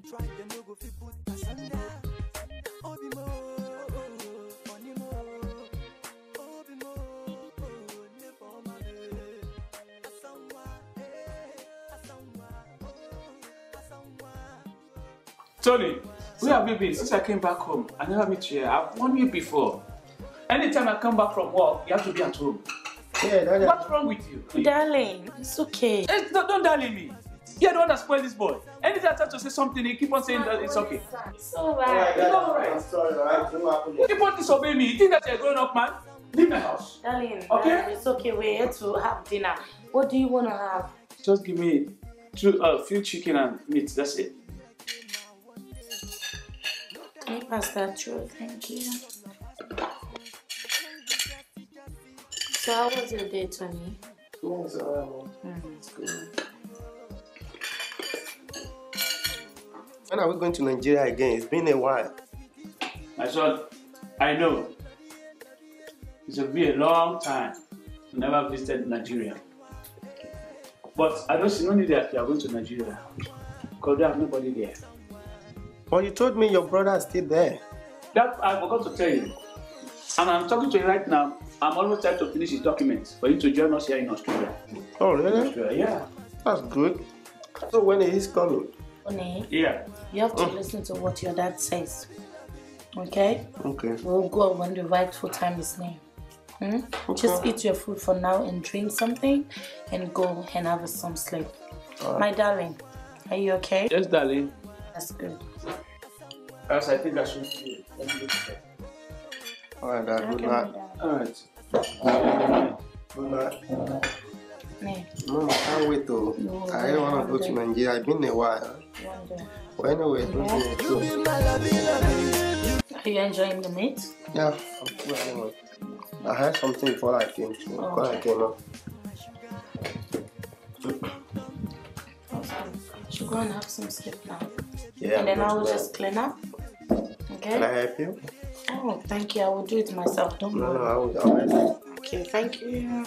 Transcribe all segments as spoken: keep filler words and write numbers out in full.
Tony, where have you been since I came back home? I never met you here. I've warned you before. Anytime I come back from work, you have to be at home. Yeah, that, What's wrong with you? Darling, it's okay. Hey, don't, don't darling me. You're the one that spoiled this boy. Anytime I try to say something, you keep on saying that it's okay. It's alright. It's alright. I'm sorry, alright? You keep on disobeying me. You think that you're a grown up man? Leave my house. Darling, okay? Darling, it's okay. We're here to have dinner. What do you want to have? Just give me two, uh, few chicken and meat. That's it. Can you pass that through? Thank you. So how was your day, Tony? Yeah, it's alright. Mm, it's good. When are we going to Nigeria again? It's been a while. My son, I know. It's been a long time. I never visited Nigeria. But I don't see no need that you are going to Nigeria. Because there have nobody there. Well, you told me your brother is still there. That I forgot to tell you. And I'm talking to you right now. I'm almost trying to finish his documents for you to join us here in Australia. Oh, really? Australia, yeah. That's good. So when is he coming? Honey, yeah. You have to mm. listen to what your dad says. Okay? Okay. We'll go when the rightful time is near. Hmm? Okay. Just eat your food for now and drink something and go and have some sleep. Right. My darling, are you okay? Yes, darling. That's good. As I think I should be. Let me look at it. Alright, Dad. Okay, Good night. Alright. Good night. Nee. Mom, I can't wait though. No, I really want to go to Nigeria. It's been a while. Well, anyway, yeah. don't Are you enjoying the meat? Yeah, I'm cool anyway. I had something before I came. So oh, before okay. I came up. You should go and have some sleep now. Yeah. And then I will just clean up. Okay? Can I help you? Oh, thank you. I will do it myself. Don't no, worry. No, I will. I will. Okay, thank you.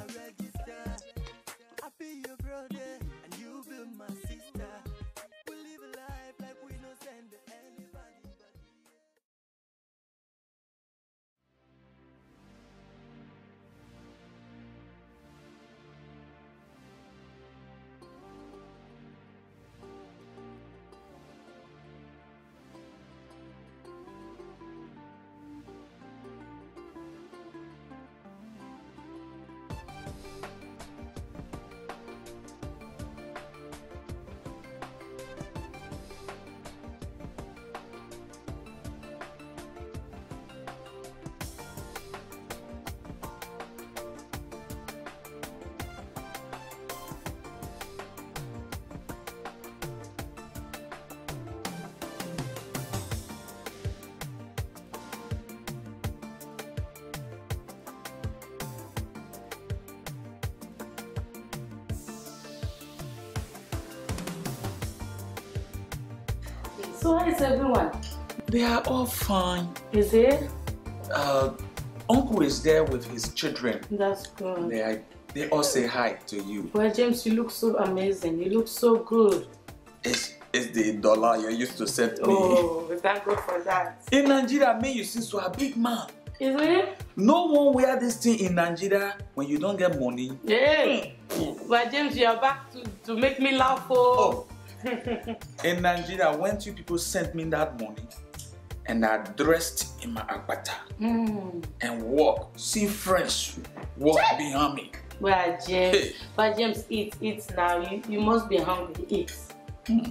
So how is everyone? They are all fine. Is it? Uh, Uncle is there with his children. That's good. They are, they all say hi to you. Well, James, you look so amazing. You look so good. It's, it's the dollar you used to send me. Oh, we thank God for that. In Nigeria, me, you see, so a big man. Is it? No one wear this thing in Nigeria when you don't get money. Yeah. Mm. But James, you are back to, to make me laugh. Oh. oh. In Nigeria, when two people sent me that money, and I dressed in my agbata mm. and walk, see friends walk behind me. Well, James, hey. But James, eat, eat now. You, you must be hungry. Eat. Mm.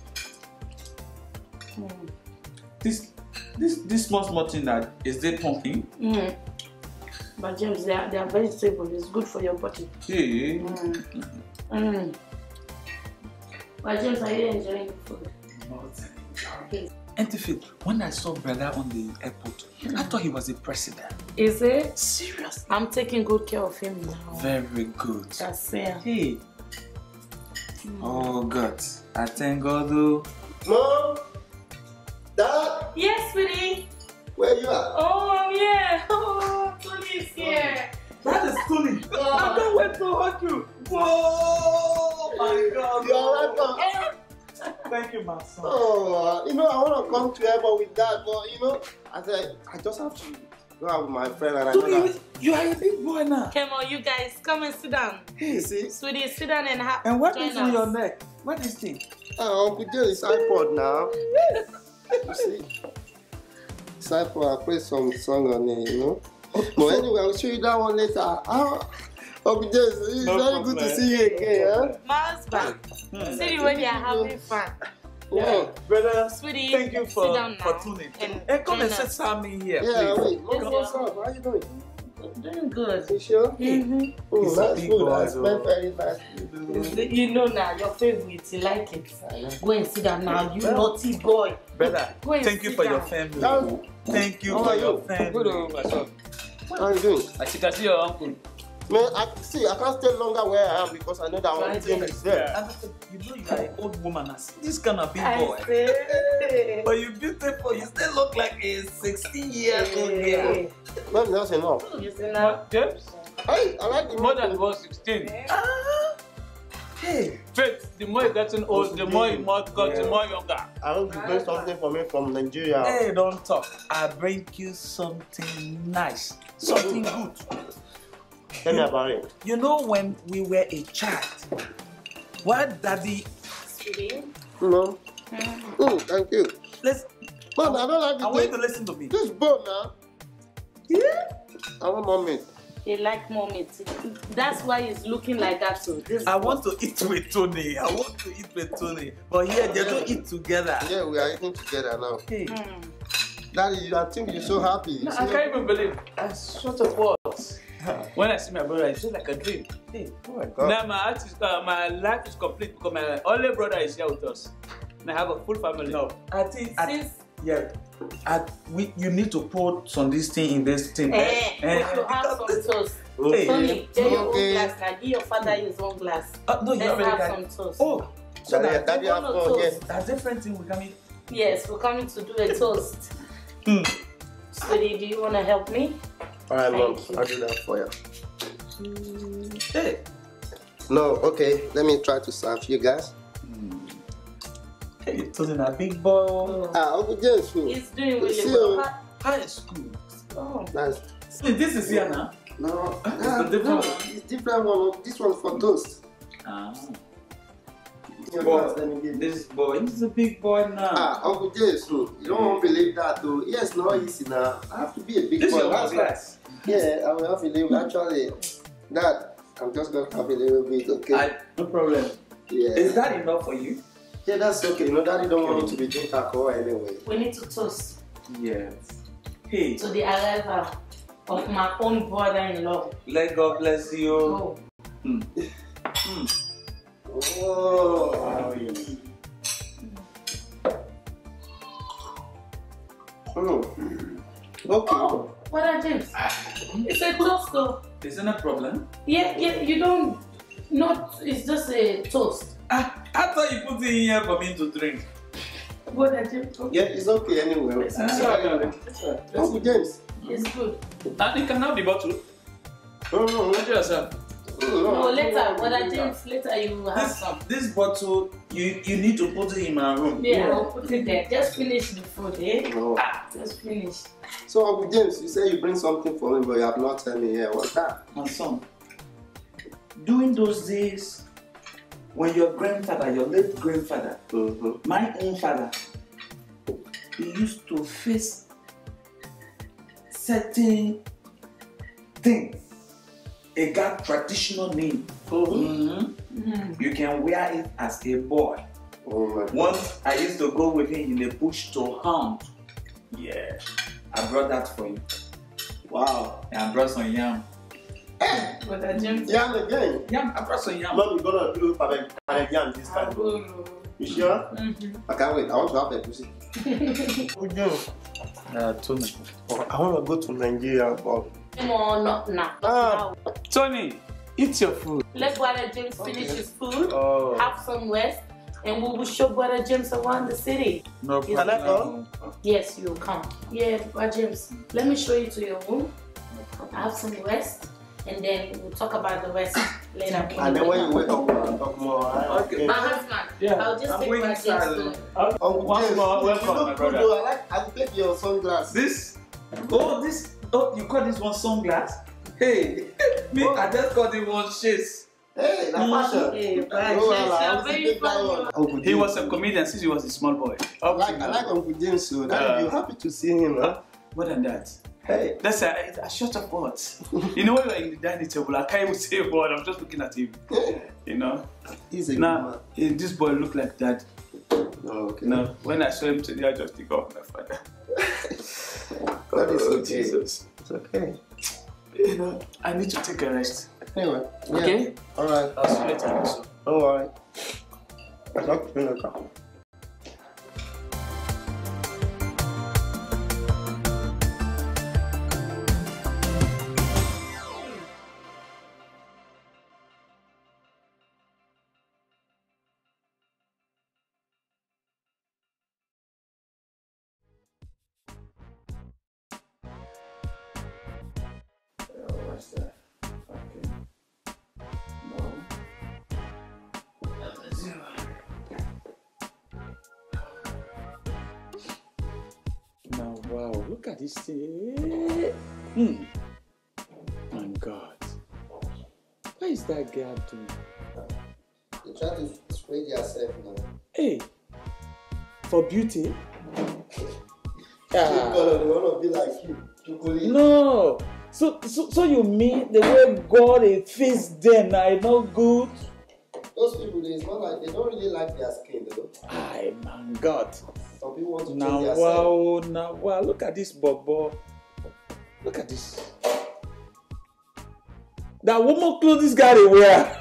Mm. This, this, this small small thing that is they pumpkin. Mm. But James, they are, they are vegetable. It's good for your body. Hey. Mm. Mm. But James, are you enjoying the food? Not enjoying. Antifit, when I saw brother on the airport, mm. I thought he was the president. Is it? Seriously? I'm taking good care of him now. Very good. That's it. Hey. Mm. Oh God. I thank God though. Mom? Dad? Yes, sweetie. Where you are? Oh, I'm here. Oh, Tony's here. That is Tony. Oh. I can't wait to hug you. Whoa! My God. You're welcome. Thank Thank you, my son. Oh, you know, I want to come to heaven with that, but you know, I said, I just have to go out with my friend and I know you, that. you are a big boy now. Come on, you guys, come and sit down. You see? Sweetie, sit down and have. And what join is on us. your neck? What is this? Oh, Uncle Joe is iPod now. You see? It's iPod, I play some song on it, you know. But anyway, I'll show you that one later. Ah, Uncle Joe, it's No very problem. good to see you again, huh? My husband. Hmm. See when you're having fun. Yeah. Brother, Sweetie, thank you for, sit down now for tuning. and Hey, come join and us. sit Sammy here, Yeah, please. wait, Mom, what's up? How you doing? Doing good. You sure? Mm-hmm. Oh, He's a that's big good. boy, That's though. very, very nice. You know now, your favorite, you like it. Go and sit down now, you naughty boy. Brother, Go and thank you sit for your down. family. How Thank you How for are your you? Good, family. oh, my son. are you doing? As you can see your uncle. Man, I see. I can't stay longer where I am because I know that Right one thing there. is there. And you know you are an old woman. I see this kind of big I boy. say. But you beautiful. You still look like a sixteen years old girl. Man, that's enough. You see now? What, James? Hey, I like the More than people. was sixteen. Ah, hey. Faith, the more you're getting old, the more you more got, the more younger. I hope you bring something for me from Nigeria. Hey, don't talk. I bring you something nice, something good. Tell me about it. You know when we were a child, what daddy? Sweetie. No. Mm, thank you. Let's. Man, I don't like I want you the to listen to me. This bone now. Yeah. I want more meat. He like more meat. That's why he's looking like that too. This I want to eat with Tony. I want to eat with Tony. But here they don't eat together. Yeah, we are eating together now. Hey. Mm. Daddy, I think you're so happy. No, See? I can't even believe. I sort of was. When I see my brother, it's just like a dream. Hey. Oh my God. Now my heart is, uh, my life is complete because my only brother is here with us. And I have a full family. No, I think I, Since yeah, I, we you need to put some this thing in this thing. eh, Eh, if you have some toast. Okay. Tony, get your Okay. own glass now. Give your father his own glass. Uh, no, you Let's already have got some toast. Oh, so Daddy, that, daddy have one or fun, two? yes. that different thing we can eat. Yes, we're coming to do a toast. Hmm. Sweetie, do you want to help me? All right, Mom, Thank you. I'll do that for you. Hey. No, okay, let me try to serve you guys. Hey, Tony, a big boy. Ah, Uncle James, who? He's doing really See well. you. How- High school. Oh, Nice. See, this is here now. No, It's ah, a different no, one. it's different one. This one's for toast. Ah. Your Boy, glass, let me give you. this boy, this is a big boy now. Ah, Uncle James, who? You don't want to believe that, though. Yes, no, easy now. I have to be a big this is boy. your That's own why. glass. Yeah, I will have a little. Actually, Dad, I'm just gonna have a little bit, okay? I, no problem. yeah. Is that enough for you? Yeah, that's okay. You know, Daddy don't want me to be drinking alcohol anyway. we need to toast Yes. Hey, to the arrival of my own brother-in-law. let God bless you. Oh, Hmm. Hmm. Oh. Oh, yes. Mm. Okay. oh, brother James, it's a toast though. Isn't a problem? Yeah, yeah, you don't. Not. It's just a toast. Ah, I thought you put it in here for me to drink. Brother James, okay. Yeah, it's okay anyway. It's alright, darling. It's alright. Uncle James. It's good. And it cannot be bottled. No, no, no. Enjoy yourself. No, later, brother James, later you have This, some. this bottle, you, you need to put it in my room. Yeah, I'll put it there. Just finish the food, eh? No. Ah, just finish. So, Uncle James, you say you bring something for me, but you have not told me here. What's that? My son, during those days, when your grandfather, your late grandfather, Mm-hmm. my own father, he used to face certain things. A got traditional name. Mm-hmm. Mm. You can wear it as a boy. Oh my God. Once I used to go with him in the bush to hunt. Yeah, I brought that for you. Wow. And I brought some yam. Brother James. Yam again. Yam, I brought some yam. Mom, you're gonna do perfect yam this time. You sure? Mm-hmm. I can't wait. I want to have a pussy. Uncle James. Uh, Tony. Oh, I want to go to Nigeria, but. Come on, not now. Ah. Tony, eat your food. Let Brother James finish Okay. his food, Oh. have some rest, and we will show Brother James around the city. No Can I come? Yes, you'll come. Yeah, Brother James, let me show you to your room. Have some rest, and then we'll talk about the rest later. And then when you wake up, we'll talk more. Right? Okay. My husband, Yeah. I'll just I'm take going my inside. things. Okay. Uncle Once James, more, you welcome, look my good brother. though. I like. I take your sunglasses. This? Oh, this. Oh, you call this one sunglass? Hey, me, I just call it one shades. Hey, that fashion. Hey, No, but I you're like very that funny. one. Uncle He James. was a comedian since he was a small boy. I like, I like Uncle James, so that Uh, you're happy to see him, huh? More than that. Hey. That's a, a short of words. You know when you're in the dining table, I can't even say a word. I'm just looking at him. You know. He's a Now, eh, this boy look like that. good man. Oh, okay. No, when I saw him today, I just think of my father. That is Oh, okay. Jesus. It's okay. You know, I need to take a rest. Anyway. Yeah. Okay? All right. I'll see you later. Also. Don't worry. I'll talk to you later. What's that? Okay. No. Now, wow, look at this thing. Hmm. My God. What is that girl doing? You try to spread yourself now. Hey, for beauty? Ah. They want to be like you. Chocolate. No. So, so, so you mean the way God has fixed them now is not good? Those people, it's not like they don't really like their skin, though. Ay, man, God. Some people want to Now, change their skin. wow, now, wow, look at this bobo. Look at this. That woman clothes this guy they wear.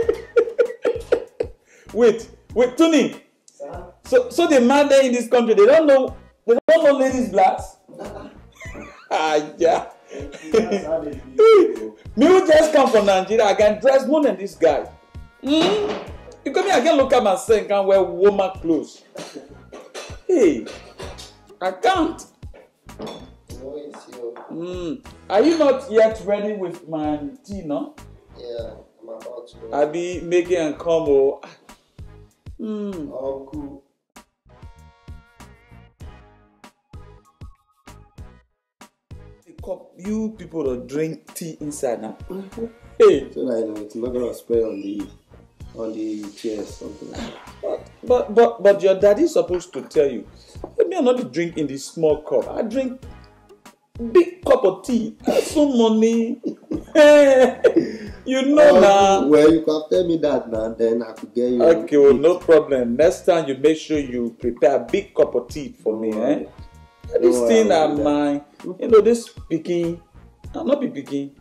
Wait, wait, Tony. Sir? So, so the man there in this country, they don't know, they don't know ladies' blacks. Ah, yeah. That's how they do. Me who just come from Nigeria, I can dress more than this guy. Mm? You come here, I can look at myself and can wear woman clothes. Hey, I can't. No, it's you. Mm. Are you not yet ready with my tea, no? Yeah, I'm about to. I be making a combo. Mm. Oh, cool. Cup, you people don't drink tea inside now. Mm-hmm. Hey, So that you know it's not gonna spray on the on the chairs, something like that. but but but, but your daddy is supposed to tell you. Me, I not drink in this small cup. I drink big cup of tea. That's some money. You know Oh, now. well, you can tell me that now, then I could get you. Okay, well, no problem. Next time you make sure you prepare a big cup of tea for me, eh? This Don't thing worry, are I'll do mine. You know, this picking. I'm not be picking.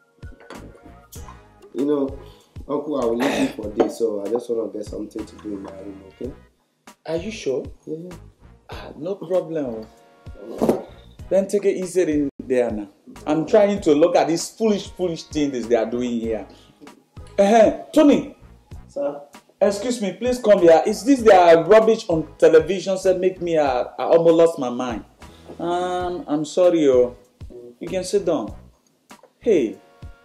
You know, Uncle, I will leave you for this, so I just want to get something to do in my room, okay? Are you sure? Yeah. Ah, no problem. Then take it easy in there now. I'm trying to look at these foolish, foolish things they are doing here. Uh-huh. Tony, Sir? excuse me, please come here. Is this the rubbish on television that make me, uh, I almost lost my mind? Um, I'm sorry, oh. You can sit down. Hey.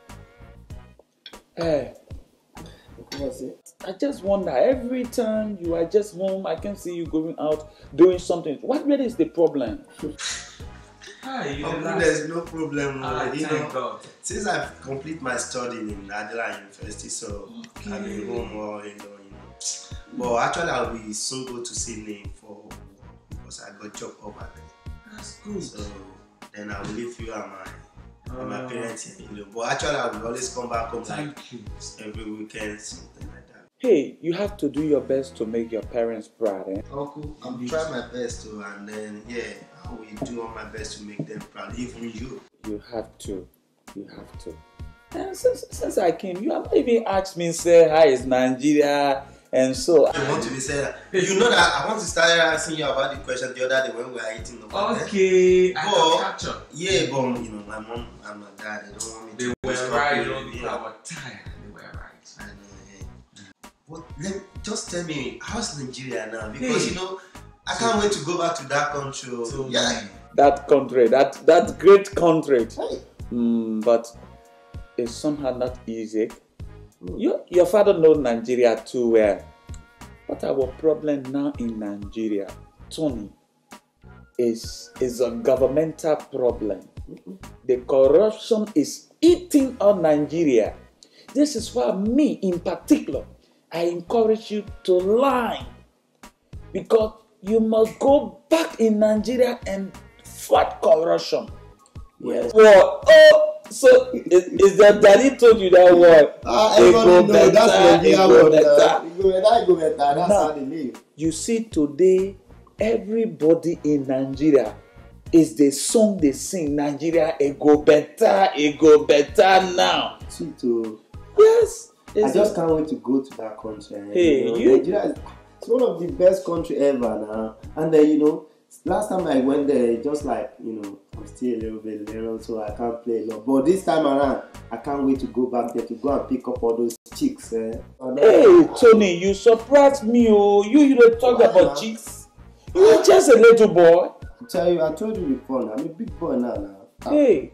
Hey. What's it? I just wonder, every time you are just home, I can see you going out, doing something. What really is the problem? Hi, you Uncle, relax. there's no problem. Ah, you thank know, God. since I've completed my study in Adela University, so Okay. I'll be home more, you know, you know. But actually, I'll be soon go to Sydney for work because I got job over there. That's good. So then I will leave you and my, and my Oh. parents here, you know. But actually, I will always come back home like Thank you. every weekend, something like that. Hey, you have to do your best to make your parents proud, eh? Uncle, I'm trying my best to, and then yeah, I will do all my best to make them proud, even you. You have to. You have to. And since, since I came, you have not even asked me, say, hi, is Nigeria? And so. I want to be said. You know that I want to start asking you about the question the other day when we were eating over there. Okay, I But- can catch up. Yeah, but you know, my mom and my dad, they don't want me They to were stop right, you, all the yeah. people were tired. They were right. I know, yeah. But let just tell me, how's Nigeria now? Because Hey. you know, I can't wait to go back to that country. So, yeah. That country, that, that great country. Hey. Mm, but it's somehow not easy. You, your father knows Nigeria too well. what our problem now in Nigeria, Tony, is, is a governmental problem. Mm-hmm. The corruption is eating up Nigeria. This is why me in particular, I encourage you to lie. Because you must go back in Nigeria and fight corruption. Yes. Well, oh, so is, is that daddy told you that word? Ah, everybody know that's Nigeria word. That's now, how they live. You see, today, everybody in Nigeria is the song they sing. Nigeria, it go better, it go better now. See, to yes. I just can't wait to go to that country. Hey, you know, you. Nigeria is it's one of the best country ever now. And then, you know, last time I went there, just like, you know, I'm still a little bit little, so I can't play a lot. But this time around, I can't wait to go back there to go and pick up all those chicks. Eh? Hey, Tony, you surprised me. Oh, you, you don't talk about now? Chicks. You're just a little boy. I tell you, I told you before now, I'm a big boy now. now. Hey,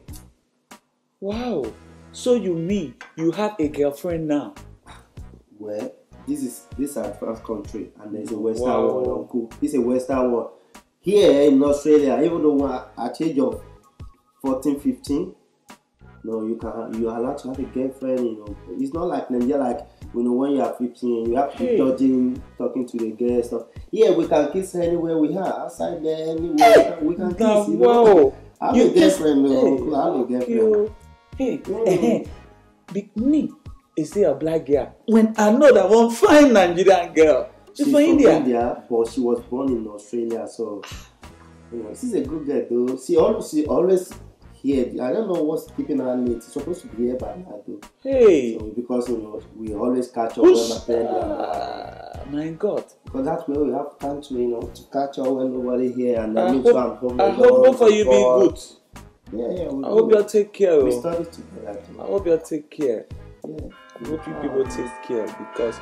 wow. So you mean you have a girlfriend now? Well, this is this is our first country, and there's a Western wow. world, uncle. This is a Western world. Here in Australia, even though at age of fourteen, fifteen, no, you can you are allowed to have a girlfriend. You know, it's not like Nigeria, like you know, when you are fifteen, you have to be dodging, talking to the girl stuff. Here we can kiss anywhere we are, outside there, anywhere we can, we can kiss. You know? Wow, I have you a girlfriend, hey, uncle. I have a girlfriend. You, hey, mm. Be, me, is there a black girl? When I know that one fine Nigerian girl. She's, She's from, from India. India, but she was born in Australia, so you know, she's a good girl though. She always, she always here. I don't know what's keeping her late. She's supposed to be here by now though. Hey, so because you know we always catch up when my friend. Uh, my God, because that's where we have time to you know to catch up when nobody here, and I then hope, I'm home. I hope both of you be good. Yeah, yeah. I hope you'll take care. We study together too. I hope you'll take care. Yeah. I hope you people take care because.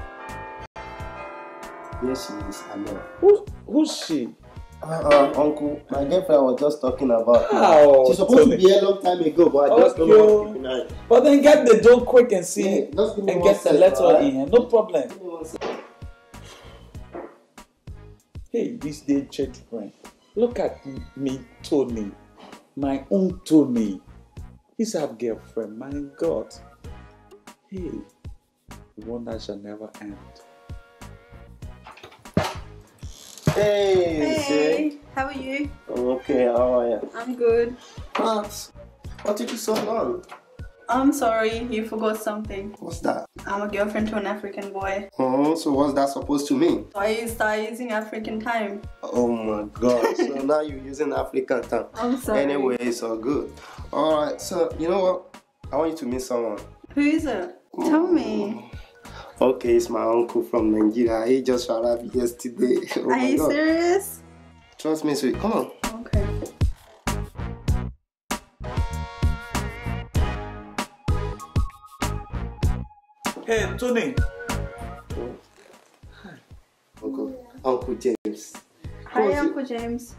Yes, she is. I know. Who, who's she? Uh, uh, uncle, my girlfriend was just talking about. Oh, she's supposed Tony. to be here a long time ago, but I just okay. don't know what keeping her. But then get the door quick and see, yeah, just give me and one get the letter right? in. No problem. Hey, this day children, look at me, Tony, my own Tony. He's a girlfriend. My God. Hey, the wonder shall never end. Hey, hey, how are you? I'm okay, how are you? I'm good. What? What took you so long? I'm sorry, you forgot something. What's that? I'm a girlfriend to an African boy. Oh, so what's that supposed to mean? So I start using African time. Oh my God, so now you're using African time. I'm sorry. Anyway, it's all good. Alright, so you know what? I want you to meet someone. Who is it? Tell me. Okay, it's my uncle from Nigeria. He just arrived yesterday. Oh Are you God. serious? Trust me, sweet. Come on. Okay. Hey, Tony. Hi. Uncle, Uncle James. Hi, on, Uncle James.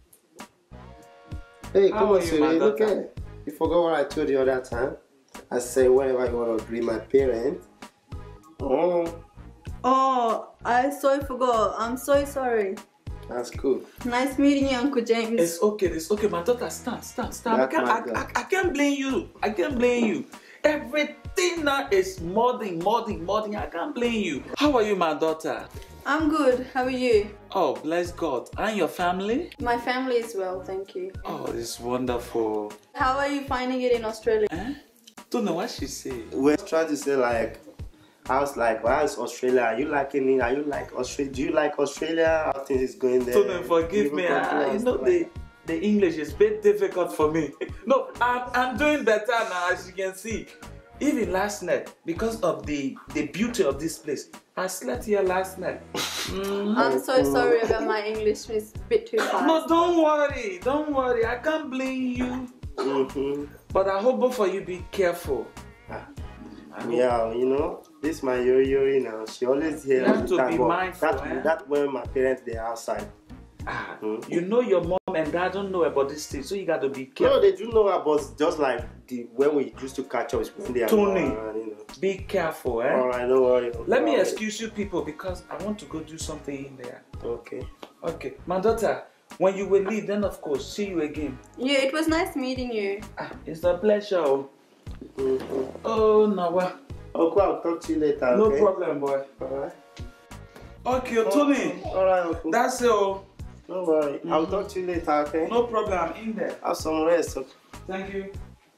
Hey, come on, sweetie. Look at it. You forgot what I told you the other time? I said whenever you want to greet my parents. Oh. Oh, I so forgot. I'm so sorry. That's cool. Nice meeting you, Uncle James. It's okay, it's okay. My daughter, stand, stand, stand. I can't, I, I, I can't blame you. I can't blame you. Everything now is modding, modding, modding. I can't blame you. How are you, my daughter? I'm good. How are you? Oh, bless God. And your family? My family is well, thank you. Oh, it's wonderful. How are you finding it in Australia? Eh? Don't know what she say. We're trying to say like, I was like, why is Australia? Are you liking it? Are you like Australia? Do you like Australia? How things is going there? Don't forgive me. I, you know the the English is a bit difficult for me. No, I'm I'm doing better now, as you can see. Even last night, because of the the beauty of this place, I slept here last night. Mm. I'm so sorry about my English. It's a bit too fast. No, don't worry, don't worry. I can't blame you. Mm-hmm. But I hope both of you be careful. Ah. Yeah, you know, this my Yori Yori now. She always here. You have to be time, mindful. That, eh? that when my parents they're outside. Ah, Hmm? you know your mom and dad don't know about this thing, so you got to be careful. No, they do know about just like the when we used to catch up when they are Tony, gone, you know. be careful, eh? Alright, no worry. Let me Alright. excuse you people because I want to go do something in there. Okay. Okay, my daughter, when you will leave, then of course, see you again. Yeah, it was nice meeting you. Ah, it's a pleasure. Mm-hmm. Oh, Nawa. Okay, I'll talk to you later. No Okay? problem, boy. Alright. Okay, Tony. Alright, Uncle. That's it. Oh. No worry. Mm-hmm. I'll talk to you later, okay? No problem, I'm in there. Have some rest. Okay? Thank you.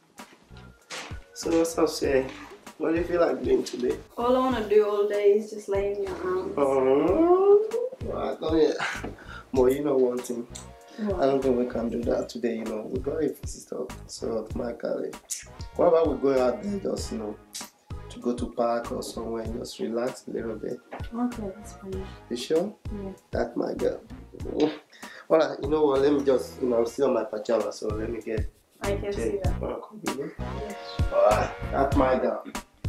So what's up, say? What do you feel like doing today? All I want to do all day is just lay in your arms. Oh, I don't yet. But you know one thing. What? I don't think we can do that today, you know. We're going to visit stuff. So automatically. What about we go out there just, you know, to go to park or somewhere and just relax a little bit? Okay, that's fine. You sure? Yeah. That's my girl. Alright, you know what, let me just, you know, I'm still on my pajamas, so let me get I can see checked. that. Alright, Alright, that's my girl.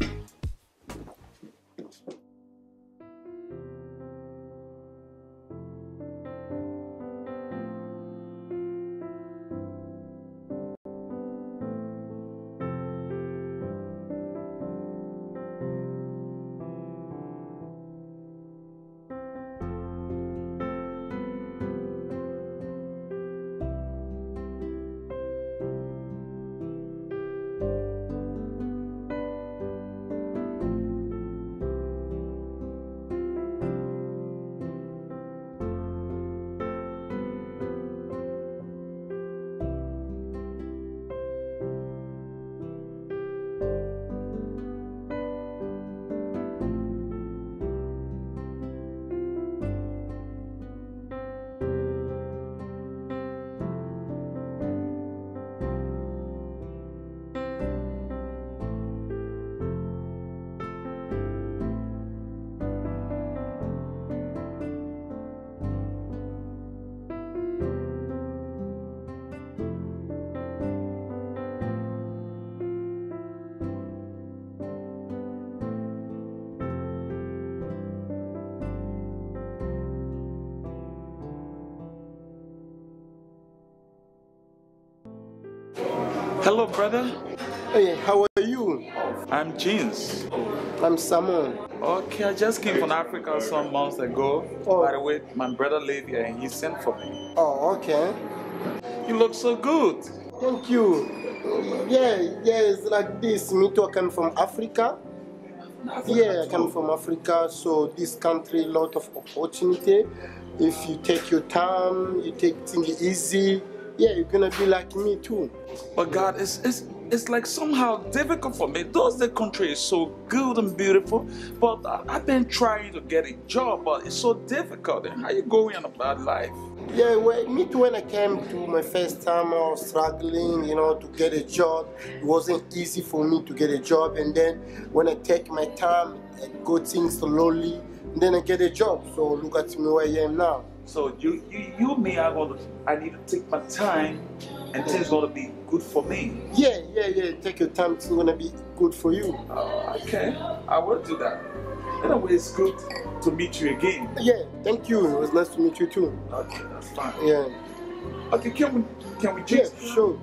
Hello, brother. Hey, how are you? I'm Jeans. I'm Simon. Okay, I just came from Africa some months ago. Oh. By the way, my brother live here and he sent for me. Oh, okay. You look so good. Thank you. Yeah, yeah, it's like this. Me too, I come from Africa. Yeah, I come from Africa, so this country, lot of opportunity. If you take your time, you take things easy, yeah, you're gonna be like me too. But God, it's it's it's like somehow difficult for me. Though the country is so good and beautiful, but I, I've been trying to get a job, but it's so difficult. And how you going about life? Yeah, well, me too, when I came to my first time, I was struggling, you know, to get a job. It wasn't easy for me to get a job. And then when I take my time and go things slowly, then I get a job. So look at me where I am now. So you you you me, I want to I need to take my time, and things gonna be good for me. Yeah, yeah, yeah. Take your time. It's gonna be good for you. Oh, okay, I will do that. Anyway, it's good to meet you again. Yeah, thank you. It was nice to meet you too. Okay, that's fine. Yeah. Okay, can we can we Yeah, just sure.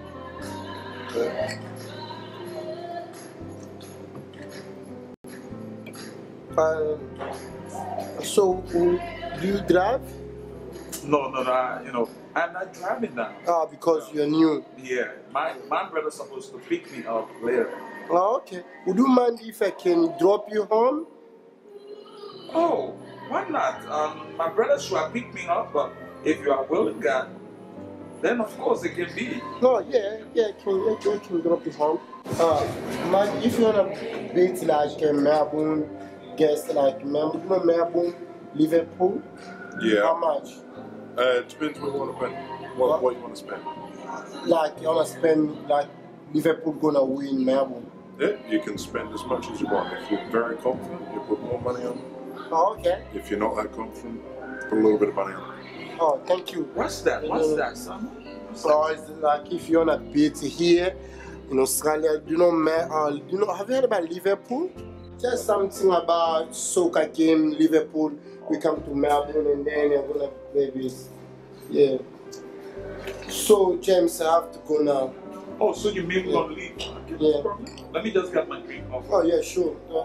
Um, so, uh, do you drive? No, no, no. I, you know, I'm not driving now. Ah, because you're new. Yeah, my my brother's supposed to pick me up later. Oh, okay. Would you mind if I can drop you home? Oh, why not? Um, my brother should pick me up, but if you are willing, God, then of course it can be. No, yeah, yeah, I can, I can, I can drop you home. Uh, man, if you wanna beat like uh, Melbourne, guess like Melbourne, you know Melbourne, Liverpool. Yeah. How much? Uh, it depends what you want to spend. What, what you want to spend. Like you wanna spend like Liverpool gonna win Melbourne. Yeah, you can spend as much as you want. If you're very confident, you put more money on. Oh, okay. If you're not that confident, put a little bit of money on. Oh, thank you. What's that? What's that, son? So it's like if you wanna beat here in Australia, you know, uh, you know, have you heard about Liverpool? Just something about soccer game, Liverpool. We come to Melbourne and then you're gonna play with Yeah. So, James, I have to go now. Oh, so you mean Yeah. gonna leave? Okay, Yeah. no problem. Let me just get my drink off. Oh, yeah, sure. Yeah.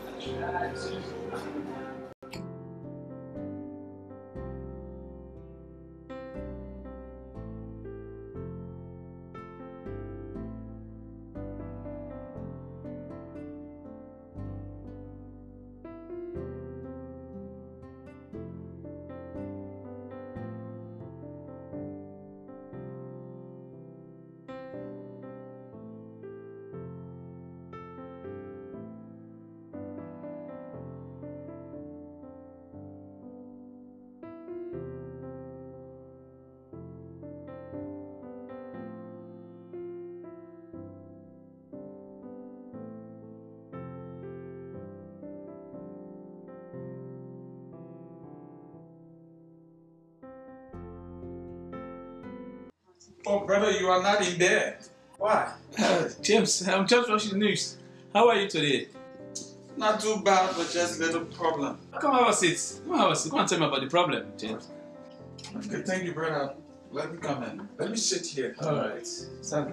Oh, brother, you are not in bed. Why? Uh, James, I'm just watching the news. How are you today? Not too bad, but just a little problem. Come have a seat. Come have a seat. Come and tell me about the problem, James. Okay, thank you, brother. Let me come in. Let me sit here. Alright. Stand.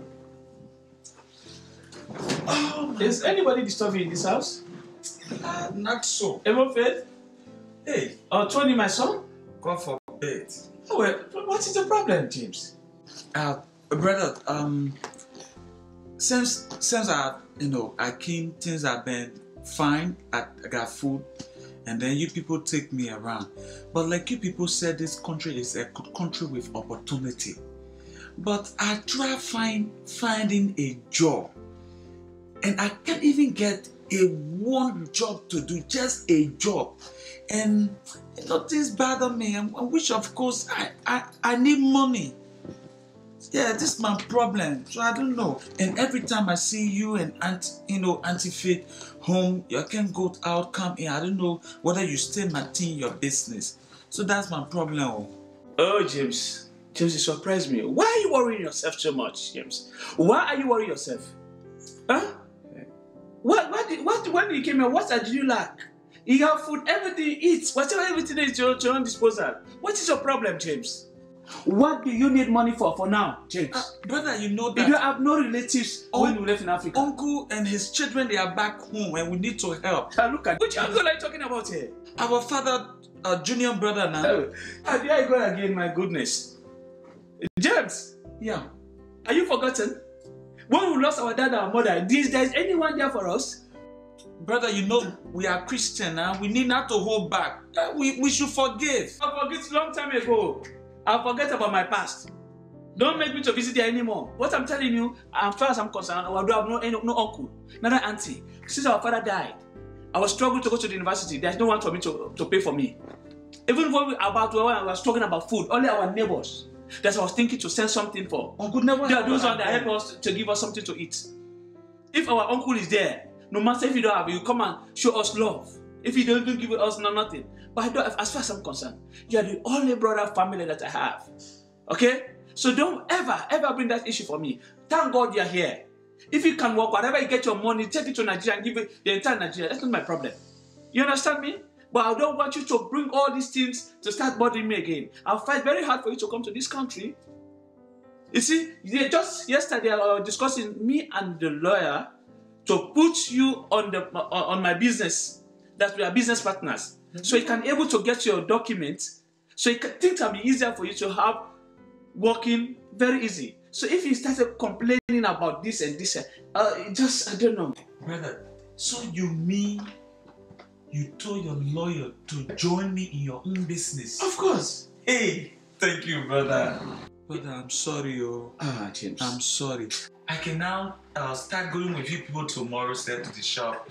Oh, is anybody disturbing in this house? Uh, not so. Ever Faith? Hey, Or Tony, my son? God forbid. Oh, well, what is the problem, James? Uh, brother, um, since since I, you know, I came, things have been fine. I, I got food, and then you people take me around. But like you people said, this country is a country with opportunity. But I try find finding a job, and I can't even get a one job to do, just a job. And you know, this bother me. I wish, of course, I I, I need money. Yeah, this is my problem. So I don't know. And every time I see you and Aunt, you know, Auntie Faith home, you can go out, come in. I don't know whether you still maintain your business. So that's my problem. Oh, James. James, you surprised me. Why are you worrying yourself so much, James? Why are you worrying yourself? Huh? What, what, did, what, when you came here, what did you lack? You have food, everything you eat, whatever everything is your, your own disposal. What is your problem, James? What do you need money for for now, James? Uh, brother, you know that you don't have no relatives Un- when you left in Africa. Uncle and his children, they are back home and we need to help. Uh, look at which uncle are you talking about here? Our father, uh, junior brother now. Oh, uh, there I go again, my goodness. James, Yeah. are you forgotten? When we lost our dad and our mother, is there anyone there for us? Brother, you know we are Christian now. We need not to hold back. Uh, we, we should forgive. I forget long time ago. I forget about my past. Don't make me to visit there anymore. What I'm telling you, as far as I'm concerned, I do have no, no, no uncle, neither auntie. Since our father died, I was struggling to go to the university. There's no one for me to, to pay for me. Even when we about when I was talking about food, only our neighbors. That's what I was thinking to send something for. Uncle never. They are those ones that help us to give us something to eat. If our uncle is there, no matter if you don't have, you come and show us love. If you don't, don't give us no, nothing. But I don't, as far as I'm concerned, you are the only brother family that I have. Okay? So don't ever, ever bring that issue for me. Thank God you're here. If you can work, whatever you get your money, take it to Nigeria and give it the entire Nigeria. That's not my problem. You understand me? But I don't want you to bring all these things to start bothering me again. I'll fight very hard for you to come to this country. You see, they just yesterday I was discussing me and the lawyer to put you on the on my business. That we are business partners. Mm-hmm. So you can able to get your documents. So you can, things can be easier for you to have working very easy. So if you started complaining about this and this, uh, just I don't know. Brother, so you mean you told your lawyer to join me in your own business? Of course. Hey, thank you, brother. Brother, I'm sorry, oh. Ah, James. I'm sorry. I can now uh, start going with you people tomorrow, start to the shop.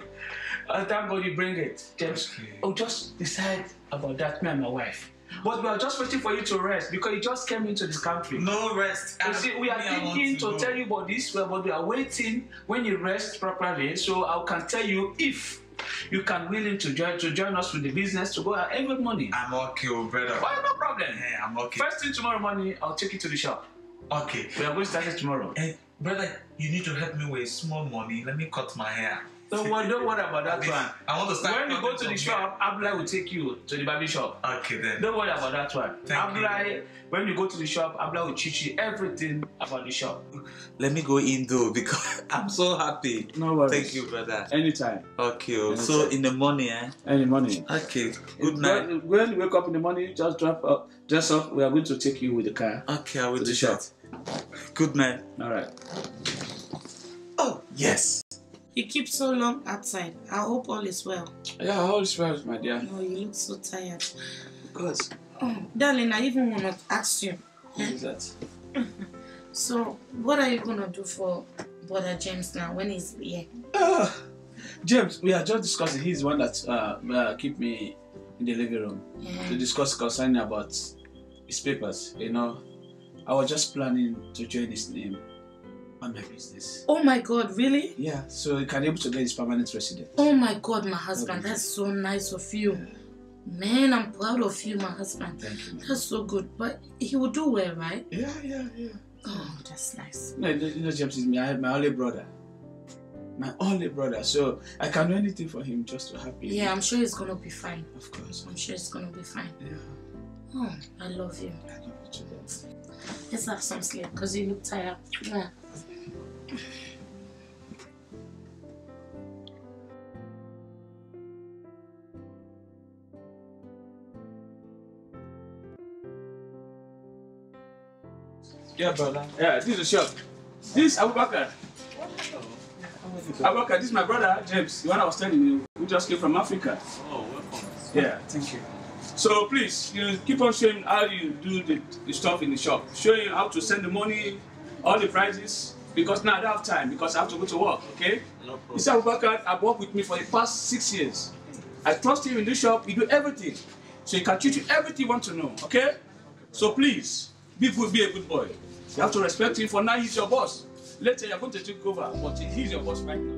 uh, thank God you bring it, James. Okay. Oh, just decide about that, me and my wife. But we are just waiting for you to rest because you just came into this country. No rest. You see, we are thinking to, to tell you about this, but we are waiting when you rest properly. So I can tell you if you can willing to join to join us with the business to go out every morning. I'm okay, oh, brother. Why, no problem. Hey, I'm okay. First thing tomorrow morning, I'll take you to the shop. Okay. We are going to start it tomorrow. Hey, brother, you need to help me with small money. Let me cut my hair. Don't worry, don't worry about that I mean, one. I want to start. When you go to the shop, Abdullah will take you to the barber shop. Okay then. Don't worry about that one. Thank Abdullah, you. when you go to the shop, Abdullah will teach you everything about the shop. Let me go in though because I'm so happy. No worries. Thank you, brother. Anytime. Okay, oh, Anytime. so in the morning, eh? Any morning. Okay, good night. When, when you wake up in the morning, just drop up, dress up. We are going to take you with the car. Okay, I will To do the shop. that. Good night. All right. Oh, yes. You keep so long outside. I hope all is well. Yeah, all is well, my dear. No, you look so tired. Because Oh, darling, I even want to ask you. what is that? So, what are you going to do for Brother James now when he's here? Uh, James, we are just discussing. He's the one that uh, uh, keep me in the living room Yeah. to discuss concerning about his papers. You know, I was just planning to join his name on my business. Oh my God, really? Yeah, so he can able to get his permanent residence. Oh my God, my husband, Okay. that's so nice of you. Man, I'm proud of you, my husband. Thank you. That's so good. But he will do well, right? Yeah, yeah, yeah. Oh, that's nice. No, you know, James is my, my only brother. My only brother. So I can do anything for him just to happy. Yeah, I'm sure he's going to be fine. Of course. I'm sure it's going to be fine. Yeah. Oh, I love you. I love you too. Let's have some sleep because you look tired. Yeah. Yeah, brother. Yeah, this is the shop. This is Abubakar. Abubakar, this is my brother, James, the one I was telling you, who just came from Africa. Oh, welcome. Yeah, thank you. So please, you keep on showing how you do the, the stuff in the shop. Show you how to send the money, all the prices, because now I don't have time, because I have to go to work, okay? No problem. Mister Abubakar, I've worked with me for the past six years. I trust him in this shop, he do everything. So he can teach you everything you want to know, okay? So please, be good, be a good boy. You have to respect him, for now he's your boss. Later you're going to take over, but he's your boss right now.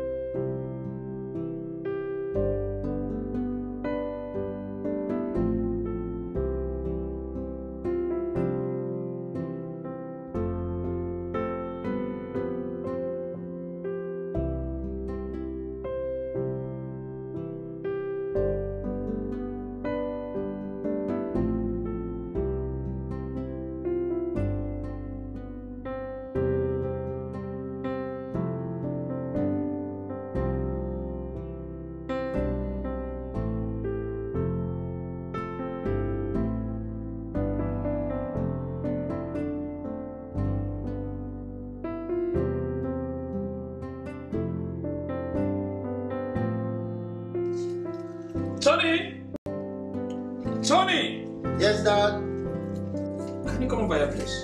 Tony! Tony! Yes, Dad. Can you come over here, please?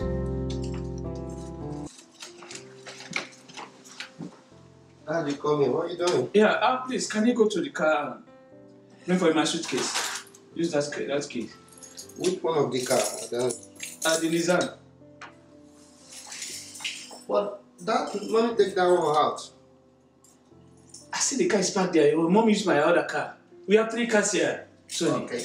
Dad, you call me. What are you doing? Yeah, uh, please, can you go to the car and bring for my suitcase? Use that, key- that key. Which one of the car? Dad? Uh, the Nissan. What? Dad, let me take that one out. I see the car is parked there. Your mom used my other car. We have three cars here, Tony. Okay.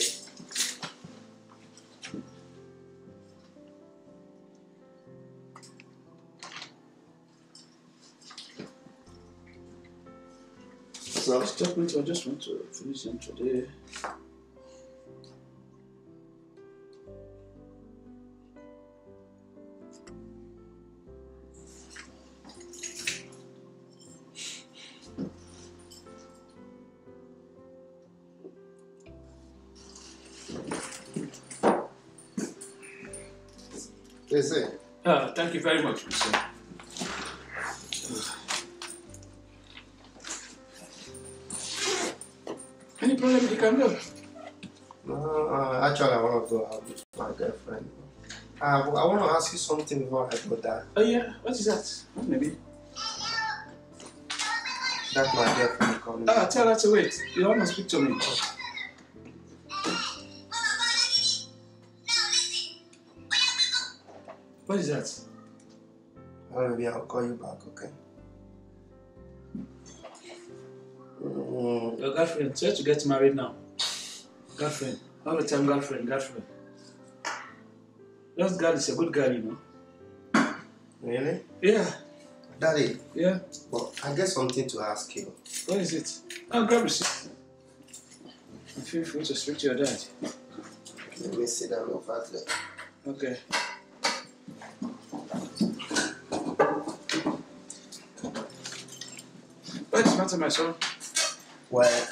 So, This document I just want to finish them today. that's it. Uh, thank you very much, Mister Any problem? You can go. No, uh, actually, I want to go out with my girlfriend. Uh, I want to ask you something before I go there. Oh yeah, what is that? What maybe? That's my girlfriend calling. Ah, tell her to wait. You want to speak to me. What is that? Oh, maybe I'll call you back, okay? Mm, Your girlfriend, try to get married now. Girlfriend. All the time, girlfriend, girlfriend. That girl is a good girl, you know. really? Yeah. Daddy. Yeah? Well, I get something to ask you. What is it? I'll grab a seat. I feel free to speak to your dad. Let me sit down over there. Okay. What's the matter, my son? Well,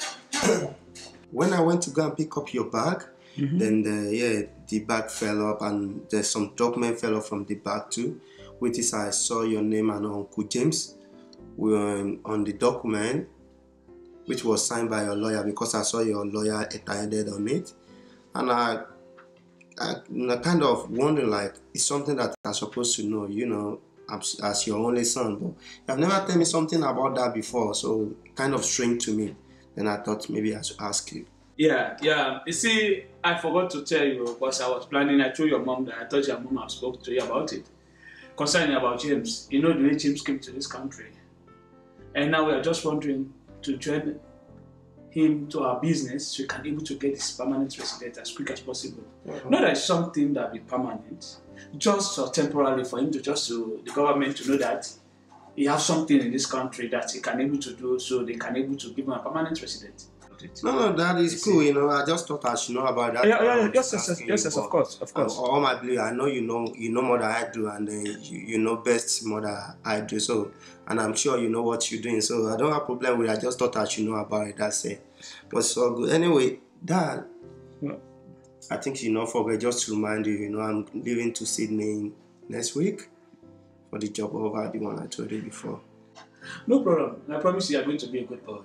when I went to go and pick up your bag, mm-hmm. then the, yeah, the bag fell up and there's some document fell off from the bag too, which is I saw your name and Uncle James were on the document, which was signed by your lawyer because I saw your lawyer attended on it, and I, I, I kind of wonder like it's something that I'm supposed to know, you know, as, as your only son, but you've never told me something about that before, so kind of strange to me. Then I thought maybe I should ask you. Yeah, yeah. You see, I forgot to tell you because I was planning. I told your mom that I thought your mom had spoke to you about it. Concerning about James, you know the way James came to this country, and now we are just wondering to join him to our business so we can be able to get his permanent resident as quick as possible. Mm-hmm. Not that it's something that will be permanent, just uh, temporarily for him to just to the government to know that he has something in this country that he can able to do, so they can able to give him a permanent resident. No, no, that is cool. You know, I just thought I should know about that. Yeah, yeah, yeah. Yes, yes, yes, yes, yes, of course, of course. All my belief, I know you know, you know more than I do, and then you, you know best more than I do. So, and I'm sure you know what you're doing. So I don't have a problem with it. I just thought I should know about it. That's it. But so good. Anyway, Dad, yeah. I think you know, forget just to remind you. You know, I'm leaving to Sydney next week for the job over the one I told you before. No problem. I promise you, are going to be a good boy.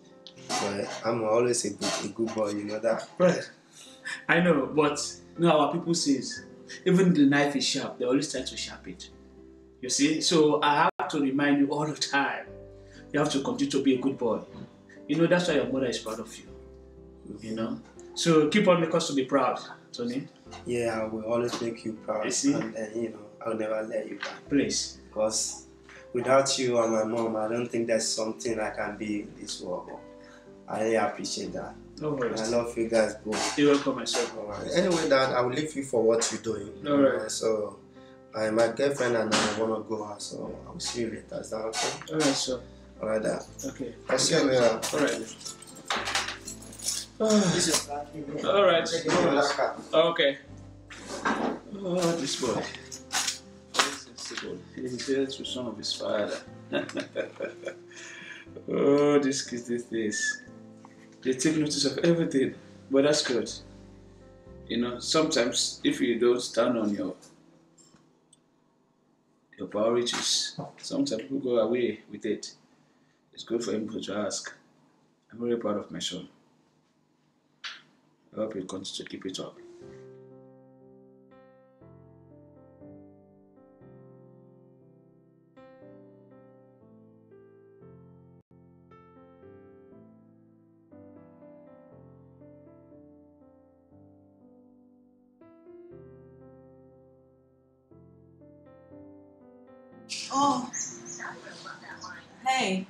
But I'm always a good, a good boy, you know that. Right. I know, but you know our people says even the knife is sharp, they always try to sharp it. You see? So I have to remind you all the time. You have to continue to be a good boy. You know, that's why your mother is proud of you. You know? So keep on making us to be proud, Tony. Yeah, I will always make you proud. You see? And then, you know, I'll never let you down. Please. Because without you and my mom, I don't think there's something I can be in this world. I really appreciate that. No worries. I love you guys both. You're welcome, myself. Right. Anyway, Dad, I will leave you for what you're doing. All right. Uh, so, uh, my girlfriend and I want to go out, so I'll see you later. Is that okay? All right, sir. All right, Dad. Okay. I'll see you later. All right. All right. Okay. Oh, this boy. He's there to son of his father. Oh, this kids, this, this. They take notice of everything, but that's good. You know, sometimes if you don't stand on your your priorities, sometimes people go away with it. It's good for him to ask. I'm very proud of my son. I hope you continue to keep it up. Oh. Hey.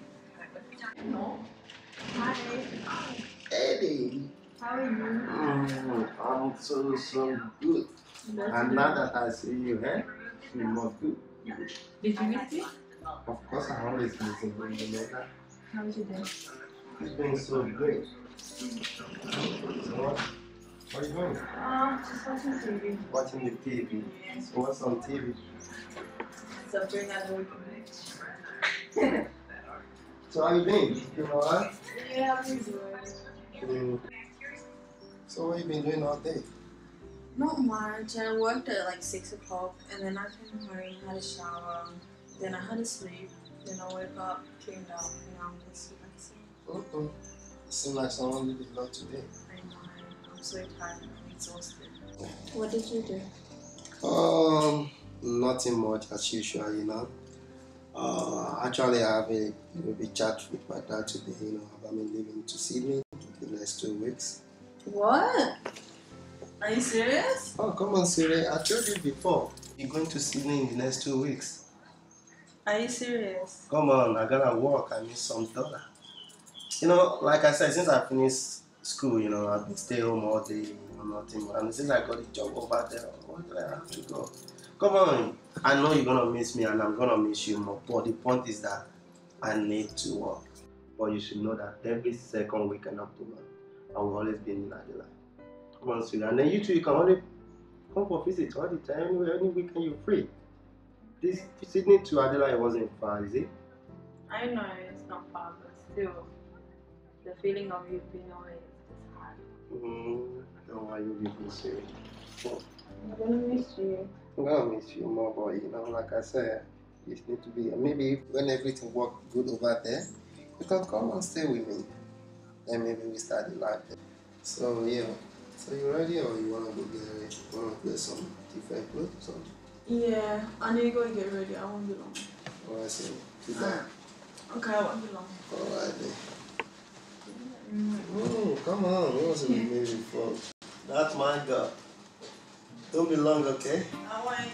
Hi. Eddie. How are you? Mm, I'm so, so good. That's and good. Now that I see you, eh? You're more good. Did you miss me? Of course, I always miss you. You know that? How was your day? It's been so great. So what? What are you doing? Uh, just watching T V. Watching the T V? Yes. What's on T V? Suffering at work. So how you been? You alright? Yeah, I'm enjoying it. Mm. So what you been doing all day? Not much. I worked at like six o'clock, and then I came home, had a shower, then I had to sleep, then I woke up, cleaned up, and now I'm just relaxing. Mm-mm. Seems like someone did a lot today. I know. I'm so tired. I'm exhausted. What did you do? Um, nothing much as usual, you know. Uh, actually, I have a, a chat with my dad today, you know, about me leaving to Sydney the next two weeks. What? Are you serious? Oh, come on, Siri. I told you before. You're going to Sydney in the next two weeks. Are you serious? Come on, I gotta work. I need some dollar. You know, like I said, since I finished school, you know, I've been staying home all day, you know, nothing. And since I got a job over there, why do I have to go? Come on. I know you're gonna miss me and I'm gonna miss you more. But the point is that I need to work. But you should know that every second weekend of the month, I will always be in Adela. Come on, sweetie. And then you too, you can only come for visit all the time, anywhere, any weekend you're free. This Sydney to Adela, it wasn't far, is it? I know it's not far, but still, the feeling of you being away is hard. Mm, don't worry, you'll be missing me. I'm gonna miss you. I'm gonna miss you more, but you know, like I said, you need to be. Maybe when everything works good over there, you can come and stay with me. Then maybe we start the life there. So yeah. So you ready, or you wanna go get ready? You wanna wear some different clothes or something? Yeah, I need to go get ready. I won't be long. Alright, so sit down. Okay, I won't be long. Alright then. Mm, come on, we want to be married before. That's my girl. Don't be long, okay? I won't.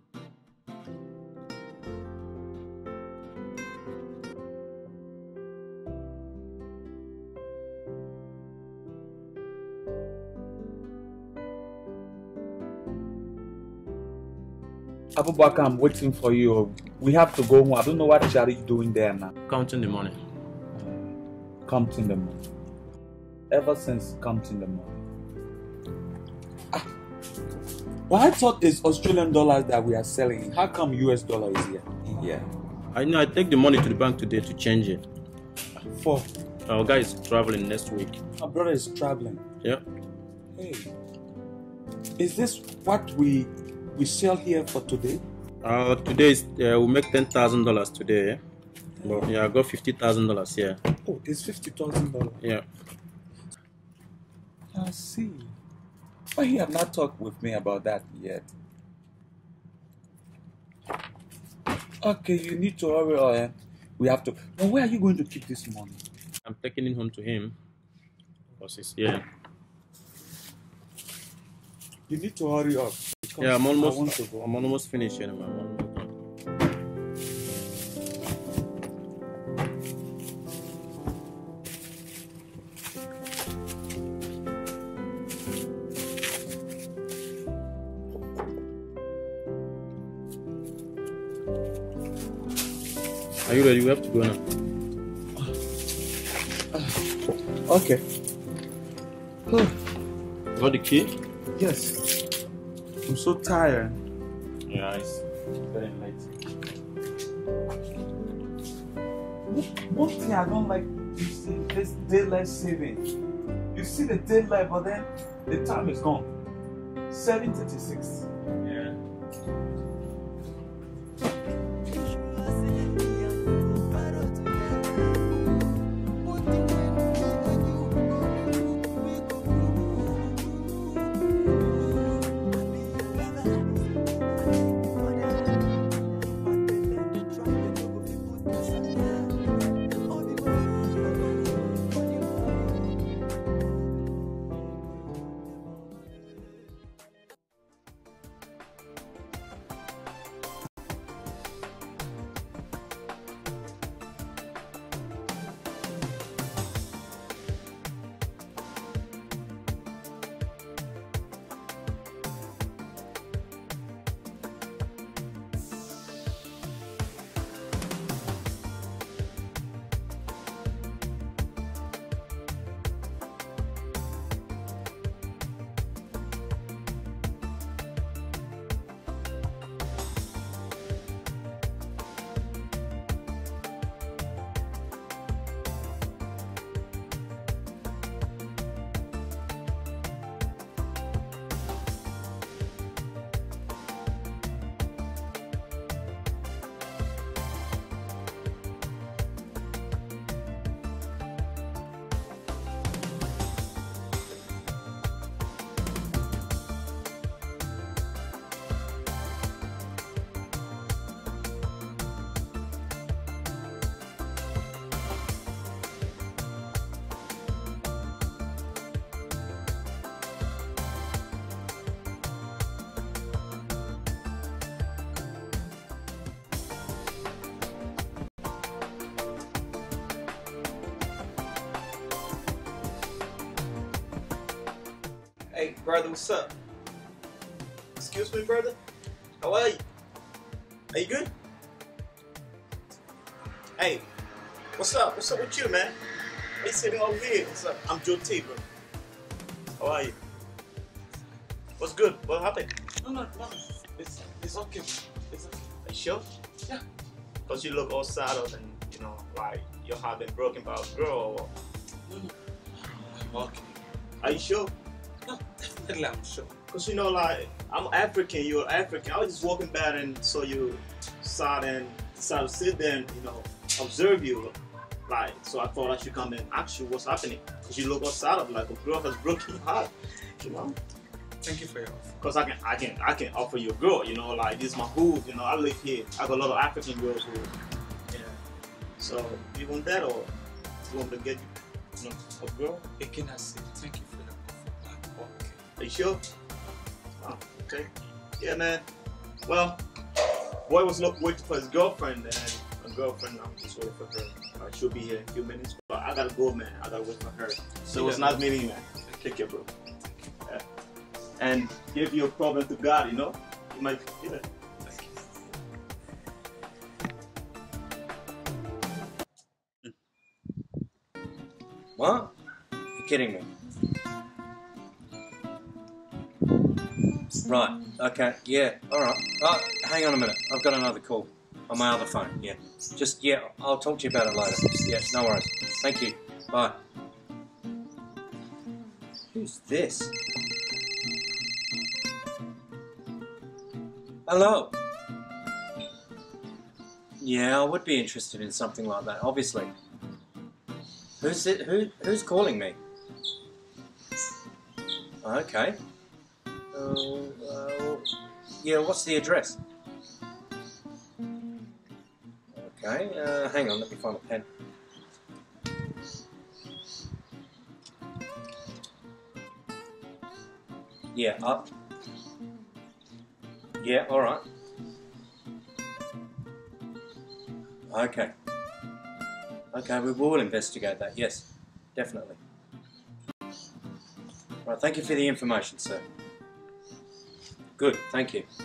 Abubakar, I'm waiting for you. We have to go home. I don't know what Shari is doing there now. Counting the money. Uh, counting the money. Ever since counting the money. Ah. Well, I thought it's Australian dollars that we are selling. How come U S dollar is here? In here? I know. I take the money to the bank today to change it. For? Our guy is traveling next week. My brother is traveling. Yeah. Hey. Is this what we we sell here for today? Uh, today is, uh, we make ten thousand dollars today. Eh? But yeah, I got fifty thousand dollars here. Oh, it's fifty thousand dollars. Yeah. I see. But he have not talked with me about that yet. Okay, you need to hurry, or uh, we have to. Now, where are you going to keep this money? I'm taking it home to him. Because it's here. You need to hurry up. Yeah, I'm almost. I want to go. I'm almost finished here. I'm almost done. Are you ready? We have to go now. Okay. Got the key? Yes. I'm so tired. Yeah, it's very late. One thing I don't like is this daylight saving. You see the daylight, but then the time is gone. seven thirty-six. Yeah. Hey, brother, what's up? Excuse me, brother? How are you? Are you good? Hey, what's up? What's up with you, man? Why you sitting over here? What's up? I'm Joe T, bro. How are you? What's good? What happened? No, no, no. It's, it's okay. It's okay. Are you sure? Yeah. Because you look all sad up and, you know, like your heart been broken by a girl or what? No, no. I'm okay. Are you sure? No, definitely I'm sure. Because, you know, like, I'm African, you're African. I was just walking by and saw you sad and decided to sit there and, you know, observe you. Like, so I thought I should come and ask you what's happening. Because you look all sad up like a girl has broken your heart, you know? Thank you for your offer. Because I can, I can, I can offer you a girl, you know, like this is my hood, you know. I live here. I got a lot of African girls who, yeah. So you want that, or you want to get, you know, a girl? Again, I say thank you for your offer. I'm okay. Are you sure? Oh, okay. Yeah, man. Well, boy was look waiting for his girlfriend, and a girlfriend. I'm just waiting for her. Uh, she'll be here in a few minutes, but I gotta go, man. I gotta wait for her. So it's not meeting, man. Take care, bro. Yeah. And give your problem to God, you know? You might feel it. What? You're kidding me. Right, okay, yeah, alright. Oh, hang on a minute, I've got another call on my other phone, yeah. Just, yeah, I'll talk to you about it later. Yeah, no worries. Thank you. Bye. Who's this? Hello? Yeah, I would be interested in something like that, obviously. Who's it? Who? Who's calling me? Okay. Uh, uh, yeah, what's the address? Okay, uh, hang on, let me find a pen. Yeah, up. Yeah, alright. Okay. Okay, we will investigate that, yes, definitely. Right, thank you for the information, sir. Good, thank you.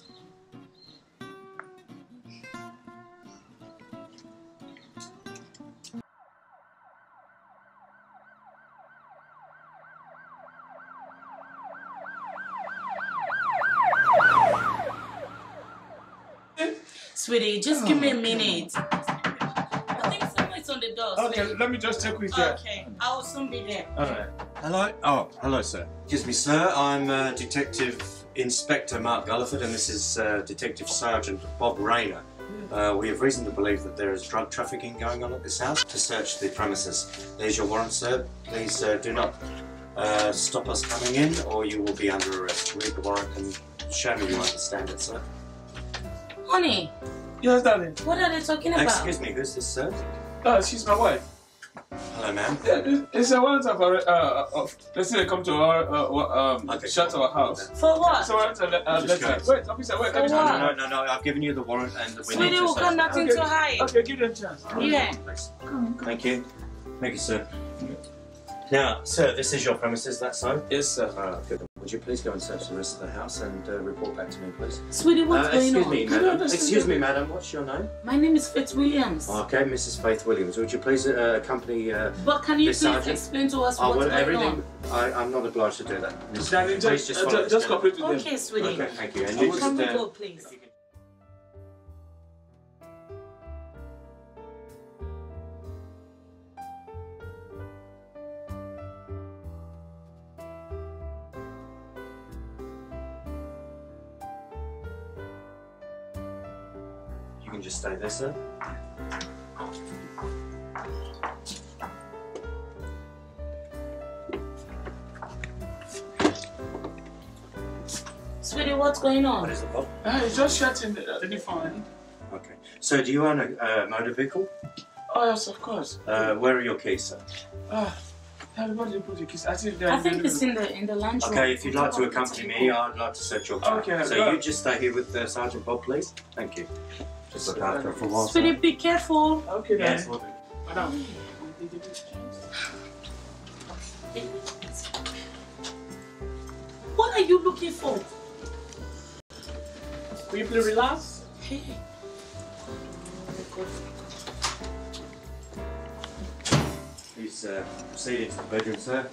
Sweetie, just give me a minute. I think someone's on the door. Okay, sweetie. let me just check with that. Okay, I will soon be there. All right. Hello? Oh, hello, sir. Excuse me, sir. I'm uh, Detective Inspector Mark Gulliford, and this is uh, Detective Sergeant Bob Rayner. Uh, we have reason to believe that there is drug trafficking going on at this house. To search the premises. There's your warrant, sir. Please uh, do not uh, stop us coming in, or you will be under arrest. Read the warrant and show me you understand it, sir. Honey. Yes, darling. What are they talking about? Excuse me, who's this, sir? Oh, she's my wife. Hello, ma'am. Yeah, it's a one of our, uh, of, let's say they come to our, uh, um, okay. shut our house. For what? So I want to uh, Just letter. go. Wait, officer, wait, For let me what? No, no, no, no, I've given you the warrant and we Sweetie, need to we've got search the nothing house. to hide. Okay, give them a chance. All right, Yeah. please. Come, come. Thank you. Thank you, sir. Now, sir, this is your premises, that's so? Yes, sir. Uh, good. Would you please go and search the rest of the house and uh, report back to me, please? Sweetie, what's uh, going excuse on? me, I don't madam. understand. Excuse me, madam. What's your name? My name is Faith Williams. Okay, Missus Faith Williams. Would you please uh, accompany uh, But can you the please sergeant? explain to us Oh, what's well, going everything. on? I, I'm not obliged to do that. Miss Darling, Please just, just uh, follow just, this just gentleman. cooperate with them. Okay, sweetie. Okay, thank you. And you just, Can we uh, go, please? You can just stay there, sir. Sweetie, what's going on? What is it, Bob? Uh, it's just shutting the, uh, the phone. Okay. So, do you own a uh, motor vehicle? Oh, yes, of course. Uh, where are your keys, sir? Ah, everybody did put the kiss. I think, I think it's in the in the lunch room. Okay, if you'd like to accompany me, I'd like to search your car. Okay, so go. you just stay here with uh, Sergeant Bob, please. Thank you. Just look after her for a while. Sweetie, be careful. Okay, Yes, then. we'll do. Madam. What are you looking for? Will you please relax? Hey. Please uh, proceed into the bedroom, sir.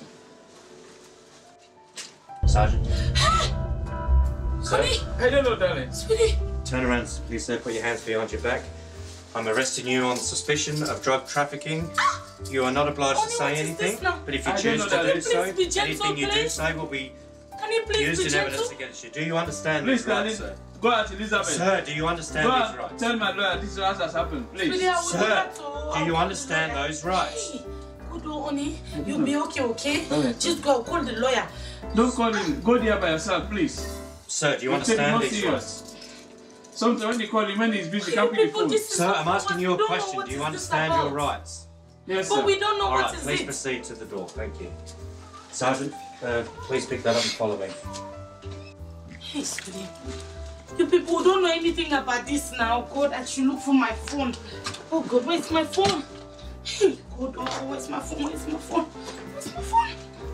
Sergeant. Sir? I don't know, darling. Sweetie. Turn around, please, sir. Put your hands behind your back. I'm arresting you on suspicion of drug trafficking. You are not obliged Honey, to say what is anything, this now? but if you I choose don't to know, do darling. so, Please be gentle, anything you do please. say will be Can you please used be in gentle? evidence against you. Do you understand Please, these rights, darling. sir? Go out, Elizabeth. Sir, do you understand Go these out. rights? Tell my lawyer this is what has happened, please. Sweetie, I will do Sir, that, oh. do you I'll understand call the those lawyer. rights? Hey, good, oh, honey. You'll be okay, okay? Okay. Just go, call the lawyer. Don't call him. Go there by yourself, please. Sir, do you You take it understand more these serious. rights? Sometimes when you call him, when he's busy, You can't pick the people, phone. this is Sir, not I'm for asking us. you We a don't know question. what Do you is this understand about. your rights? Yes, sir. But we don't know All what right, is please it. proceed to the door. Thank you. Sergeant, uh, please pick that up and follow me. Hey, sweetie. You people don't know anything about this now. God, I should look for my phone. Oh, God, where's my phone? Hey, God, oh, where's my phone? Where's my phone? Where's my phone?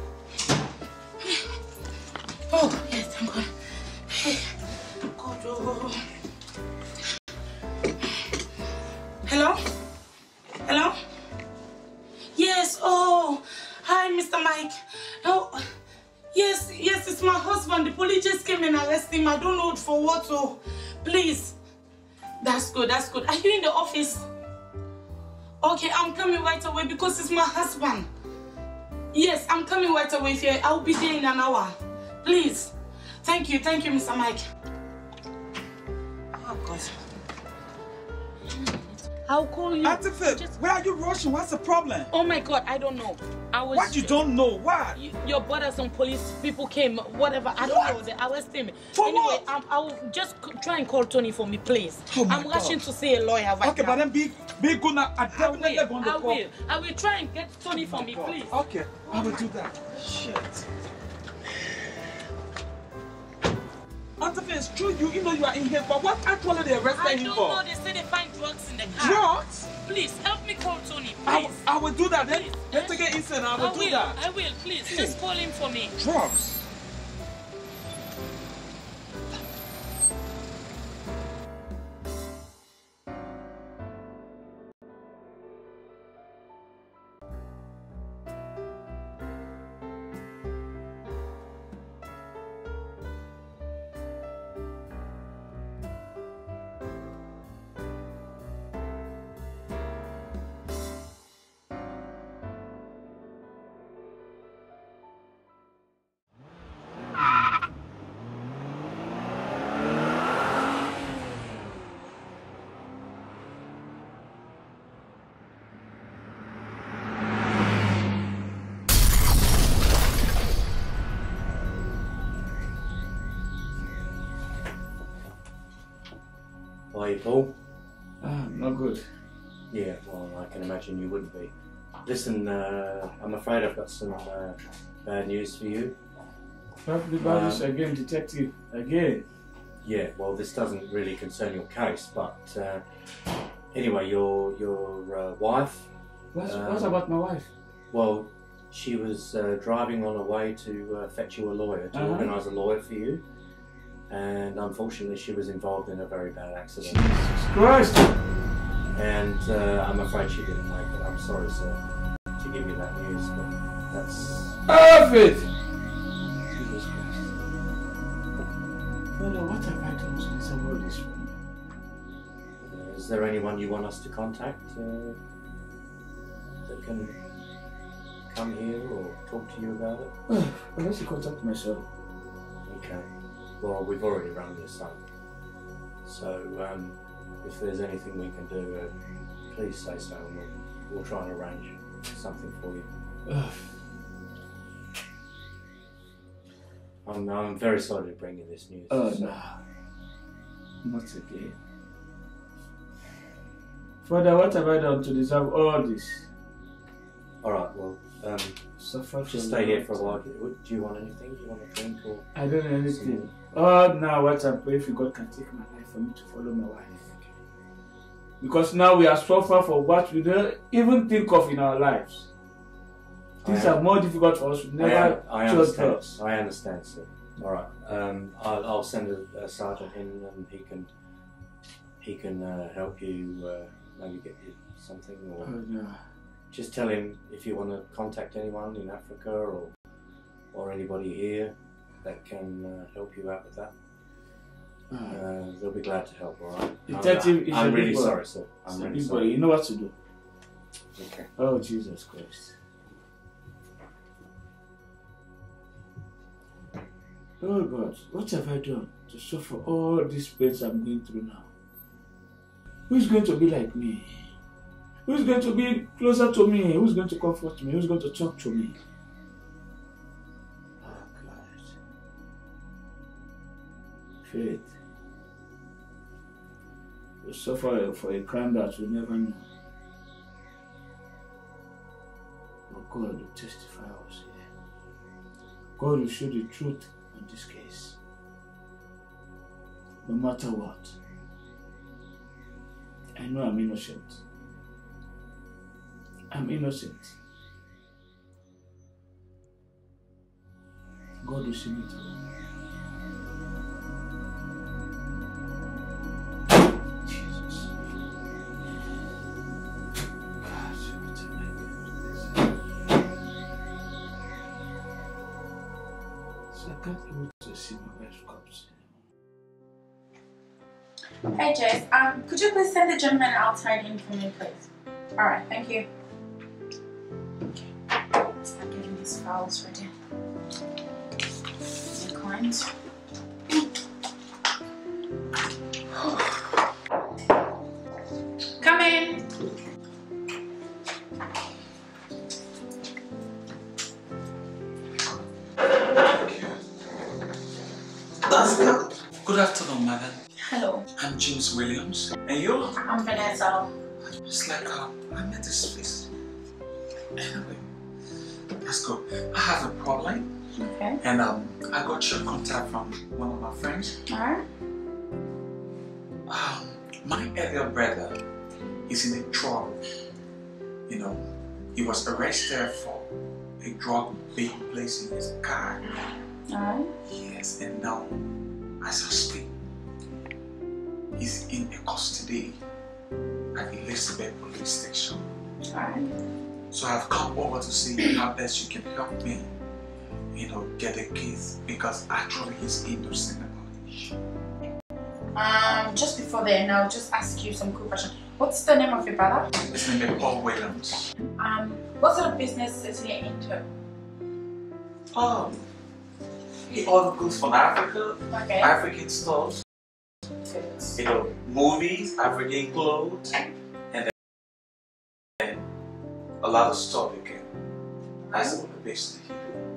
Oh, yes, thank God. Hey, God, oh. Hello? Hello? Yes, oh. Hi, Mister Mike. Oh, yes, yes, it's my husband. The police just came and arrested him. I don't know for what, so please. That's good, that's good. Are you in the office? Okay, I'm coming right away because it's my husband. Yes, I'm coming right away here. I'll be there in an hour. Please. Thank you, thank you, Mister Mike. Oh, God. I'll call you. Auntie, Just... where are you rushing? What's the problem? Oh my God, I don't know. I was. What you don't know? What? You, your brothers and police people came, whatever. I don't What? know. They arrested me. For anyway, what? I'm, I will just c- try and call Tony for me, please. Oh my I'm rushing God. to see a lawyer right Okay, now. but then be be good now. I I definitely will. going to I call. will. I will try and get Tony for me, please. Okay, I will do that. Shit. Auntie, it's true. You, you know you are in here, but what actually they arrested I him don't for? know. They say they find drugs in the car. Drugs? Please help me call Tony, I, please. will- I will do that. Then Please. let's take it inside. I will I do will. that. I will. Please, just call him for me. Drugs. Are you, Paul? Ah, not good. Yeah, well, I can imagine you wouldn't be. Listen, uh, I'm afraid I've got some uh, bad news for you. Probably about this Um, again, detective. Again. Yeah, well, this doesn't really concern your case, but uh, anyway, your your uh, wife. What's, um, what about my wife? Well, she was uh, driving on her way to uh, fetch you a lawyer, to Uh-huh. organise a lawyer for you, and unfortunately, she was involved in a very bad accident. Jesus Christ! And uh, I'm afraid she didn't make it. I'm sorry, sir, to give you that news, but that's. Have it! Jesus Christ. Father, what have I done to deserve all this from you? Uh, is there anyone you want us to contact uh, that can come here or talk to you about it? Unless you contact myself. Okay. Well, we've already rung your son. So, um, if there's anything we can do, uh, please say so and we'll, we'll try and arrange something for you. I'm, I'm very sorry to bring you this news. Oh, so- no. Not again. Father, what have I done to deserve all this? Alright, well, um, Suffer just from stay here the for a while. water. Do do you want anything? Do you want a drink or? I don't know anything. Oh, now what I'm praying for God can take my life for me to follow my wife. Because now we are suffering for what we don't even think of in our lives. Things I are more difficult for us. We I, never I chose understand. drugs. I understand, sir. Alright, um, I'll, I'll send a, a sergeant in and he can he can uh, help you uh, maybe get you something, or Oh, no. just tell him if you want to contact anyone in Africa or or anybody here that can uh, help you out with that. Uh, they'll be glad to help, alright? Detective is I'm a really big boy. sorry, sir. I'm It's a really big boy. sorry. You know what to do. Okay. Oh, Jesus Christ. Oh, God. What have I done to suffer all these pains I'm going through now? Who's going to be like me? Who's going to be closer to me? Who's going to comfort me? Who's going to talk to me? Oh, God. Faith. You suffer for a crime that you never know. But God will testify us here. God will show the truth on this case. No matter what. I know I'm innocent. I'm innocent. God will see me through. Jesus. God, every time I get into this. So I can't even to see my wife's corpse anymore. Hey Jess, um, could you please send the gentleman outside in for me, please? Alright, thank you. Okay, start getting these files ready. Your clients. Come in. That's good. Good afternoon, madam. Hello. I'm James Williams. And you? I'm Vanessa. It's like um, I met this face. Anyway, let's go. I have a problem. Okay. And um, I got your contact from one of my friends. Alright. Um, my elder brother is in a trouble. You know, he was arrested for a drug being placed in his car. Alright. Yes, and now, as I speak, he's in a custody at Elizabeth police station. Alright. So I've come over to see how best you can help me, you know, get a case, because actually he's innocent about it. Um, just before then, I'll just ask you some quick questions. What's the name of your brother? His name is Paul Williams. Um, what sort of business is he into? Oh, he orders goods from Africa, Okay. African stores, Good. you know, movies, African clothes, and then a lot of stuff again. That's the business he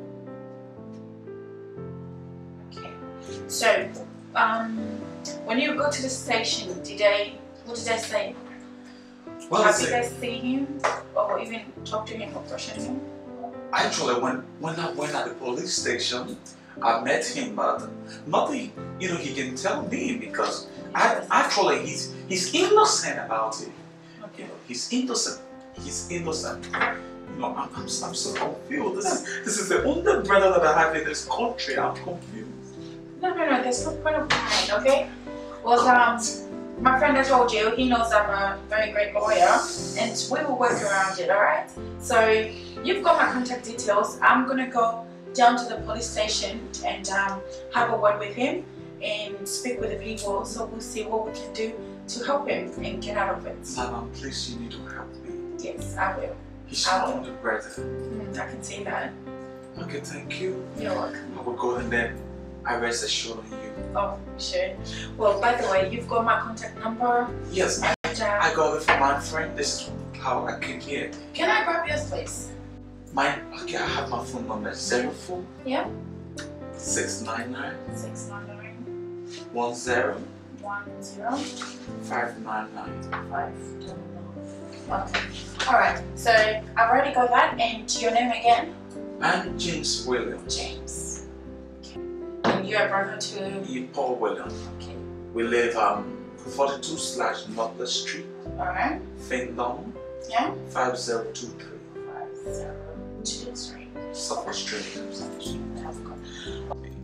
do. Okay. So, um, when you go to the station, did they, what did they say? Well, Have you listen, guys seen him or even talked to him or questioned him? actually, when when I went at the police station, I met him, but nothing, you know, he can tell me, because I, actually he's he's innocent about it. You know, he's innocent. He's innocent. You know, I'm, I'm, I'm so confused. This is this is the only brother that I have in this country. I'm confused. No, no, no, there's no point of lying, okay? Well, um, my friend I told you, he knows I'm a very great lawyer, and we will work around it, alright? So, you've got my contact details. I'm gonna go down to the police station and um, have a word with him and speak with the people, so we'll see what we can do to help him and get out of it. Madam, please, you need to help me. Yes, I will. He's I my will. only brother. Mm, I can see that. Okay, thank you. You're welcome. I will go and then I rest assured on you. Oh, sure. Well, by the way, you've got my contact number. Yes, I, And, uh, I got it from my friend. This is how I came here. Can I grab yours, please? My okay, I have my phone number zero four Yeah. six nine nine Six nine nine one zero one zero five nine nine. five double nine. Okay. All right. So I've already got that. And your name again? I'm James Williams. James. Okay. And you're a brother to. You Paul Williams. Okay. We live um forty-two slash Northwest Street, All right. Finland, Yeah. five zero two three. Five zero two three. South Australia. I've got.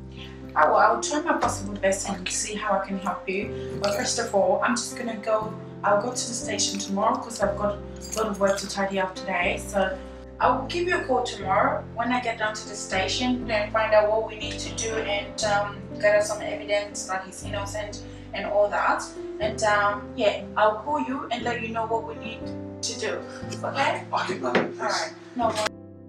I will. I'll try my possible best and see how I can help you. But first of all, I'm just gonna go. I'll go to the station tomorrow because I've got a lot of work to tidy up today. So I will give you a call tomorrow when I get down to the station and find out what we need to do and um, get us some evidence that he's innocent and all that. And um, yeah, I'll call you and let you know what we need to do. Okay? Okay, ma'am. All right. No worries.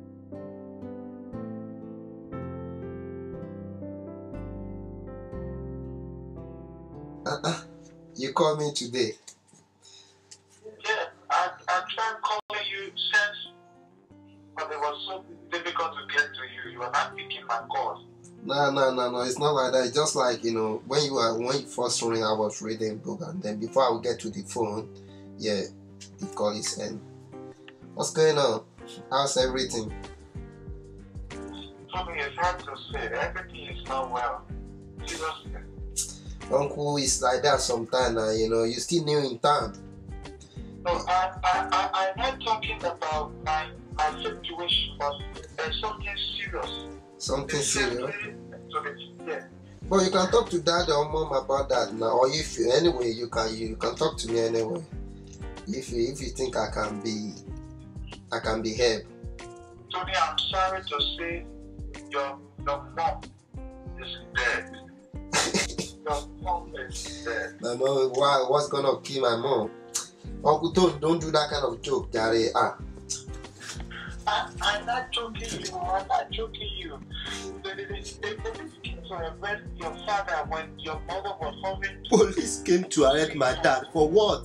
Uh-uh. You called me today. Yeah, I, I tried calling you since, but it was so difficult to get to you. You were not picking my calls. No, no, no, no. It's not like that. It's just like, you know, when you were when you first rang, I was reading a book, and then before I would get to the phone, yeah, the call is end. What's going on? How's everything? Something is hard to say. Everything is not well. Seriously. Uncle is like that sometimes, uh, you know. You still new in town. No, I, I, I, I'm not talking about my, my situation, but there's something serious. Something serious. Yeah. But you can talk to dad or mom about that now, or if you, anyway, you can you can talk to me anyway. If you if you think I can be, I can be helped. Tony, I'm sorry to say, your your mom is dead. Your mom is dead. My mom, why? What's gonna kill my mom? Uncle, don't don't do that kind of joke, Gary. Ah. I, I'm not joking you. I'm not joking you. The, the, the, the police came to arrest your father when your mother was having. Police came to arrest my dad for what?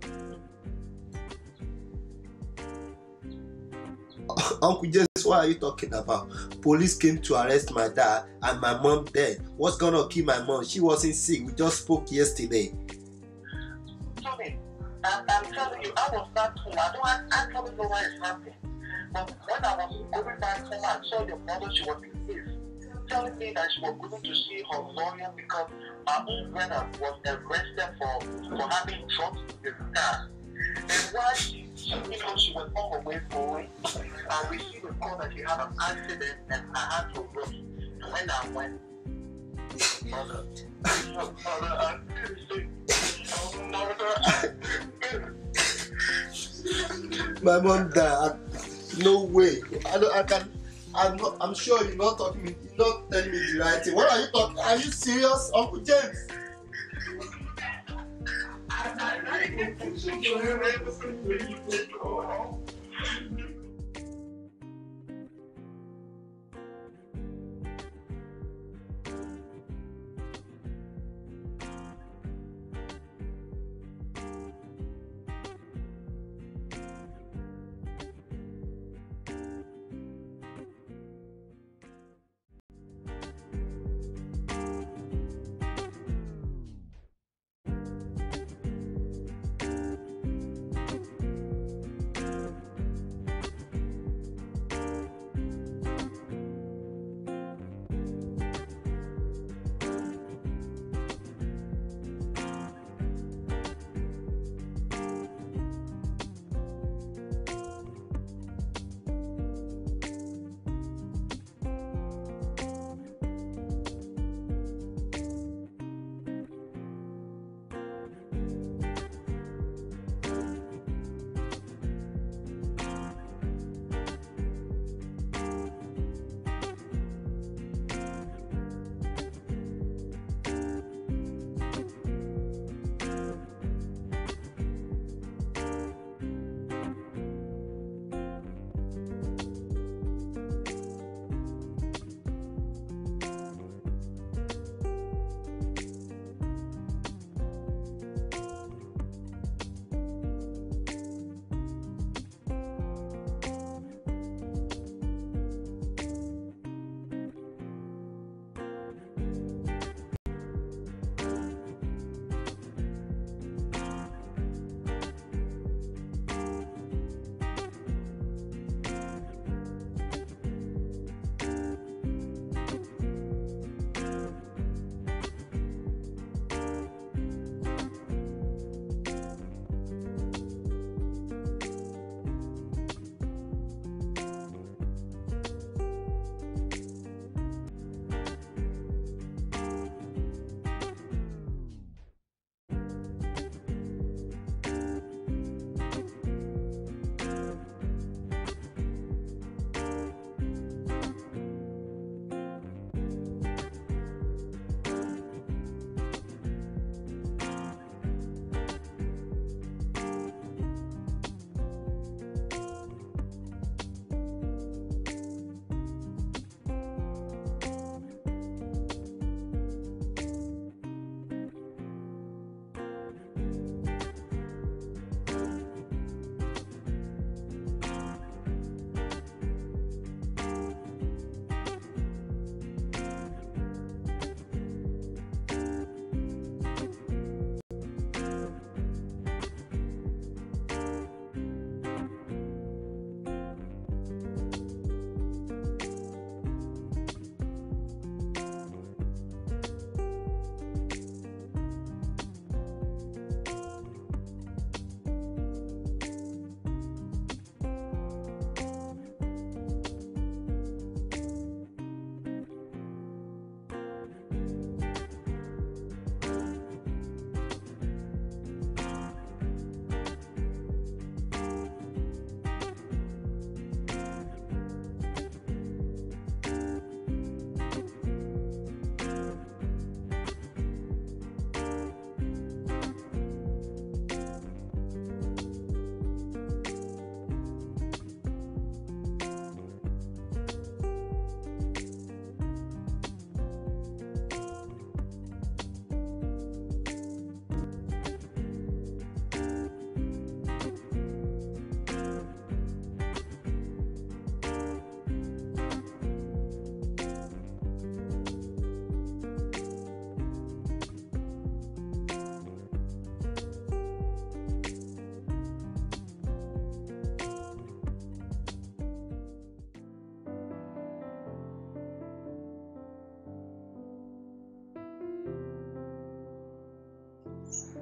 Uncle James, what are you talking about? Police came to arrest my dad and my mom dead. What's gonna kill my mom? She wasn't sick. We just spoke yesterday. Tony, I'm, I'm telling you, I was not home. I don't actually know what is happening. But when I was going back home, I saw your mother. She was in peace, telling me that she was going to see her lawyer because my own brother was arrested for, for having drugs in his car. And while she, she, you know, she was on her way going, I received a call that she had an accident and I had to rush. And when I went, mother, mother, I My mom died. No way. I don't. I can. I'm not. I'm sure you're not talking. You're not telling me the right thing. What are you talking? Are you serious, Uncle James?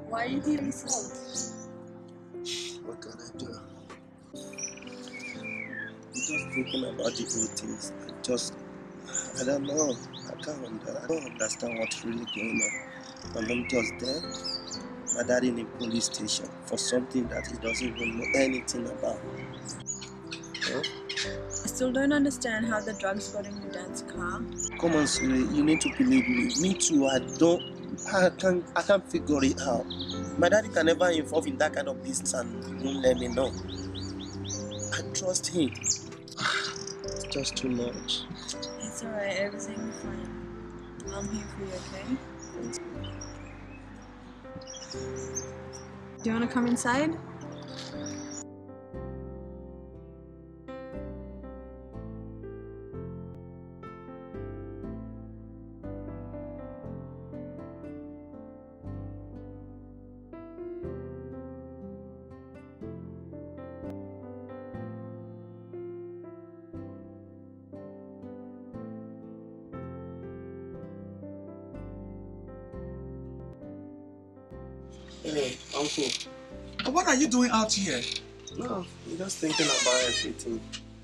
Why are you feeling so? What can I do? I'm just thinking about the old things. I just, I don't know. I can't under, I don't understand what's really going on. My mom just dead. My dad in a police station for something that he doesn't even know anything about. Huh? I still don't understand how the drugs got in your dad's car. Come on, Siri, you need to believe me. Me too, I don't, I can't, I can't figure it out. My daddy can never involve in that kind of business and won't let me know. I trust him. It's just too much. It's alright, everything will be fine. I'm here for you, okay? Do you want to come inside? Hey, uncle. What are you doing out here? No, I'm just thinking about everything.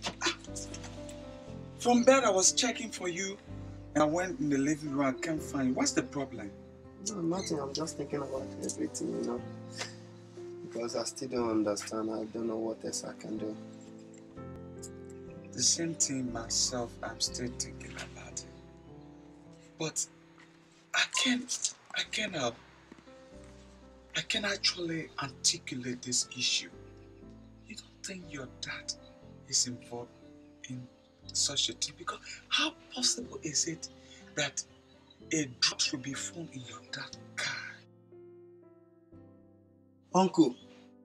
From bed I was checking for you and I went in the living room, I can't find you. What's the problem? No, nothing. I'm just thinking about everything, you know. Because I still don't understand. I don't know what else I can do. The same thing myself, I'm still thinking about it. But I can't, I can't, uh, I can actually articulate this issue. You don't think your dad is involved in such a thing? Because how possible is it that a drug will be found in your dad's car? Uncle.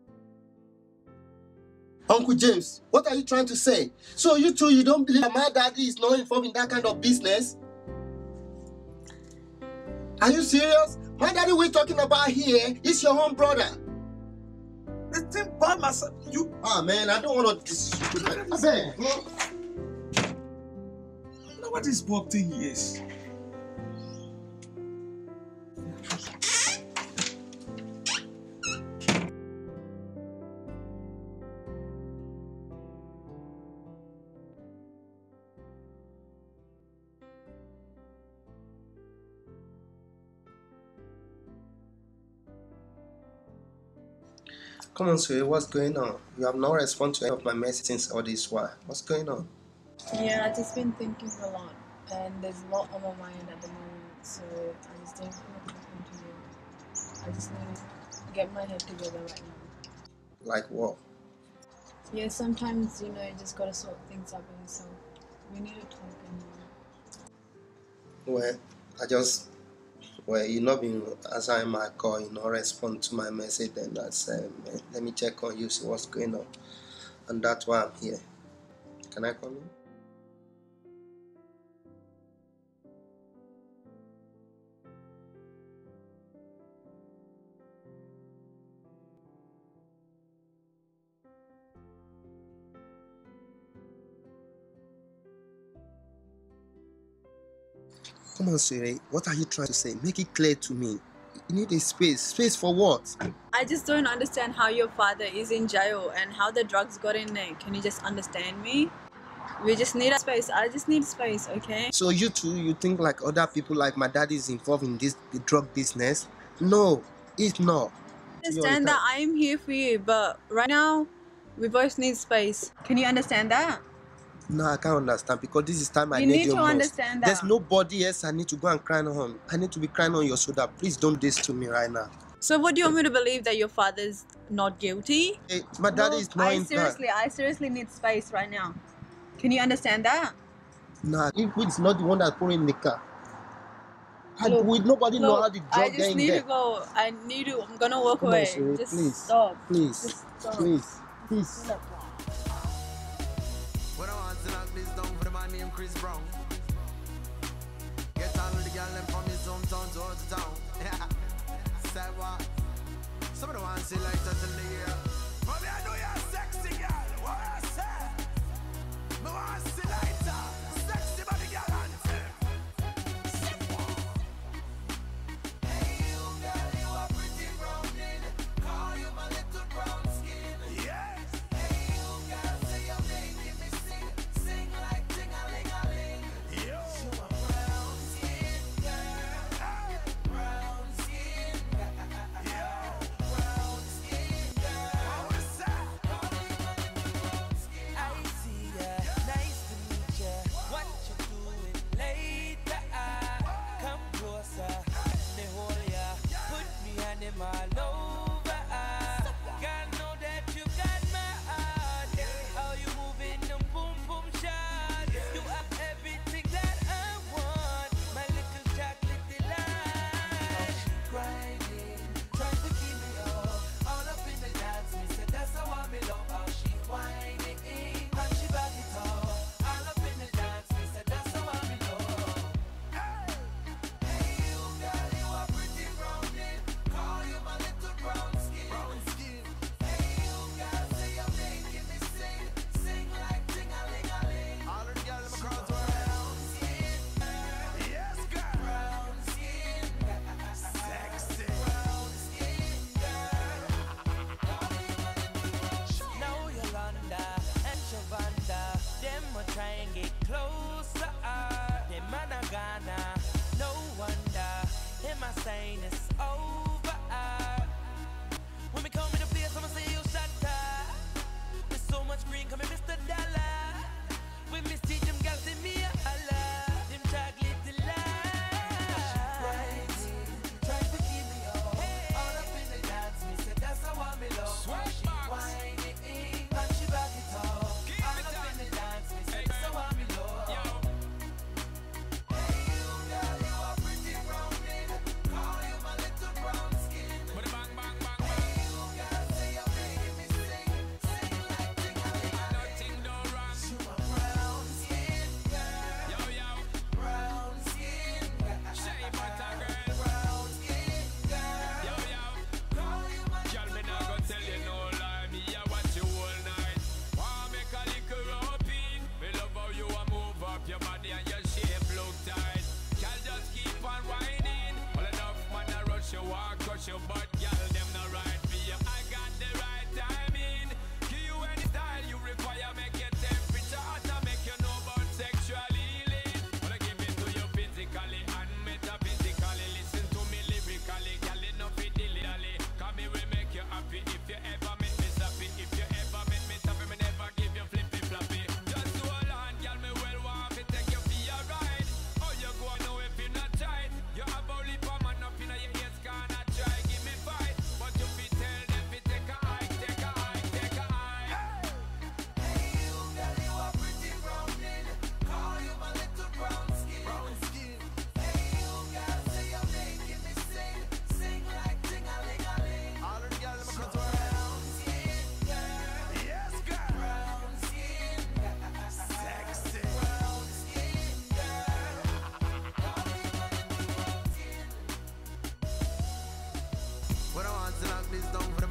Uncle James, what are you trying to say? So you two, you don't believe that my daddy is not involved in that kind of business? Are you serious? My daddy we're talking about here is your own brother. The thing by myself, you... Ah, man, I don't want to... I beg, bro. You know what this Bob thing is? Come on, sir, what's going on? You have not responded to any of my messages since all this while. What's going on? Yeah, I've just been thinking a lot, and there's a lot on my mind at the moment, so I just don't feel like talking to you. I just need to get my head together right now. Like what? Yeah, sometimes, you know, you just gotta sort things out by yourself. We need to talk and... Well, I just... Well, you not been answering my call, you not respond to my message, then I said, um, let me check on you, see what's going on. And that's why I'm here. Can I come in? Come on, Siri, what are you trying to say? Make it clear to me. You need a space. Space for what? I just don't understand how your father is in jail and how the drugs got in there. Can you just understand me? We just need a space. I just need space, okay? So you two, you think like other people, like my dad is involved in this the drug business? No, it's not. I understand that I am here for you, but right now, we both need space. Can you understand that? No, I can't understand because this is time I you need, need you to most. understand that. There's nobody else I need to go and cry on. I need to be crying on your shoulder. Please don't do this to me right now. So what do you want me to believe, that your father's not guilty? Hey, my daddy Look, is not I in seriously, that. I seriously need space right now. Can you understand that? Nah, if it's not the one that put in the car. Look, would nobody look, know how the I drug just get need in there? to go. I need to. I'm gonna walk Come away. on, Siri, just please. stop. Please. Just stop. Please. Please. Stop. When I want to lock this down for the man named Chris Brown. Get on with the girl and from his hometown to out of town. Say what? Some of the ones see like that in the year. But me I know you're sexy girl. What I say? Me want to see lighter. Sexy body girl answer. Hey you girl, you are pretty brown.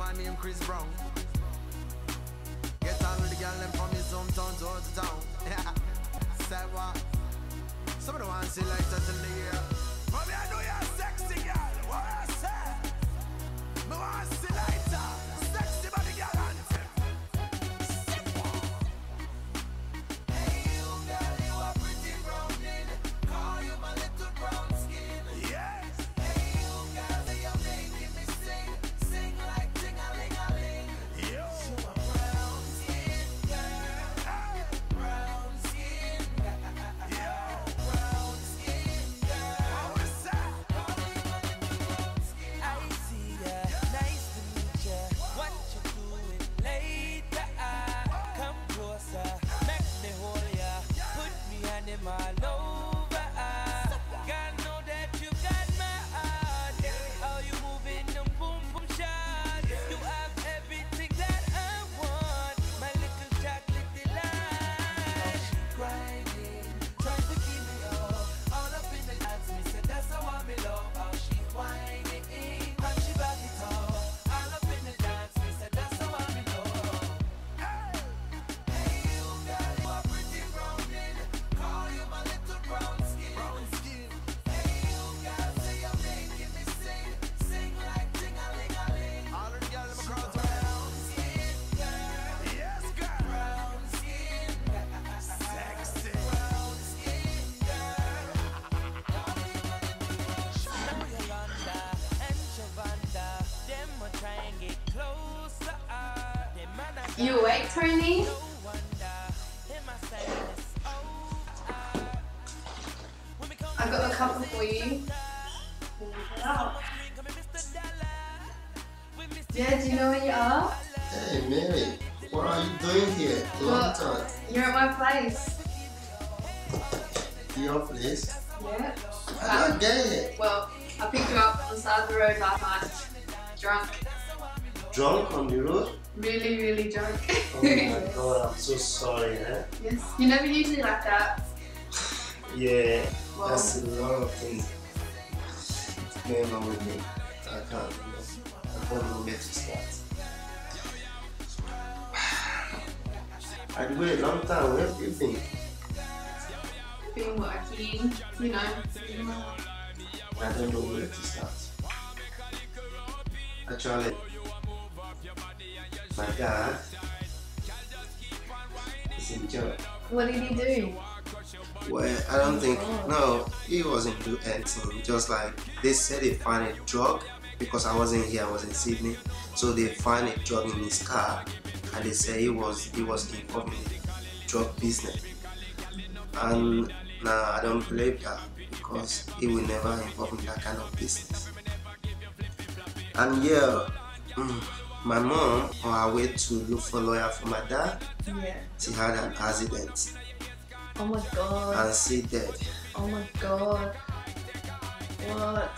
boy named Chris Brown. Get on with the girl them from his hometown to out of town. Say what? Some of the ones see like that in the year. Mommy, I know you're sexy girl. What I say? Me want to see lighter. Sexy body girl anthem. Hey you girl, you are pretty browning. Call you my little brown skin. Yes. Hey you girl, you're making me sing. Sing like ting-a-ling-a-ling. You are brown skin girl. Brown skin girl. Brown skin girl. What's that? I see ya. Nice to meet ya. What you doing later? Come closer. Make me hold ya. Put me on him all over. God know that you got my heart. How you moving them boom boom shot. You have everything that I want. My little chocolate delight. She grinding, trying to keep me up. All up in the dance, me said that's how I me love. How she whining, and she back it up. All up in the dance, me said that's how I me love. Hey you girl, you are pretty browning. Call you my little brown skin. Brown skin. Hey you girl, say you're making me sing. Sing like ting-a-ling-a-ling. All of the girls in my crowd. Brown skin girl. Yes girl. Brown skin girl. Sexy. Brown skin girl. Now Yolanda and Shavanda, them a try and get closer. Them man a You awake, Tony? no wonder. Them a say it's over. When we come I got a couple for you. Yeah, do you know where you are? Hey Mary, what are you doing here? Long Well, time. You're at my place. Your place? Yeah. I don't get it. Well, I picked you up on the side of the road last night. Drunk. Drunk on the road? Really, really drunk. Oh my god, I'm so sorry, eh? Yes. You're never usually like that. Yeah, Well- that's a lot of things going on with me. I can't, you know, I don't know where to start. I'd wait a long time, where have you been? Been working, you know. I don't know where to start. Actually, my dad is in jail. What did he do? Well, I don't think, no, he wasn't doing anything. Just like they said they find a drug because I wasn't here, I was in Sydney. So they find a drug in his car and they say he was he was involved in the drug business. And now I don't believe that because he will never involve in that kind of business. And yeah, mm, my mom on her way to look for a lawyer for my dad, Yeah. she had an accident Oh my god. and she dead. Oh my god. What?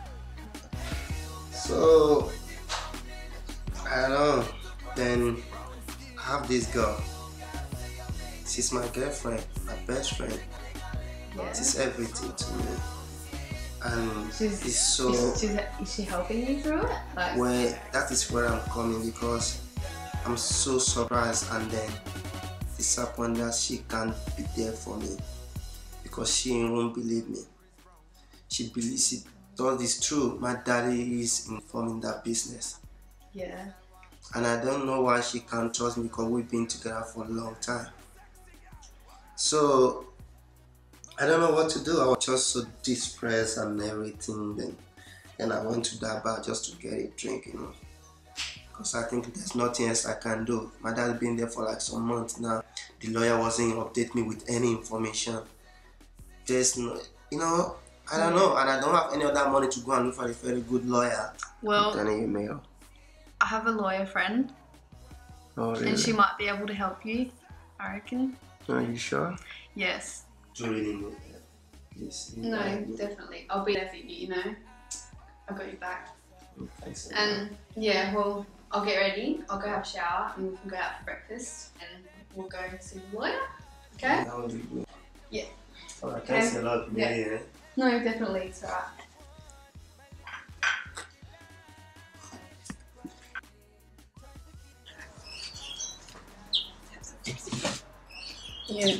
So I don't know. Then I have this girl. She's my girlfriend, my best friend. Yeah. She's everything to me. And She's, it's so is, she's, is she helping you through it? Like, well, that is where I'm coming because I'm so surprised and then disappointed that she can't be there for me because she won't believe me. She believes she thought it's true. My daddy is involved in that business. yeah. And I don't know why she can't trust me because we've been together for a long time. So I don't know what to do. I was just so depressed and everything. Then, and I went to that bar just to get a drink, you know. Because I think there's nothing else I can do. My dad's been there for like some months now. The lawyer wasn't update me with any information. There's no, you know, I don't know. And I don't have any other money to go and look for a very good lawyer. Well, I'm telling you, Mayo. I have a lawyer friend. Oh, really? And she might be able to help you, I reckon. Are you sure? Yes. Do you really need that? Please. you No, need that. definitely. I'll be there for you, you know. I got your back. Thanks a lot. And yeah, well, I'll get ready. I'll go have a shower and we can go out for breakfast and we'll go see the lawyer. Okay? That would be good. Yeah. Oh, I Okay. can't say a lot, Yeah. really, eh? No, definitely. It's alright. Yeah.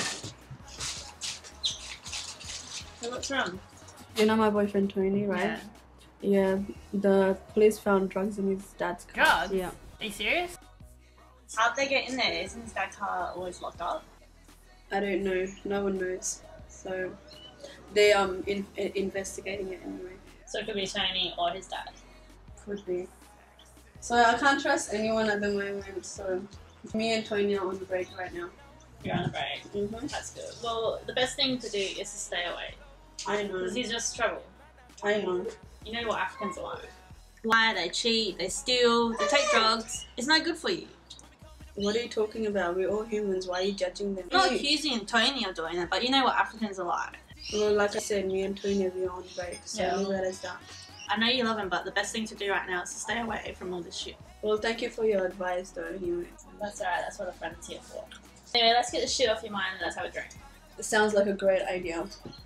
So what's wrong? You know my boyfriend Tony, right? Yeah. The police found drugs in his dad's car. Drugs? Yeah. Are you serious? How'd they get in there? Isn't his dad's car always locked up? I don't know. No one knows. So they um in, in, investigating it anyway. So it could be Tony or his dad. Could be. So I can't trust anyone at the moment. So me and Tony are on the break right now. You're on a break. Mm-hmm. That's good. Well, the best thing to do is to stay away. I know. Because he's just trouble. I know. You know what Africans are like. Lie, they cheat, they steal, they take drugs. It's not good for you. What are you talking about? We're all humans. Why are you judging them? I'm not accusing Tony of doing it, but you know what Africans are like. Well, like I said, me and Tony are on break, so Yeah. leave that as that. I know you love him, but the best thing to do right now is to stay away from all this shit. Well, thank you for your advice, though. Anyway, That's alright, that's what a friend's here for. Anyway, let's get this shit off your mind and let's have a drink. it sounds like a great idea.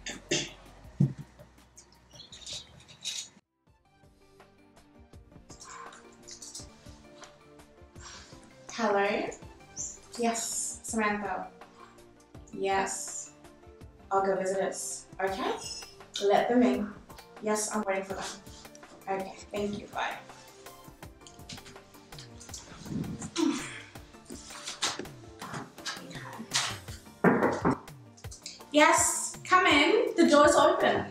Hello? Yes, Samantha. Yes. I'll go visit us. Okay? Let them in. Yes, I'm waiting for them. Okay, thank you. Bye. Yes, come in. The door's open.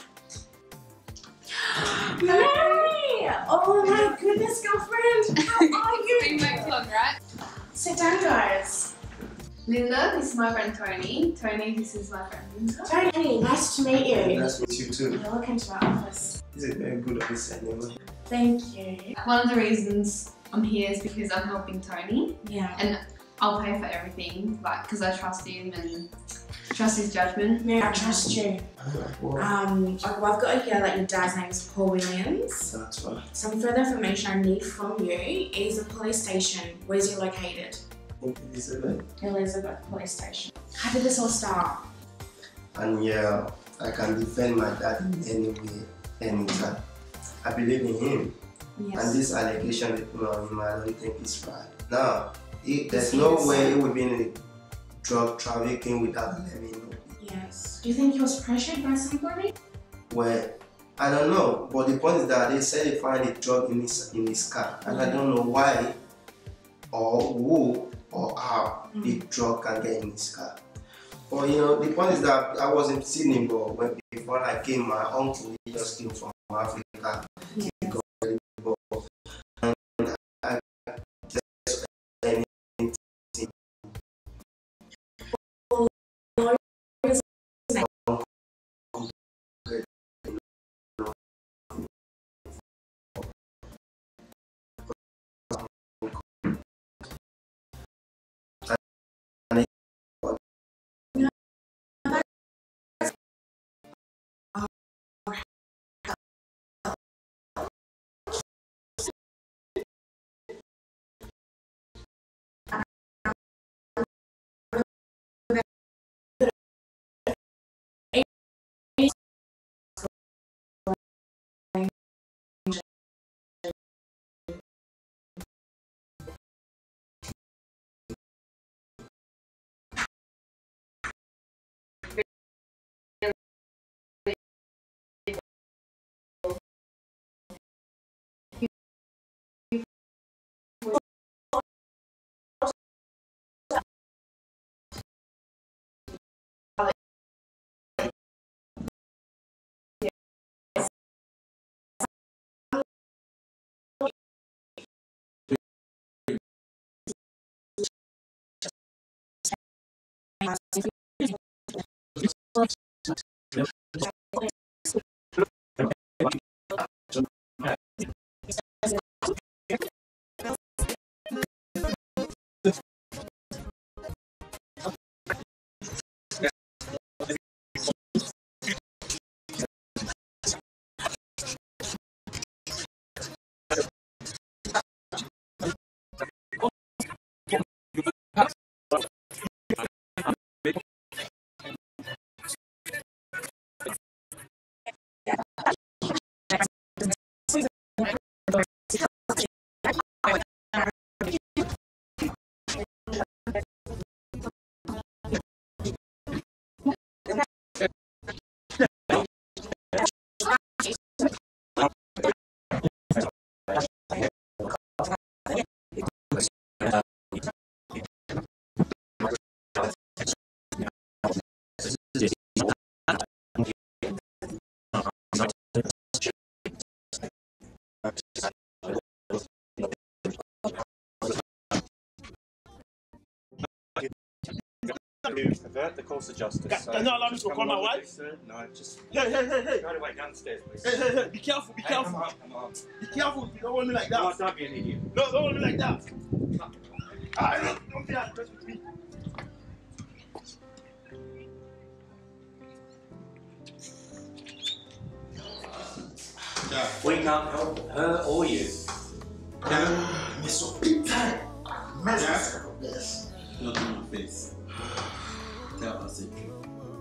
Mary! Oh my goodness, girlfriend! How are you? Bring my clog, right? Sit down, guys. Linda, this is my friend Tony. Tony, this is my friend Linda. Tony, nice to meet you. Nice to meet you too. Welcome to our office. It's a very good office anyway. Thank you. One of the reasons I'm here is because I'm helping Tony. Yeah. And I'll pay for everything, like, because I trust him and trust his judgment. Yeah, I trust you. Um, well, I've got here that your dad's name is Paul Williams. That's right. Some further information I need from you is the police station. Where's he located? In Elizabeth. Elizabeth Police Station. How did this all start? And yeah, I can defend my dad in any way, anytime. I believe in him. Yes. And this allegation they put on him, I don't think it's right. Now, it, there's Yes, no yes. way it would be in a drug trafficking without letting me know. Yes. Do you think he was pressured by somebody? Well, I don't know, but the point is that they said they find a drug in his in his car, and I don't know why, or who, or how Mm. the drug can get in his car. But you know, the point is that I was in Sydney, but when before I came, my uncle he just came from Africa. He got very bored, and I just anything. Avert the course of justice. Can, so can you allow me just to come call my along with wife? me, sir. No, just. Hey, hey, hey, hey. Right away downstairs, please. Hey, hey, hey. Be careful, be Hey, careful. Come on, come on. Be careful. You don't want me like that. No, don't be an idiot. No, don't want me like that. Ah, don't, don't be aggressive with me. We can't help her or you. Me so big time. Mess up. Yes. Not in my face. Tell us the truth.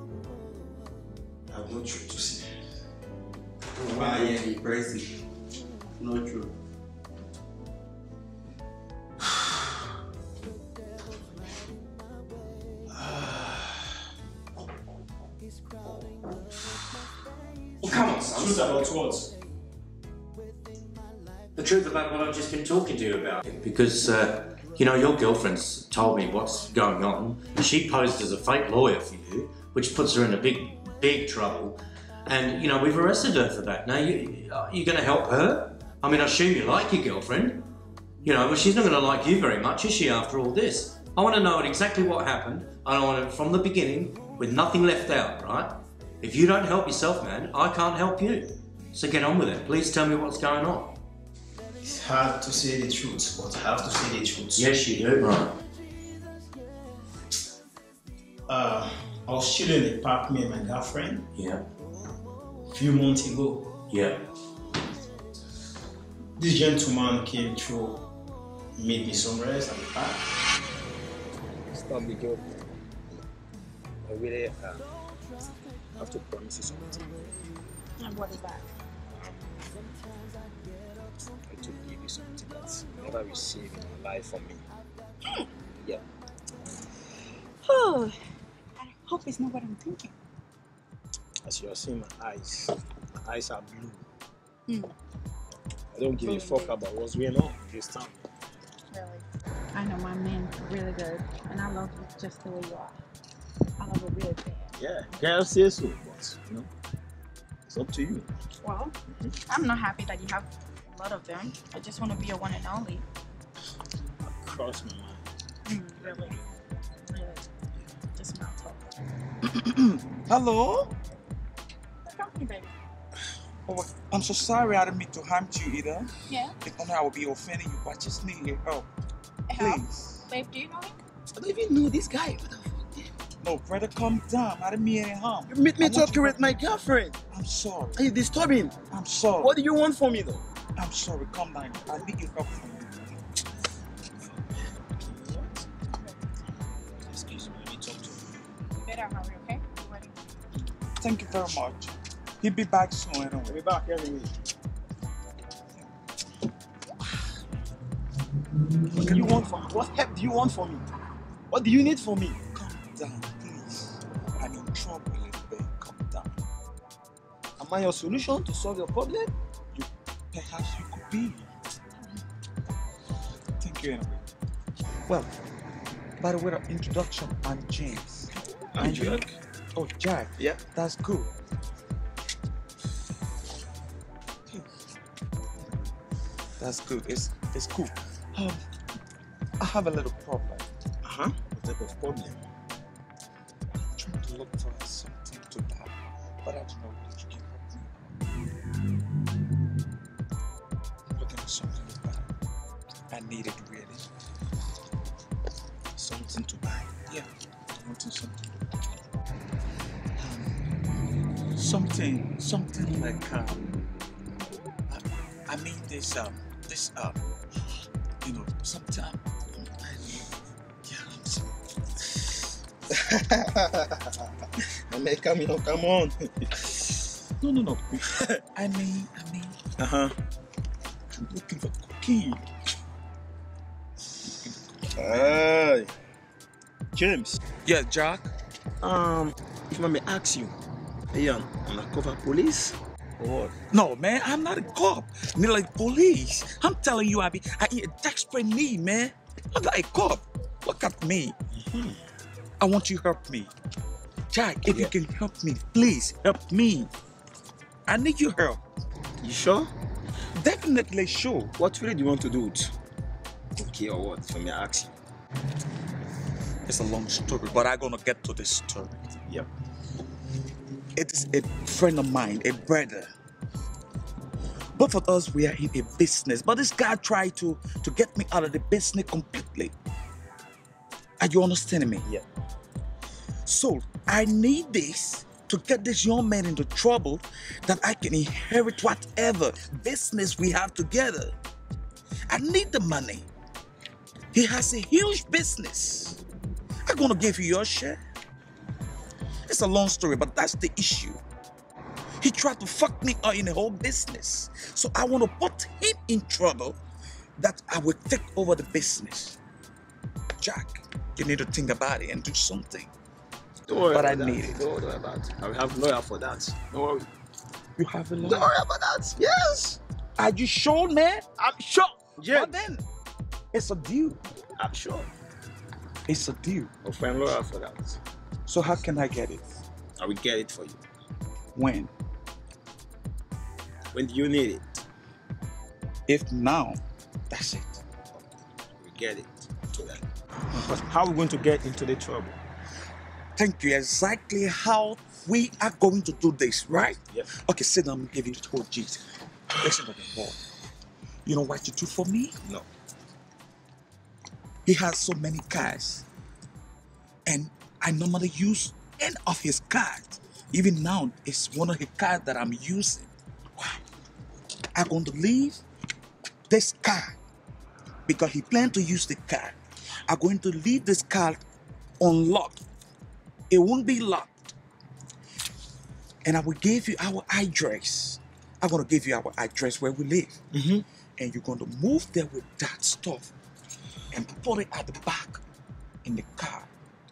I have no truth to say. Why are you depressing? No truth. Well, come on, son. Truth about what? The truth about what I've just been talking to you about. Because, uh, you know, your girlfriend's told me what's going on. She posed as a fake lawyer for you, which puts her in a big, big trouble. And, you know, we've arrested her for that. Now, you, are you going to help her? I mean, I assume you like your girlfriend. You know, but she's not going to like you very much, is she, after all this? I want to know exactly what happened. I want it from the beginning, with nothing left out, right? If you don't help yourself, man, I can't help you. So get on with it. Please tell me what's going on. It's hard to say the truth, but I have to say the truth. Yes, you do. Right. Uh, I was chilling in the park, me and my girlfriend. Yeah. A few months ago. Yeah. This gentleman came through, made me some rest at the park. Stop the joke. I really uh, have to promise you something. And what is that? I to give you something that's never received in my life from me. Yeah. Oh, I hope it's not what I'm thinking. As you are seeing my eyes, my eyes are blue. Hmm. I don't give a fuck about what's going on this time. Really? I know my man really good, and I love you just the way you are. I love you really bad. Yeah, girl say so, but you know, it's up to you. Well, I'm not happy that you have a lot of them. I just want to be your one and only. Cross my mind. Mm, really? Really? Just not talk. Hello? Talk to me, baby. Oh, I'm so sorry I didn't mean to harm you either. Yeah? If only I would be offending you, but I just need your help. Help? Please. Babe, do you know him? I don't even know this guy. What the fuck? No, brother, calm down. I didn't mean any harm. You meet me I want talking you with to- my girlfriend. I'm sorry. Are you disturbing? I'm sorry. What do you want from me though? I'm sorry. Calm down. I need your help from you. Excuse me, let me talk to you. You better hurry, okay? You ready? Thank you very much. He'll be back soon anyway. I'll be back anyway. What do you want from me? What help do you want from me? What do you need from me? Calm down, please. I'm in trouble a little bit. Calm down. Am I your solution to solve your problem? You, perhaps you could be. Thank you anyway. Well, by the way, the introduction, I'm James. I'm And you- Jack. Oh, Jack. Yeah. That's good. That's good. It's it's cool. Um, I have a little problem. Uh-huh. What type of problem? I'm trying to look for something to buy, but I don't know if you can help me. I'm looking for something to buy. I need it really. Something to buy. Yeah, I want something to buy. Um, something, something like um, I, I mean this um, this um, you know, sometime. Man, come on, come on. No, no, no. I mean, I mean, Uh-huh. I'm looking for cocaine. Hey. James. Yeah, Jack. Um, let me ask you. Are you an undercover police? Or what? No, man, I'm not a cop. I'm not like police. I'm telling you, I be, I in a desperate need, man. I'm not a cop. Look at me. Mm-hmm. I want you to help me. Jack, if Yeah. you can help me, please help me. I need your help. You sure? Definitely sure. What really do you want to do with? Okay, or what? Let me ask you. It's a long story, but I'm gonna get to this story. Yep. It is a friend of mine, a brother. Both of us, we are in a business, but this guy tried to, to get me out of the business completely. Are you understanding me? Yeah. So, I need this to get this young man into trouble that I can inherit whatever business we have together. I need the money. He has a huge business. I'm gonna give you your share. It's a long story, but that's the issue. He tried to fuck me up in the whole business. So I want to put him in trouble that I will take over the business. Jack, you need to think about it and do something. Don't worry but about I that. need it. Don't worry about it. I will have a lawyer for that. Don't worry. You have a lawyer? Don't worry about that. Yes. Are you sure, man? I'm sure. Yeah. But then, it's a deal. I'm sure. It's a deal. I'll find a lawyer for that. So how can I get it? I will get it for you. When? When do you need it? If now, that's it. We get it today. But how are we going to get into the trouble? Thank you. Exactly how we are going to do this, right? Yeah. Okay, sit down and give you the whole gist. Listen to the boy. You know what you do for me? No. He has so many cars. And I normally use any of his cards. Even now, it's one of the cards that I'm using. I'm going to leave this card because he planned to use the card. I'm going to leave this card unlocked. It won't be locked. And I will give you our address. I'm going to give you our address where we live. Mm-hmm. And you're going to move there with that stuff and put it at the back in the car.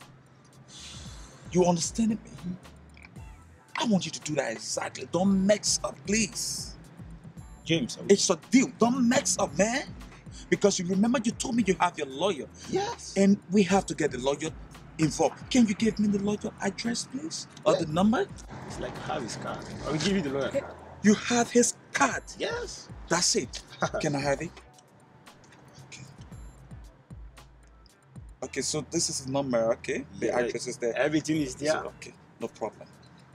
You understand me? I want you to do that exactly. Don't mix up, please. James, it's a deal. Don't mix up, man. Because you remember you told me you have your lawyer. Yes. And we have to get the lawyer involved. Can you give me the lawyer address, please? Or Yeah. the number? It's like I have his card. I will give you the lawyer card. You have his card? Yes. That's it. Can I have it? Okay. Okay, so this is the number, okay? The Yeah, address is there. Everything is there. So, okay, no problem.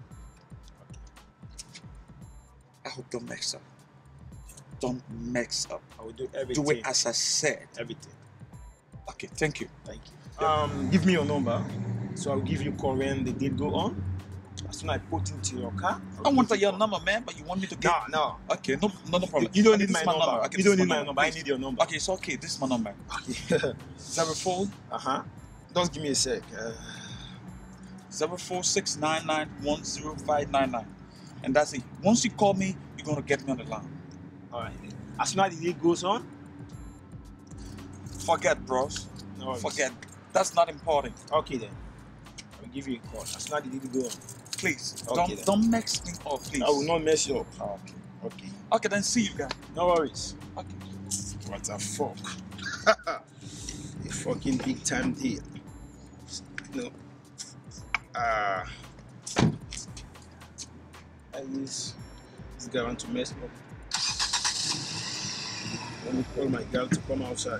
I hope don't mix up. Don't mix up. I will do everything. Do it as I said. Everything. Okay, thank you. Thank you. Um, give me your number, so I'll give you a call when the date go on. As soon as I put into your car. I want your number, man, but you want me to get... No, no. Okay, no, no, no problem. You don't Okay, need this my is my number. Okay, You this don't is need my my number. I please. need your number. Okay, it's okay. This is my number. Okay. Zero four. Uh huh. Just give me a sec. Uh, Zero four six nine nine one zero five nine nine, and that's it. Once you call me, you're gonna get me on the line. all right. As soon as the date goes on. Forget, bros. No worries. Forget. That's not important. Okay then. I'll give you a call. As soon as the date go on. Please, Okay, don't then. don't mess me up, please. I will not mess you up. Okay. Okay. Okay, then see you guys. No worries. Okay. What the fuck? A fucking big time deal. No. Ah. Uh, at least this guy want to mess me up. Let me call my girl to come outside.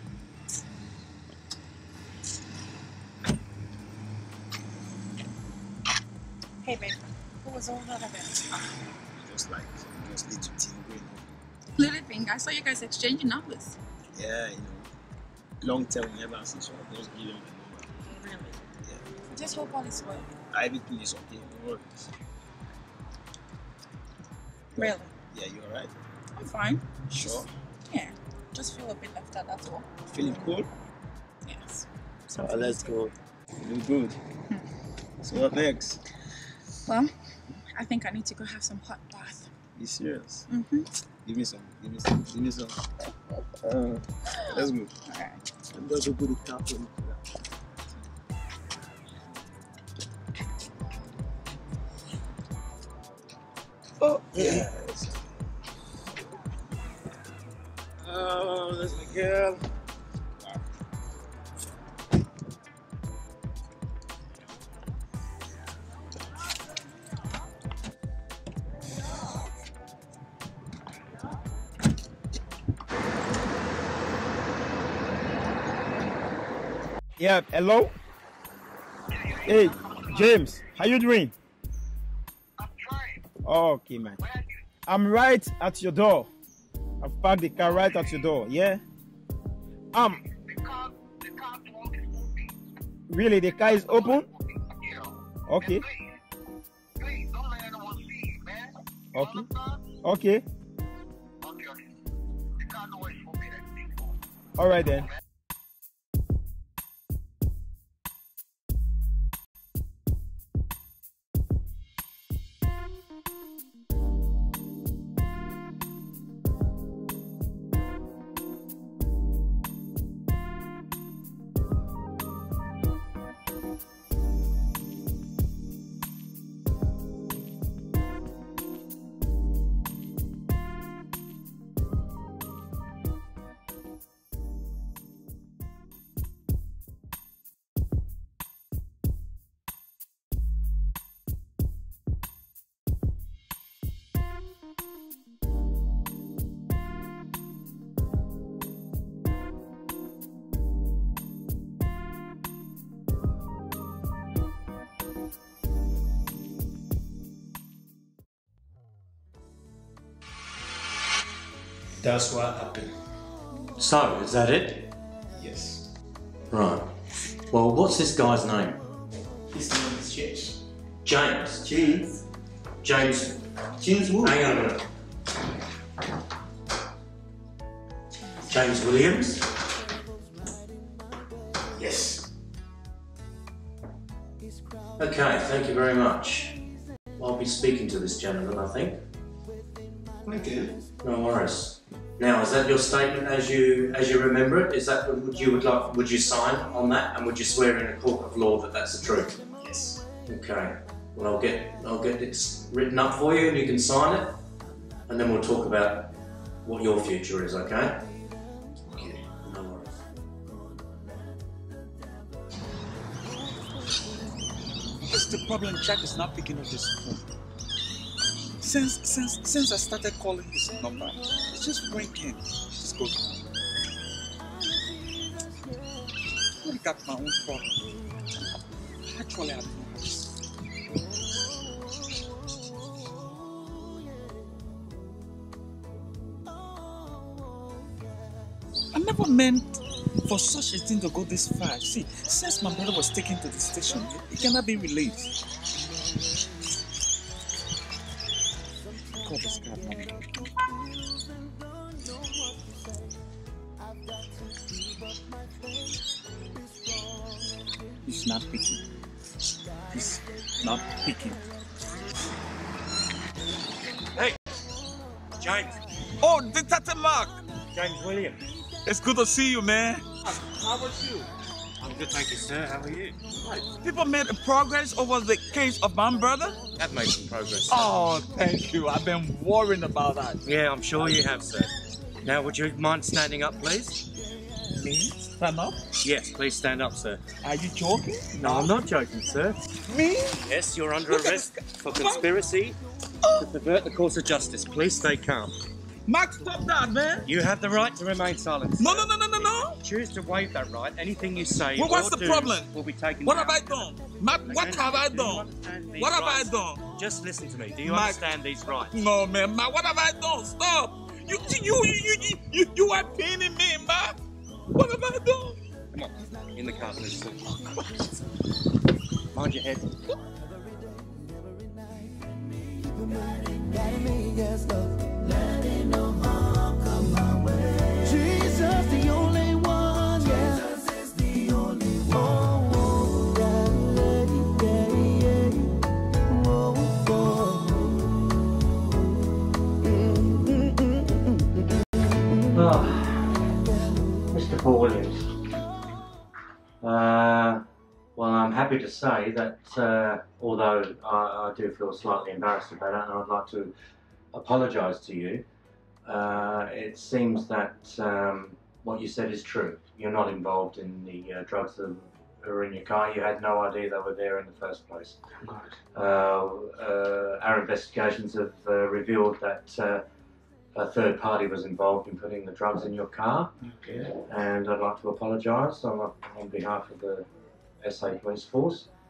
Hey, babe. What was all that about? Just like, just little thing going on. Little thing, I saw you guys exchanging numbers. Yeah, you know. Long time we never seen, so I'll just give you my number. Really? Yeah. Just hope all is well. Everything is okay, no worries. Really? Yeah, you alright? I'm fine. Sure. Yeah. Just feel a bit left out, that's all. Feeling cool? Yes. So uh, let's go. Feeling good. So what next? Well, I think I need to go have some hot bath. You serious? Mm-hmm. Give me some. Give me some. Give me some. Uh, let's go. Alright. I'm going to put the tap on. Oh, yes. Oh, that's my girl. Yeah, hello? Hey, James, how you doing? I'm trying. Okay, man. I'm right at your door. I've parked the car right at your door, yeah? Um, the car, the car door is open. Really, the car is open? Yeah. Okay. Please, please don't let anyone see you, man. You okay. Understand? Okay. Okay, okay. The car door is open. All right then. That's what happened. So, is that it? Yes. Right. Well, what's this guy's name? His name is James. James. James. James. James Wood. Hang on a minute. James Williams? Yes. Okay, thank you very much. I'll be speaking to this gentleman, I think. Okay. No worries. Now, is that your statement as you as you remember it? Is that what you would like? Would you sign on that, and would you swear in a court of law that that's the truth? Yes. Okay. Well, I'll get I'll get it written up for you, and you can sign it, and then we'll talk about what your future is. Okay. Okay. No worries. What's the problem? Jack is not picking up this phone. Since since since I started calling his number, it's just ringing. Just go. I got my own problem. Actually, I don't know how this. I never meant for such a thing to go this far. See, since my brother was taken to the station, it cannot be released. Call this guy, man. He's not picking. He's not picking. Hey, James. Oh, Detective Mark. James Williams. It's good to see you, man. How about you? I'm good, thank you, sir. How are you? People made progress over the case of my brother? I've made some progress. Oh, thank you. I've been worrying about that. Yeah, I'm sure you have, sir. Now, would you mind standing up, please? Me? Stand up? Yes, please stand up, sir. Are you joking? No, I'm not joking, sir. Me? Yes, you're under Look at arrest this- for conspiracy to pervert the course of justice. Please stay calm. Mark, stop that, man. You have the right to remain silent, sir. No, no, no, no, no, no. If you choose to waive that right, anything you say Well, what's or the do problem? will be taken What down. have I done? Mark, what have I done? These What have I rights. done? Just listen to me. Do you Mark- understand these rights? No, man, Mark, what have I done? Stop. You, you, you, you, you, you, you are paining me, Mark. What have I done? Come on, in the car, please. Mind your head. Jesus, the only one, yeah. Jesus is the only one. Yeah, yeah, yeah. Whoa, whoa. Oh, Mister Paul Williams. Uh, well, I'm happy to say that uh, although I, I do feel slightly embarrassed about it, and I'd like to apologise to you, uh, it seems that um, what you said is true. You're not involved in the uh, drugs that are in your car. You had no idea they were there in the first place. Uh, uh, our investigations have uh, revealed that uh, a third party was involved in putting the drugs in your car. Okay. And I'd like to apologise on, on behalf of the S A Police Force.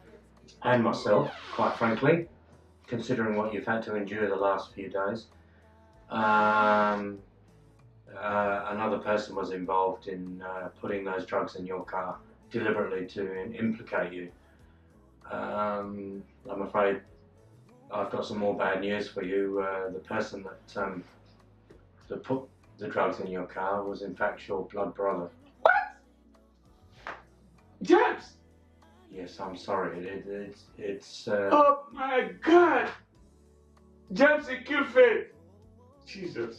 and myself, quite frankly, considering what you've had to endure the last few days. Um, uh, another person was involved in uh, putting those drugs in your car deliberately to implicate you. Um, I'm afraid I've got some more bad news for you. Uh, the person that, um, that put the drugs in your car was in fact your blood brother. What? James! Yes, I'm sorry. It, it's it's. Uh... Oh my God! James, he killed Faith. Jesus.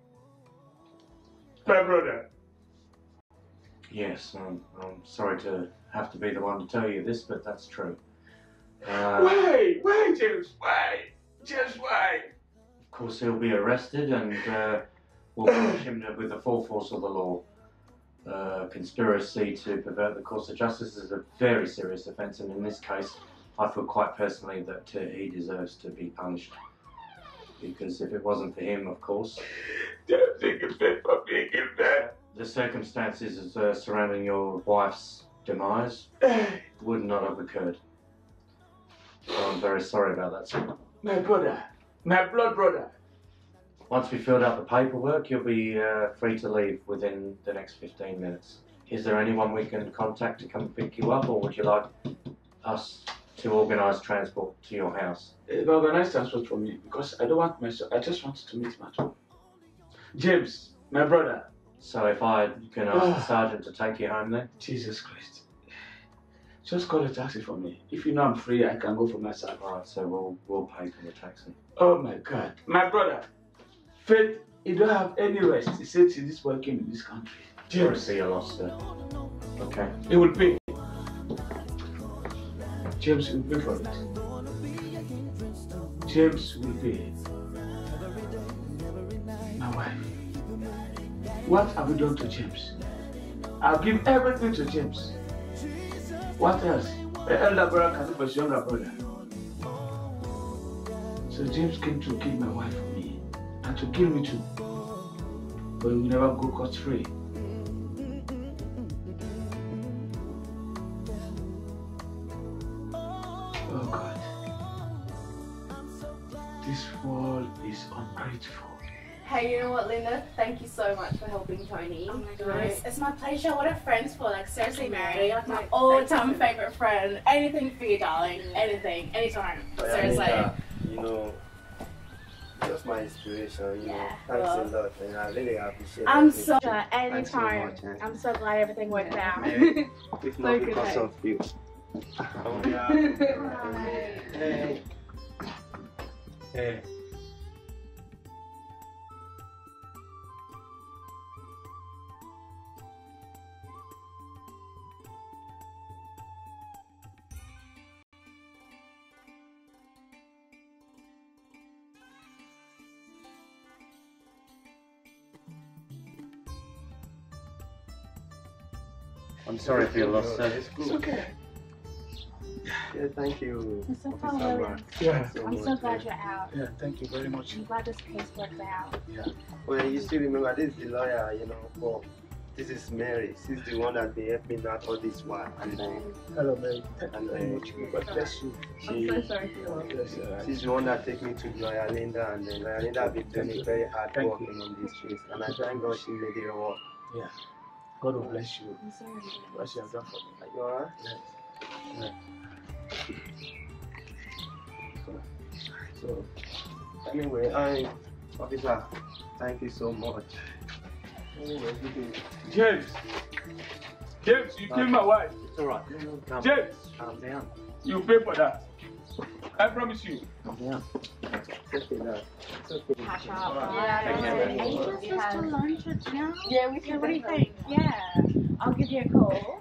My brother. Yes, I'm, I'm sorry to have to be the one to tell you this, but that's true. Uh, Why? Why, James? Why? James, why? Of course, he'll be arrested and uh, we'll punish him with the full force of the law. Uh, conspiracy to pervert the course of justice is a very serious offence, and in this case, I feel quite personally that uh, he deserves to be punished. Because if it wasn't for him, of course, James, he can pay for being killed there. The circumstances uh, surrounding your wife's demise would not have occurred. So I'm very sorry about that, sir. My brother, my blood brother. Once we filled out the paperwork, you'll be uh, free to leave within the next fifteen minutes. Is there anyone we can contact to come pick you up, or would you like us to organise transport to your house? Uh, organize transport for me, because I don't want myself. I just want to meet my James, my brother. So if I can ask the sergeant to take you home then? Jesus Christ. Just call a taxi for me. If you know I'm free, I can go for myself. Alright, so we'll we'll pay for the taxi. Oh my God. My brother, Faith, you don't have any rest. He said till this boy came in this country. Sorry to see you lost, sir. Okay. He will pay. James will pay for it. James will pay. My wife. What have we done to James? I'll give everything to James. What else? The elder brother can do for his younger brother. So James came to kill my wife for me, and to kill me too. But he will never go scot free. Oh God. This world is ungrateful. Hey, you know what, Linda? Thank you so much for helping Tony. Oh my You God, know, it's, it's my pleasure. What are friends for? Like, seriously, Mary, you're like my Thank all-time you. favorite friend. Anything for you, darling. Anything, anytime. Seriously. Yeah, you know, just my inspiration, you know. Yeah, Thanks well, a lot, and I really appreciate I'm everything. so Thanks so anytime. much, eh? I'm so glad everything worked out. Maybe, if So not good, because eh? of you. Oh, yeah. Hey. Hey. I'm sorry for your loss, sir. It's okay. Yeah, thank you. I'm so Officer glad. Mark. Yeah. So I'm so much, glad eh? you're out. Yeah, thank you very much. I'm glad this case worked out. Yeah. Well, you still remember this is the lawyer, you know, for this is Mary. She's the one that they helped me out all this while. And then, Hello, Mary. Thank and you very then, much. God bless you. she, I'm so sorry for your loss. Yes, all right. she's the one that take me to lawyer Linda, and then lawyer Linda have been doing a very hard Thank working on this case. And I thank God she made it work. Yeah. God will bless you. I'm sorry. What you have done for me. Are you alright? Yes. Yeah. So, anyway, I, officer, thank you so much. Anyway, you can- James. James, you killed my wife. It's alright. Calm James, Calm down. you pay for that. I promise you. Calm down. It's okay now. It's okay. Cash out. Take care, Yeah, man. Are you just to lunch with Jim? Yeah, we Yeah, can. what do you think? Yeah. I'll give you a call.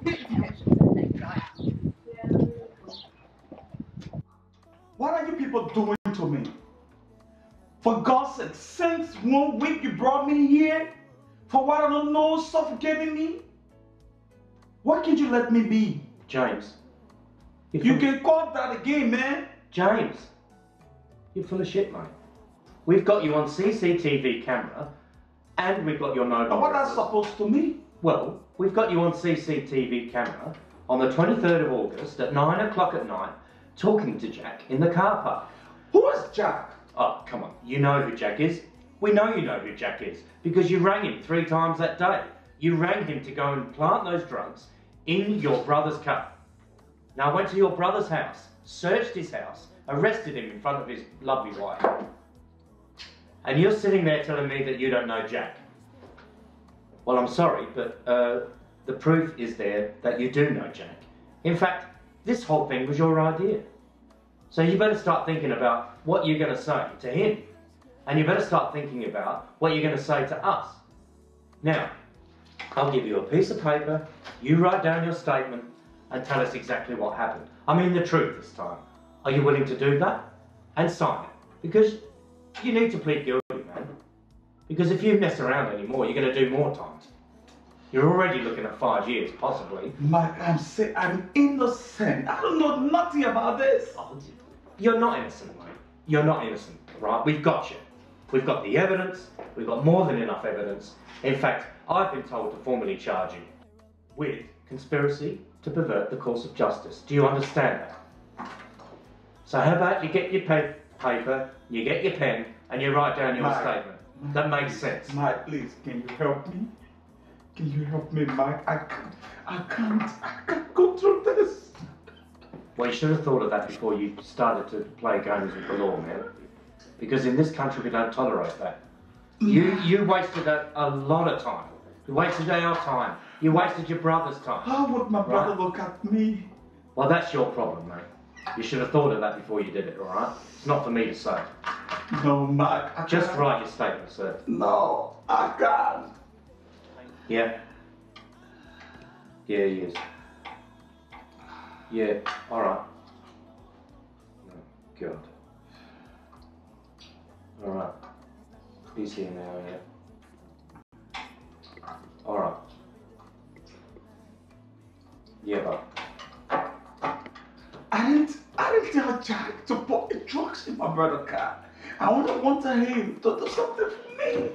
What are you people doing to me? For God's sake, since one week you brought me here, for what I don't know, suffocating me? Why can't you let me be? James. You can call that again, man. James. You're full of shit, mate. We've got you on C C T V camera, and we've got your mobile. And what that's records. supposed to mean? Well, we've got you on C C T V camera on the twenty-third of August at nine o'clock at night, talking to Jack in the car park. Who is Jack? Oh, come on. You know who Jack is. We know you know who Jack is because you rang him three times that day. You rang him to go and plant those drugs in your brother's car. Now, I went to your brother's house, searched his house, arrested him in front of his lovely wife. And you're sitting there telling me that you don't know Jack. Well, I'm sorry, but uh, the proof is there that you do know Jack. In fact, this whole thing was your idea. So you better start thinking about what you're going to say to him. And you better start thinking about what you're going to say to us. Now, I'll give you a piece of paper, you write down your statement, and tell us exactly what happened. I mean the truth this time. Are you willing to do that? And sign it. Because you need to plead guilty, man. Because if you mess around anymore, you're going to do more times. You're already looking at five years, possibly. Mike, I'm saying I'm innocent. I don't know nothing about this. Oh, you're not innocent, mate. You're not innocent, right? We've got you. We've got the evidence. We've got more than enough evidence. In fact, I've been told to formally charge you with conspiracy to pervert the course of justice. Do you understand that? So how about you get your pa paper, you get your pen, and you write down your Mike, statement. That makes sense. Mike, please, can you help me? Can you help me, Mike? I can't, I can't, I can't go through this. Well, you should have thought of that before you started to play games with the law, man. Because in this country, we don't tolerate that. You you wasted a, a lot of time. You wasted our time. You wasted your brother's time. How would my brother right? look at me? Well, that's your problem, mate. You should have thought of that before you did it, all right? It's not for me to say. No, Mike. I Just can't. write your statement, sir. No, I can't. Yeah? Yeah, he is. Yeah, all right. Oh, God. All right. He's here now, yeah. All right. Yeah, but I didn't, I didn't tell Jack to put the drugs in my brother's car. I only wanted him to do something for me.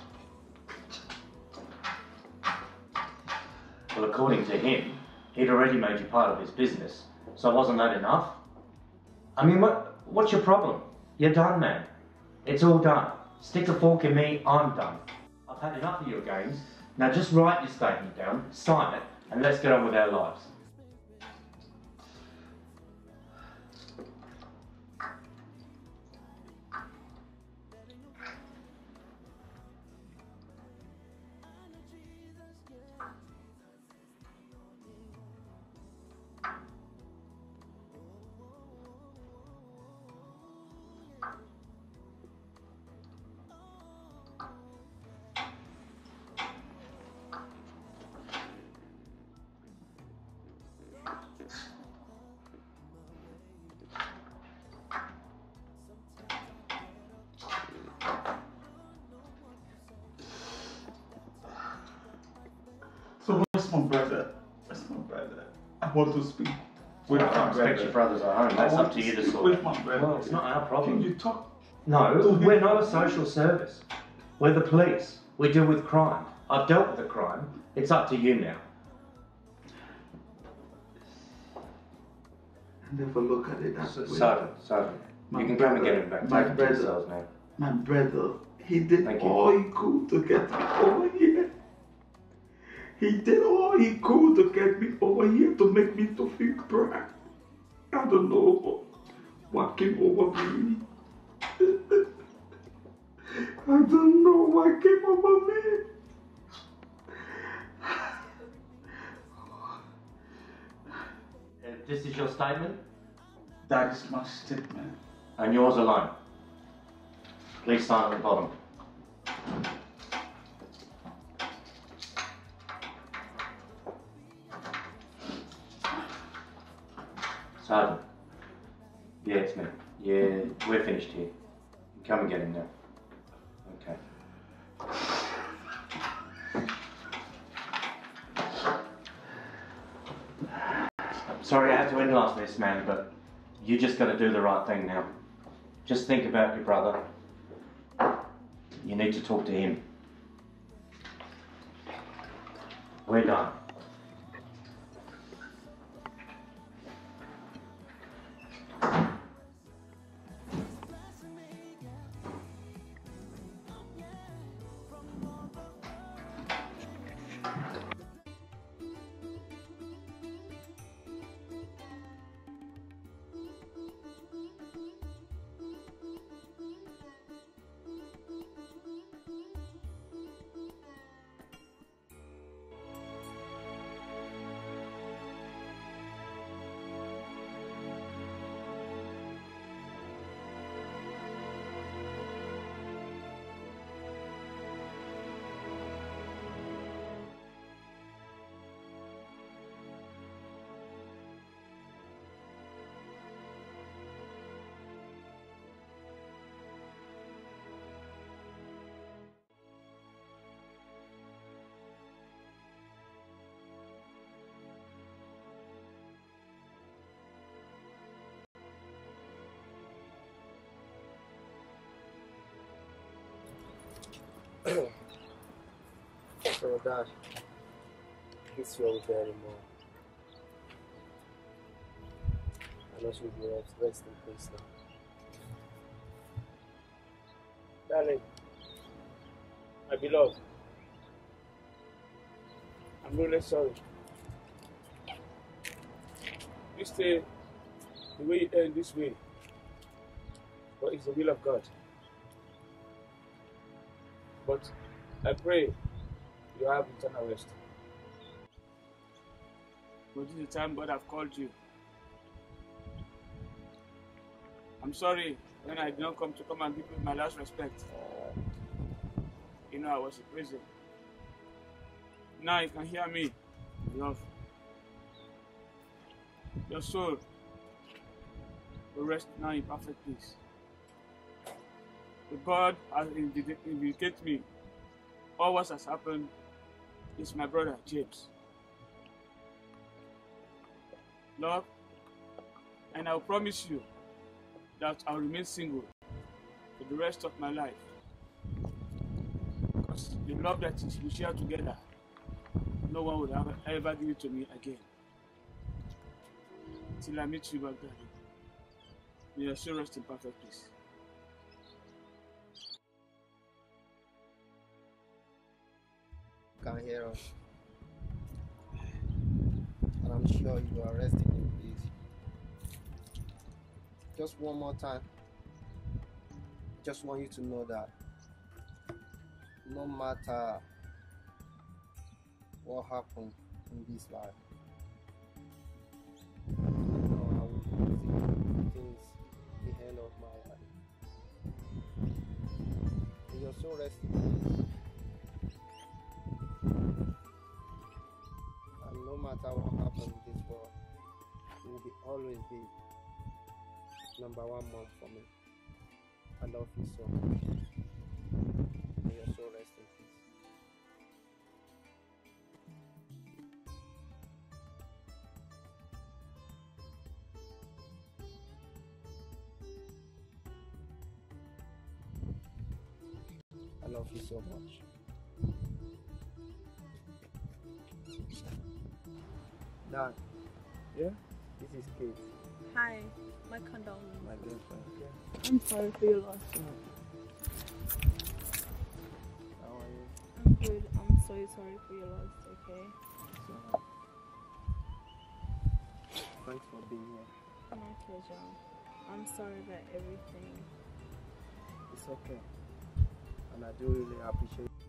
Well, according to him, he'd already made you part of his business. So wasn't that enough? I mean, what, what's your problem? You're done, man. It's all done. Stick a fork in me, I'm done. I've had enough of your games. Now just write your statement down, sign it, and let's get on with our lives. So where's my brother? Where's my brother? I want to speak with I my can't brother. expect your brothers at home. That's I want up to you to speak sort. with my brother. Well, it's not our problem. Can you talk? No, we're not a social service. We're the police. We deal with crime. I've dealt with the crime. It's up to you now. I never look at it that So, way. Sergeant, Sergeant, you can come and get him back. My Take him to brother, the cells now. my brother, he did Thank you. all he could to get me over here. He did all he could to get me over here to make me to feel bad. I don't know what came over me. I don't know what came over me. Uh, this is your statement? That is my statement. And yours alone. Please sign at the bottom. Sergeant. Yeah, it's me. Yeah, we're finished here. Come and get him now. Okay. Sorry I had to end last this, man, but you just got to do the right thing now. Just think about your brother. You need to talk to him. We're done. So Dad, this won't be there anymore. I know she'll be rest, rest in peace now. Darling, my beloved, I'm really sorry. You stay the way you end this way, but it's the will of God. But I pray you have eternal rest. But this is the time God have called you. I'm sorry when I did not come to come and give you my last respect. You know I was in prison. Now you can hear me, love. Your soul will rest now in perfect peace. The God has indicated me all what has happened is my brother James. Love, and I will promise you that I'll remain single for the rest of my life. Because the love that we share together, no one would ever, ever give it to me again. Till I meet you back, darling. May your soul rest in perfect peace. Can hear us. And I'm sure you are resting in peace. Just one more time. Just want you to know that no matter what happened in this life, I know I will see things the end of my life. And you're so resting. And no matter what happens in this world, you will be always be number one mom for me. I love you so much. May your soul rest in peace. I love you so much. Dad. Yeah? This is Kate. Hi, my condolences. My girlfriend. I'm sorry for your loss. How are you? I'm good. I'm so sorry for your loss, okay? So, thanks for being here. My pleasure. I'm sorry about everything. It's okay. And I do really appreciate it.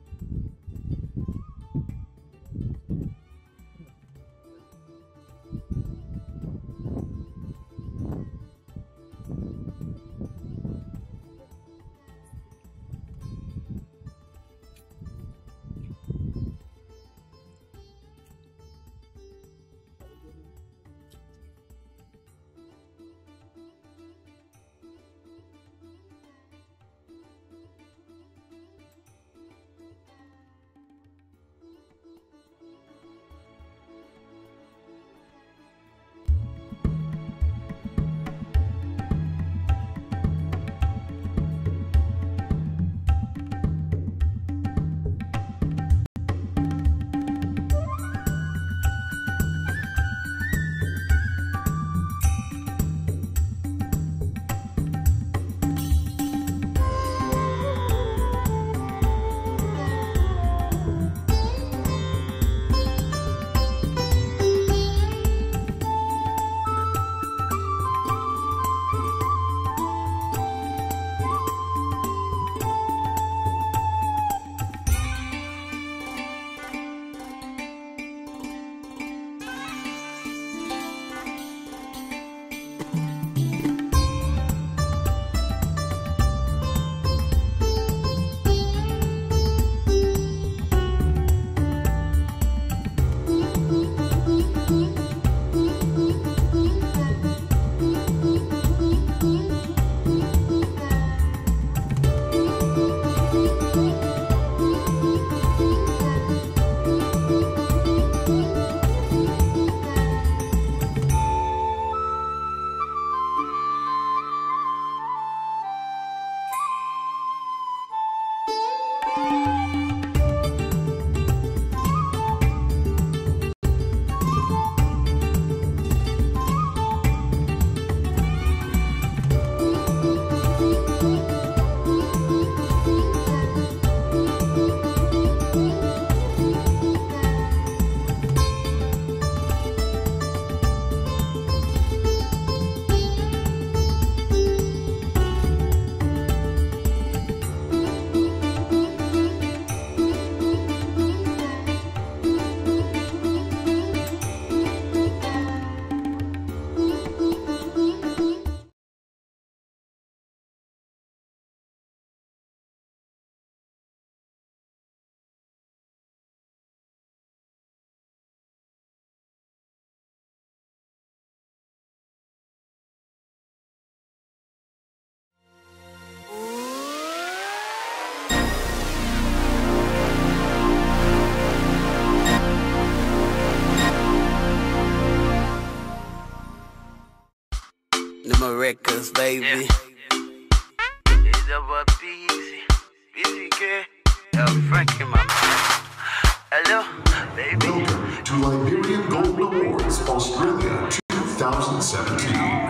Mama Records, baby. It's about busy, busy girl. Yo, Frank in my mind. Hello, baby. Welcome to Liberian Gold Awards, Australia twenty seventeen.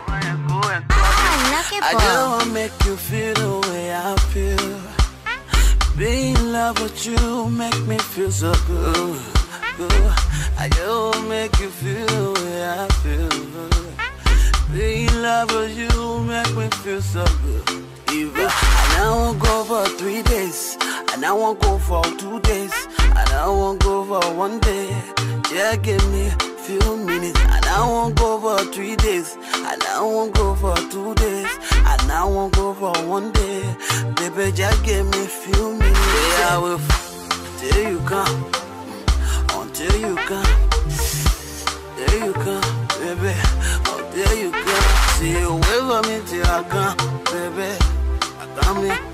I just wanna make you feel the way I feel. Being in love with you make me feel so good, good. I just wanna make you feel the way I feel. Being in love with you make me feel so good. Even and I won't go for three days, and I won't go for two days, and I won't go for one day. Just give me a few minutes, and I won't go for three days, and I won't go for two days, and I won't go for one day. Baby, just give me a few minutes. Yeah, I will till you come, until you come, till you come, baby, until you come. See you wait for me till I come, baby. I come in,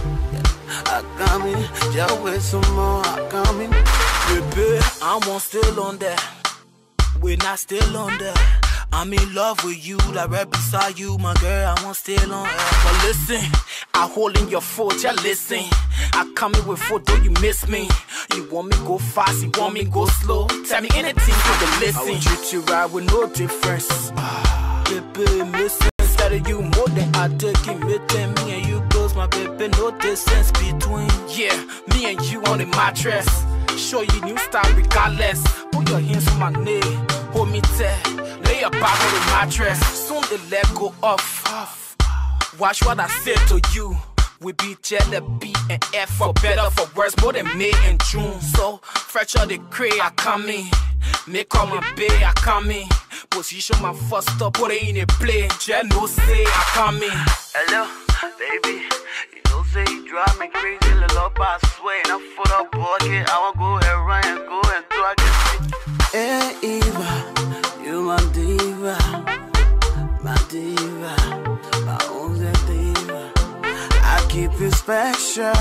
I come in, just wait some more. I come in, baby. I won't still on that. We're not still on that. I'm in love with you, like right beside you, my girl. I won't still on that. But listen, I hold in your foot, yeah, listen. I come in with foot, though you miss me. You want me go fast, you want me go slow. Tell me anything for the listen. I will treat you right with no difference. Baby, missing. Instead of you more than I take it, meeting me and you close, my baby, no distance between. Yeah, me and you on the mattress. Show you new style regardless. Put your hands on my knee, hold me tight, lay your back on the mattress. Soon the leg go off. Watch what I say to you. We be jelly, B and F for better, for worse, more than May and June. So fresh out the crate, I come in. Make all my bed, I come in. Position my first up, put it in a play. Just no say, I come in. Hello, baby. You know say you drive me crazy, little up, I swear. And I foot up pocket, I want go and run and go and do I get Hey Eva, you my diva, my diva, my own diva. I keep you special,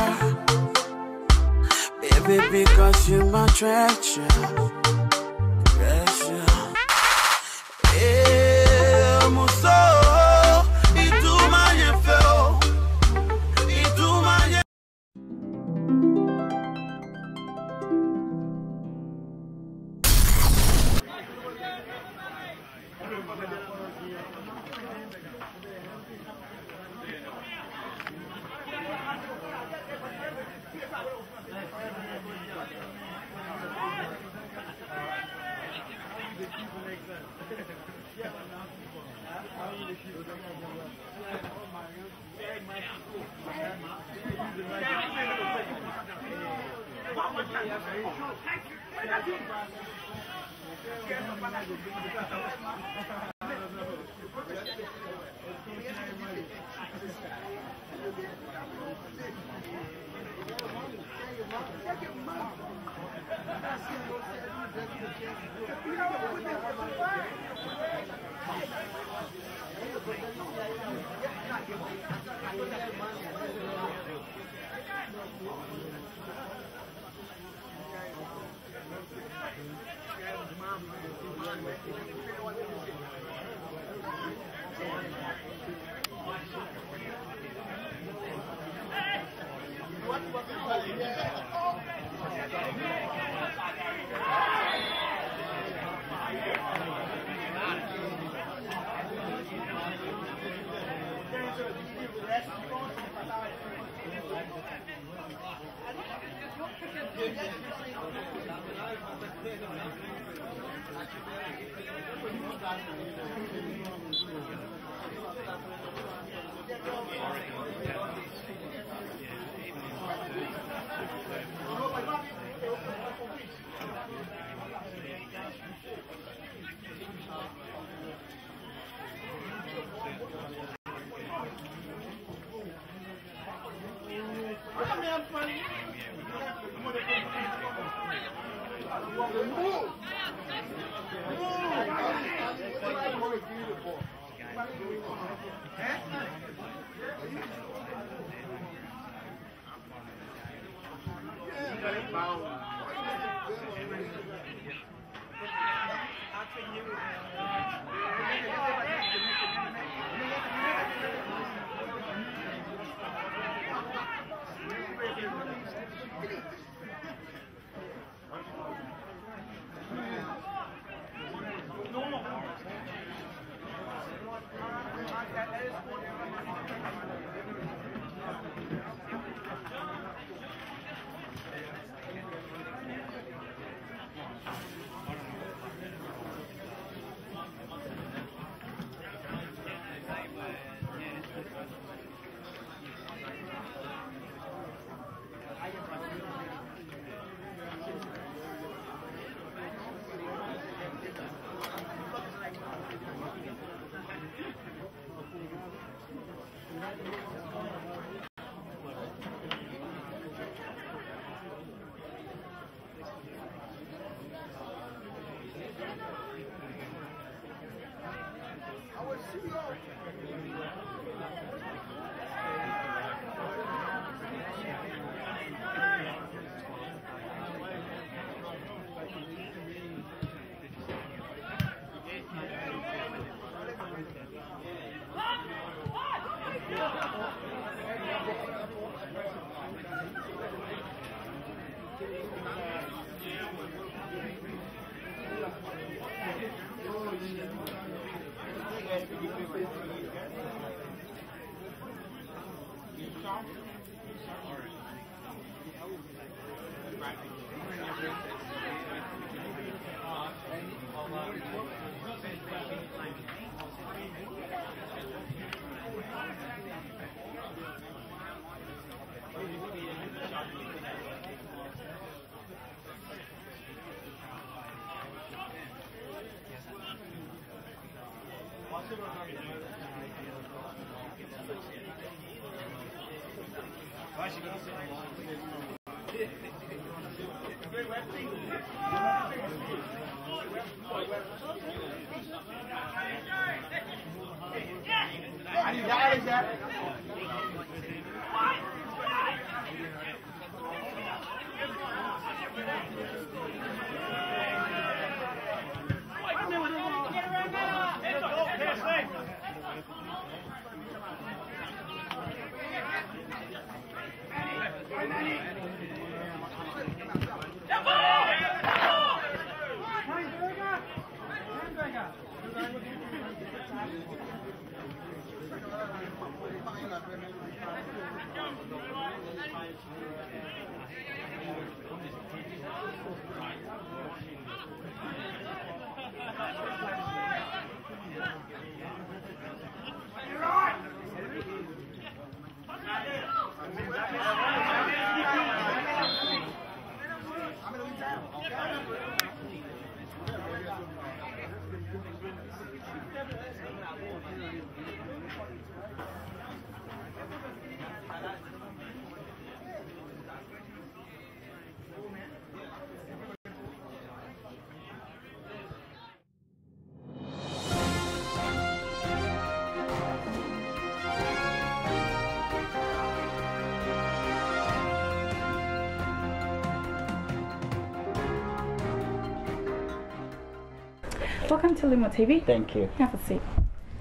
baby, because you my treasure, treasure. Hey, muso, itu manye feo, itu manye. Welcome to Limo T V. Thank you. Have a seat.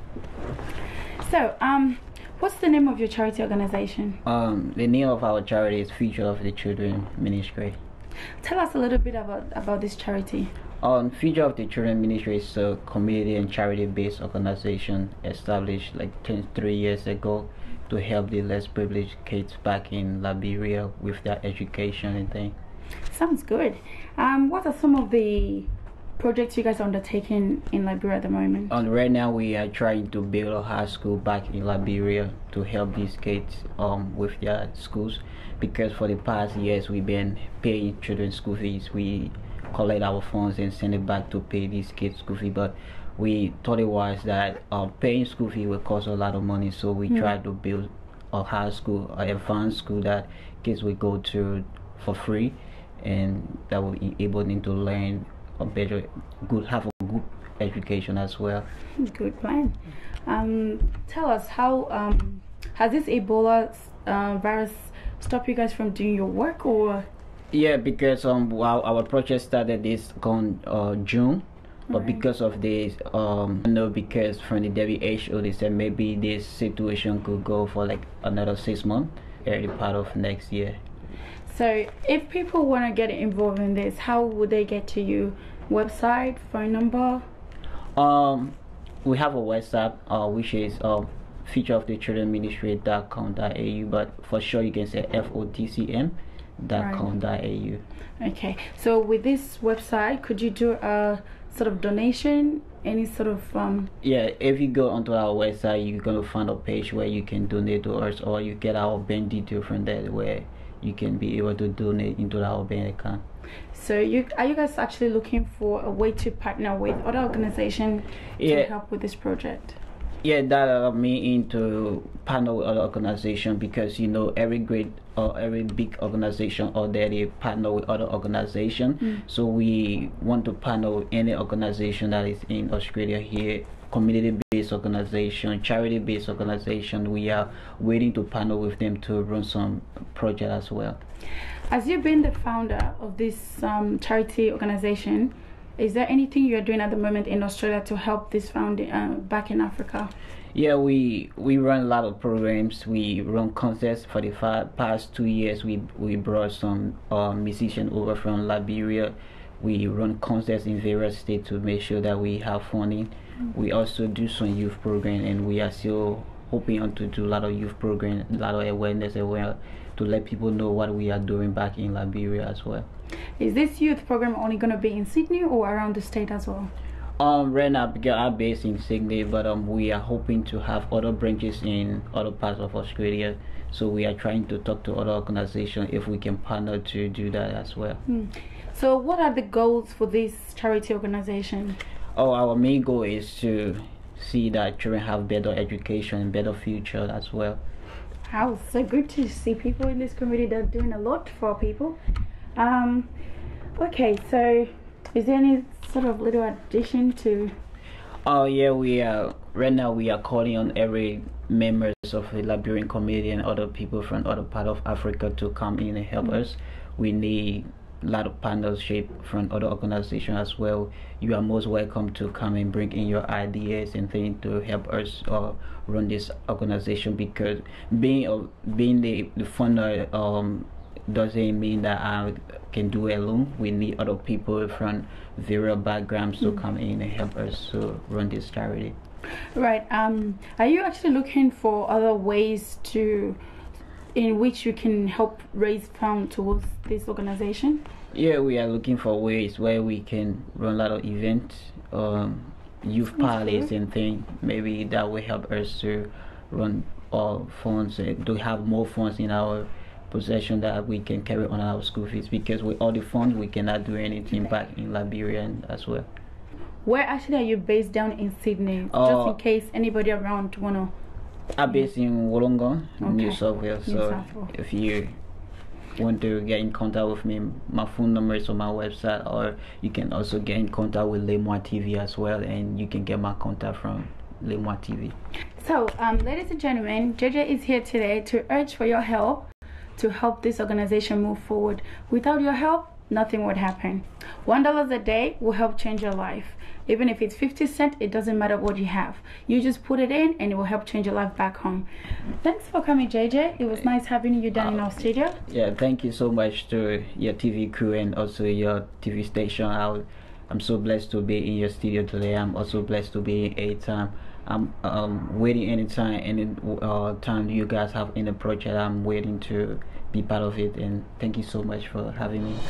So, um, what's the name of your charity organization? Um, the name of our charity is Future of the Children Ministry. Tell us a little bit about about this charity. Um, Future of the Children Ministry is a community and charity-based organization established like twenty-three years ago to help the less privileged kids back in Liberia with their education and things. Sounds good. Um, what are some of the projects you guys are undertaking in Liberia at the moment? Um, right now we are trying to build a high school back in Liberia to help these kids um, with their schools, because for the past years we've been paying children's school fees. We collect our funds and send it back to pay these kids school fee, but we thought it was that uh, paying school fee will cost a lot of money, so we Mm. tried to build a high school, an advanced school that kids will go to for free, and that will enable them to learn a better, good, have a good education as well. Good plan. Um, tell us how um, has this Ebola uh, virus stopped you guys from doing your work, or? Yeah, because um, our, our project started this on uh, June, but Right. because of this, um, no, because from the W H O they said maybe this situation could go for like another six months, early part of next year. So, if people want to get involved in this, how would they get to you? Website, phone number? Um, we have a website, uh, which is uh, future of the children ministry dot com dot A U, but for sure you can say F O T C M dot com dot A U. Okay, so with this website, could you do a sort of donation? Any sort of um Yeah, if you go onto our website, you're gonna find a page where you can donate to us, or you get our bank detail from there where you can be able to donate into our bank account. So you are you guys actually looking for a way to partner with other organizations Yeah. to help with this project? Yeah, that allowed me into partner with other organization because you know every great or every big organization or there they partner with other organization. Mm. So we want to partner with any organization that is in Australia here, community-based organization, charity-based organization. We are waiting to partner with them to run some project as well. As you've been the founder of this um, charity organization, is there anything you're doing at the moment in Australia to help this founding uh, back in Africa? Yeah, we we run a lot of programs. We run concerts for the fa- past two years. We we brought some uh, musicians over from Liberia. We run concerts in various states to make sure that we have funding. We also do some youth program, and we are still hoping on to do a lot of youth program, a lot of awareness as well, to let people know what we are doing back in Liberia as well. Is this youth program only going to be in Sydney or around the state as well? Um, right now, because I'm based in Sydney, but um, we are hoping to have other branches in other parts of Australia. So we are trying to talk to other organizations if we can partner to do that as well. Hmm. So what are the goals for this charity organization? Oh, our main goal is to see that children have better education and better future as well. Wow, so good to see people in this community that are doing a lot for people. Um, okay, so is there any sort of little addition to? Oh yeah, we are right now. We are calling on every members of the Liberian community and other people from other part of Africa to come in and help mm-hmm. us. We need a lot of partnership from other organizations as well. You are most welcome to come and bring in your ideas and things to help us uh, run this organization, because being uh, being the, the funder um, doesn't mean that I can do it alone. We need other people from various backgrounds to mm. come in and help us to run this charity. Right. Um, are you actually looking for other ways to, in which you can help raise funds towards this organization? Yeah, we are looking for ways where we can run a lot of events, um, youth parties and things. Maybe that will help us to run our funds, uh, to have more funds in our possession that we can carry on our school fees, because with all the funds we cannot do anything back in Liberia as well. Where actually are you based down in Sydney? Uh, Just in case anybody around wanna. I'm based in Wollongong, okay. New South Wales. So New South Wales. If you want to get in contact with me, my phone number is on my website, or you can also get in contact with Lemois T V as well, and you can get my contact from Lemois T V. So, um, ladies and gentlemen, J J is here today to urge for your help to help this organization move forward. Without your help, nothing would happen. One dollar a day will help change your life. Even if it's fifty cents, it doesn't matter what you have. You just put it in and it will help change your life back home. Thanks for coming, J J. It was nice having you down uh, in our studio. Yeah, thank you so much to your T V crew and also your T V station. I, I'm so blessed to be in your studio today. I'm also blessed to be in A Time. I'm um, waiting anytime, any uh, time you guys have in the project. I'm waiting to be part of it, and thank you so much for having me.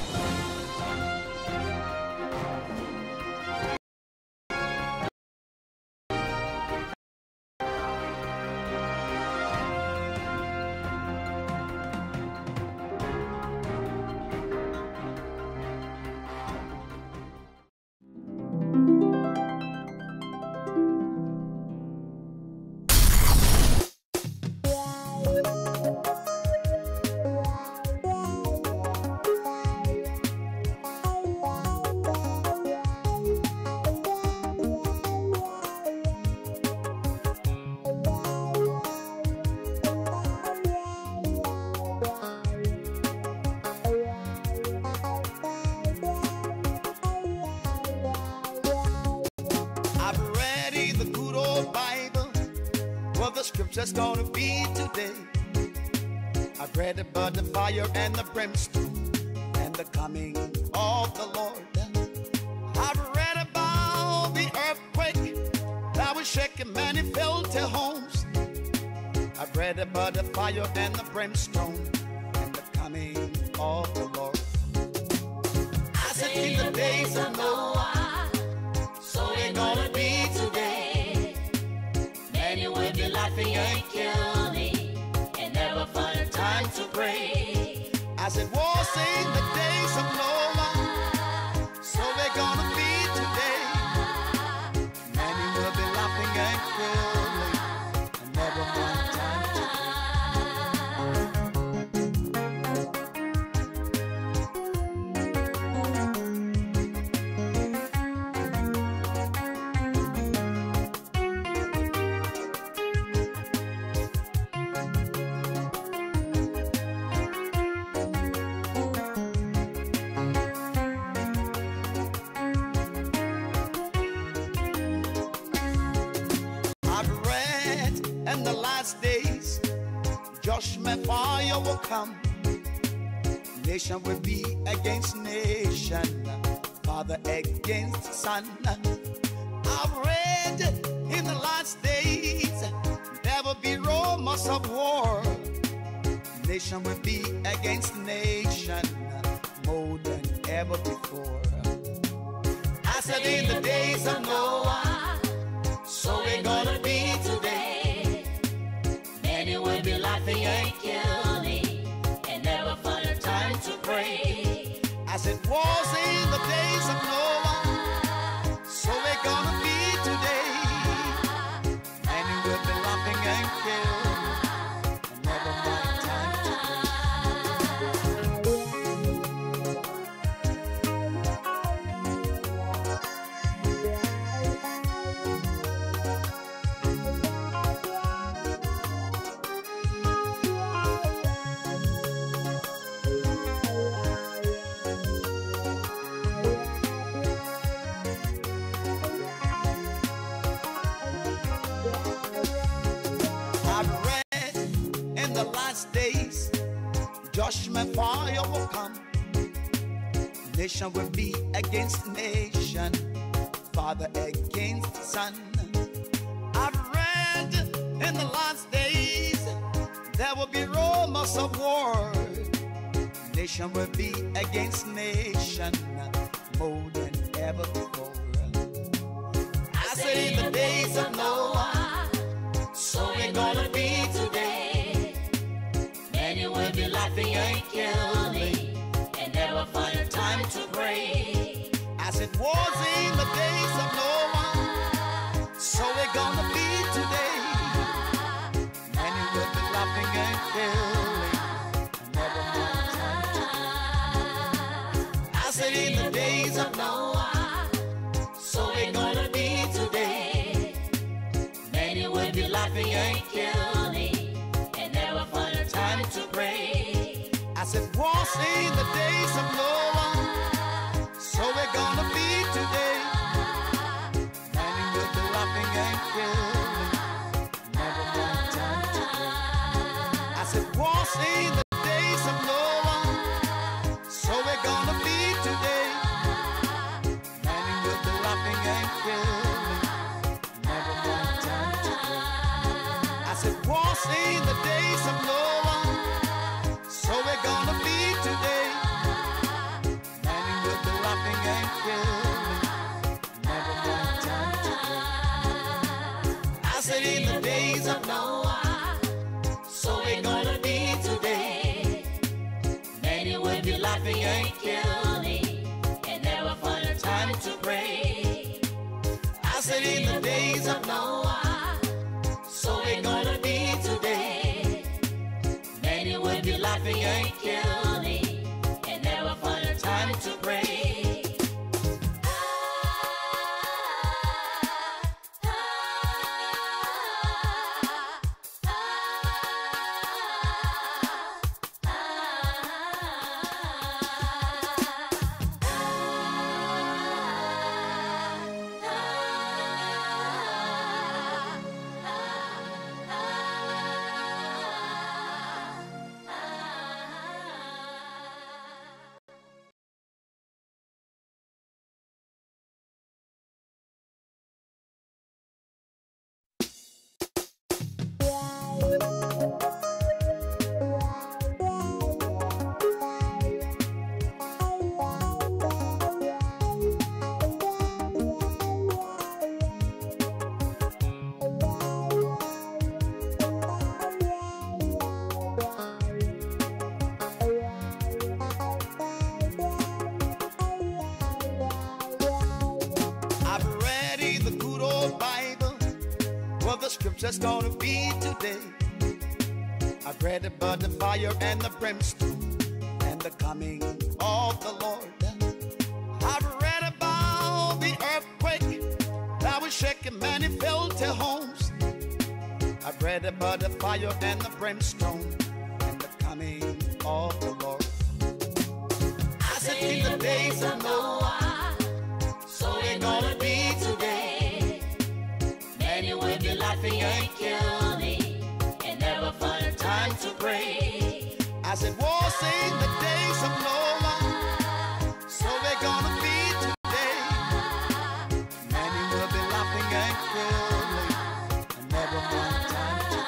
Just gonna be today. I've read about the fire and the brimstone and the coming of the Lord. I've read about the earthquake that was shaking many felt their homes. I've read about the fire and the brimstone and the coming of the Lord. I said in the days of Noah, so it's gonna be today. Many will be laughing and kill me and never find a time to pray. As it was in the days of Noah, so they're gonna be today. Many will be laughing and killing. come. Nation will be against nation, father against son. I've read in the last days there will be rumors of war. Nation will be against nation more than ever before. I said in the days of Noah, so we're gonna be today. Many will be laughing and killing and never find a time to pray. As it was in the days of Noah, so we're gonna be today. Many will be laughing and killing and never find time to days, judgment fire will come. Nation will be against nation, father against son. I've read in the last days there will be rumors of war. Nation will be against nation more than ever before. I say in the days of Noah, so we're gonna be today. Many will be laughing and killing and never find a time to pray. As it was in the days of Noah, so we're gonna be today. Many will be laughing and killing and never find a time to pray. I said in the days of Noah, so we're gonna be today. Many will be laughing and killing and never find a time to pray. As it was in the days of Noah, so we're gonna be today. Many will be laughing and killing, never find time to pray. As it was in the days of Noah, so we're gonna be today. Many will be laughing and killing, never find time to pray. As it was in the days of Noah, so we're gonna be today. Many will be laughing and killing, never find time to pray. I said in the days of Noah, so we're gonna be today. Many will be laughing and killing and never find a time to pray. I said in the days of Noah, so we're gonna be today. Many will be laughing and killing and never find a time to pray. Scripture's gonna be today. I've read about the fire and the brimstone and the coming of the Lord. I've read about the earthquake that was shaking many fell to homes. I've read about the fire and the brimstone and the coming of the Lord. I said in the days of Noah, so we're gonna be today. Many will be laughing and killing and never find a time to pray. As in the days of Noah, so we're gonna be today. Many will be laughing and crying, and never one time to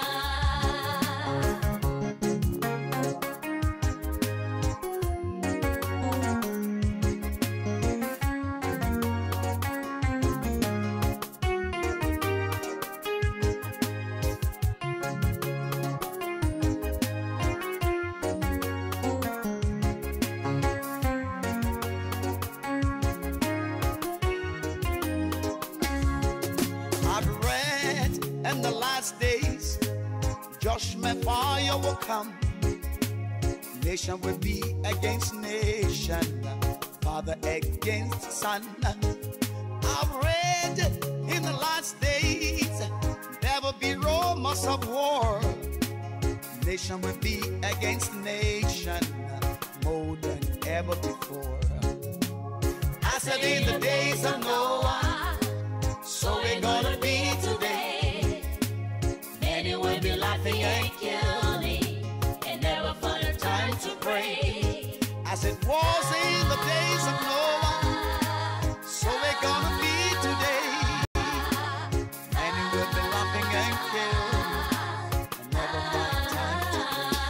in the last days, judgment fire will come. Nation will be against nation, father against son. I've read in the last days there will be rumors of war. Nation will be against nation more than ever before. I said in the days of Noah, so we're gonna be today. Many will be laughing and killing, and never find a time to pray. As it was in the days of Noah, so we're gonna be today. Many will be laughing and killing, and never find time to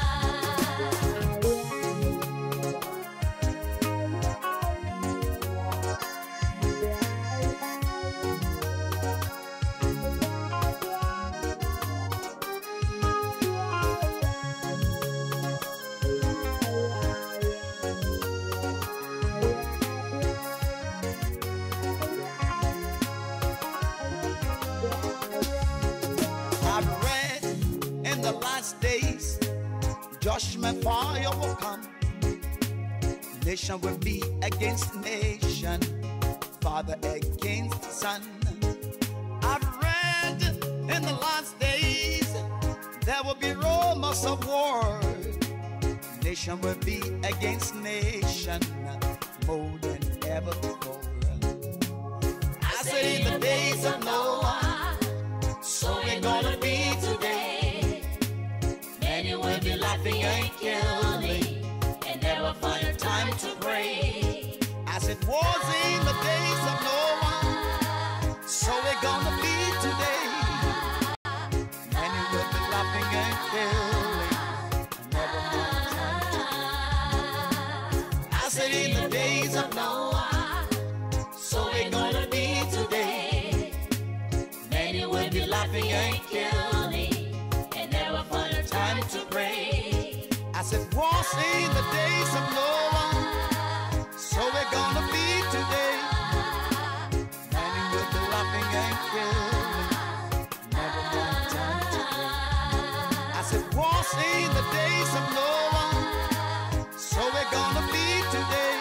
days, judgment fire will come. Nation will be against nation, father against son. I've read in the last days there will be rumors of war. Nation will be against nation more than ever before. I said in the days of Noah, so we're gonna be today. Many will be laughing and killing, and never find a time to pray. As it was in the days of Noah, so we're gonna be today. Many will be laughing and killing, and never find a time to pray. I said in the days of Noah, so we're gonna be today. Many will be laughing and killing, and never find a time to pray. As it was in the days of Noah, so we're gonna be today. Many will be laughing and killing, never one time to pray. As it was in the days of Noah, so we're gonna be today.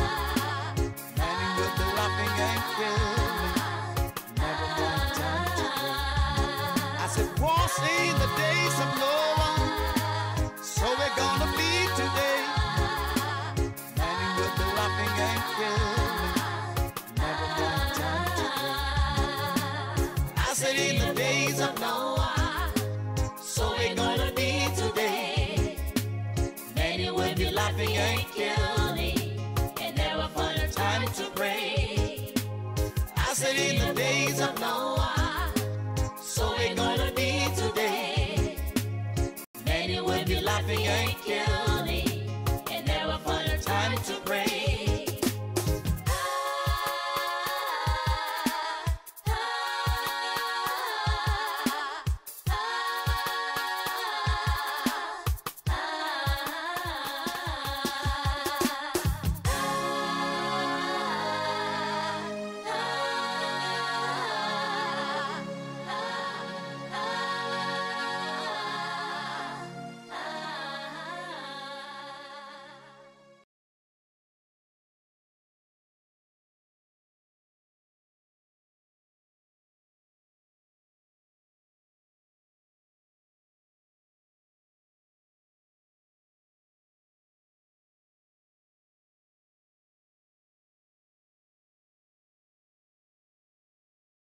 Many will be laughing and killing, never one time to pray. As it was in the days of Noah, so we're gonna be today. Many will be laughing and killing, never one time to pray. I said in the days of Noah, so we're gonna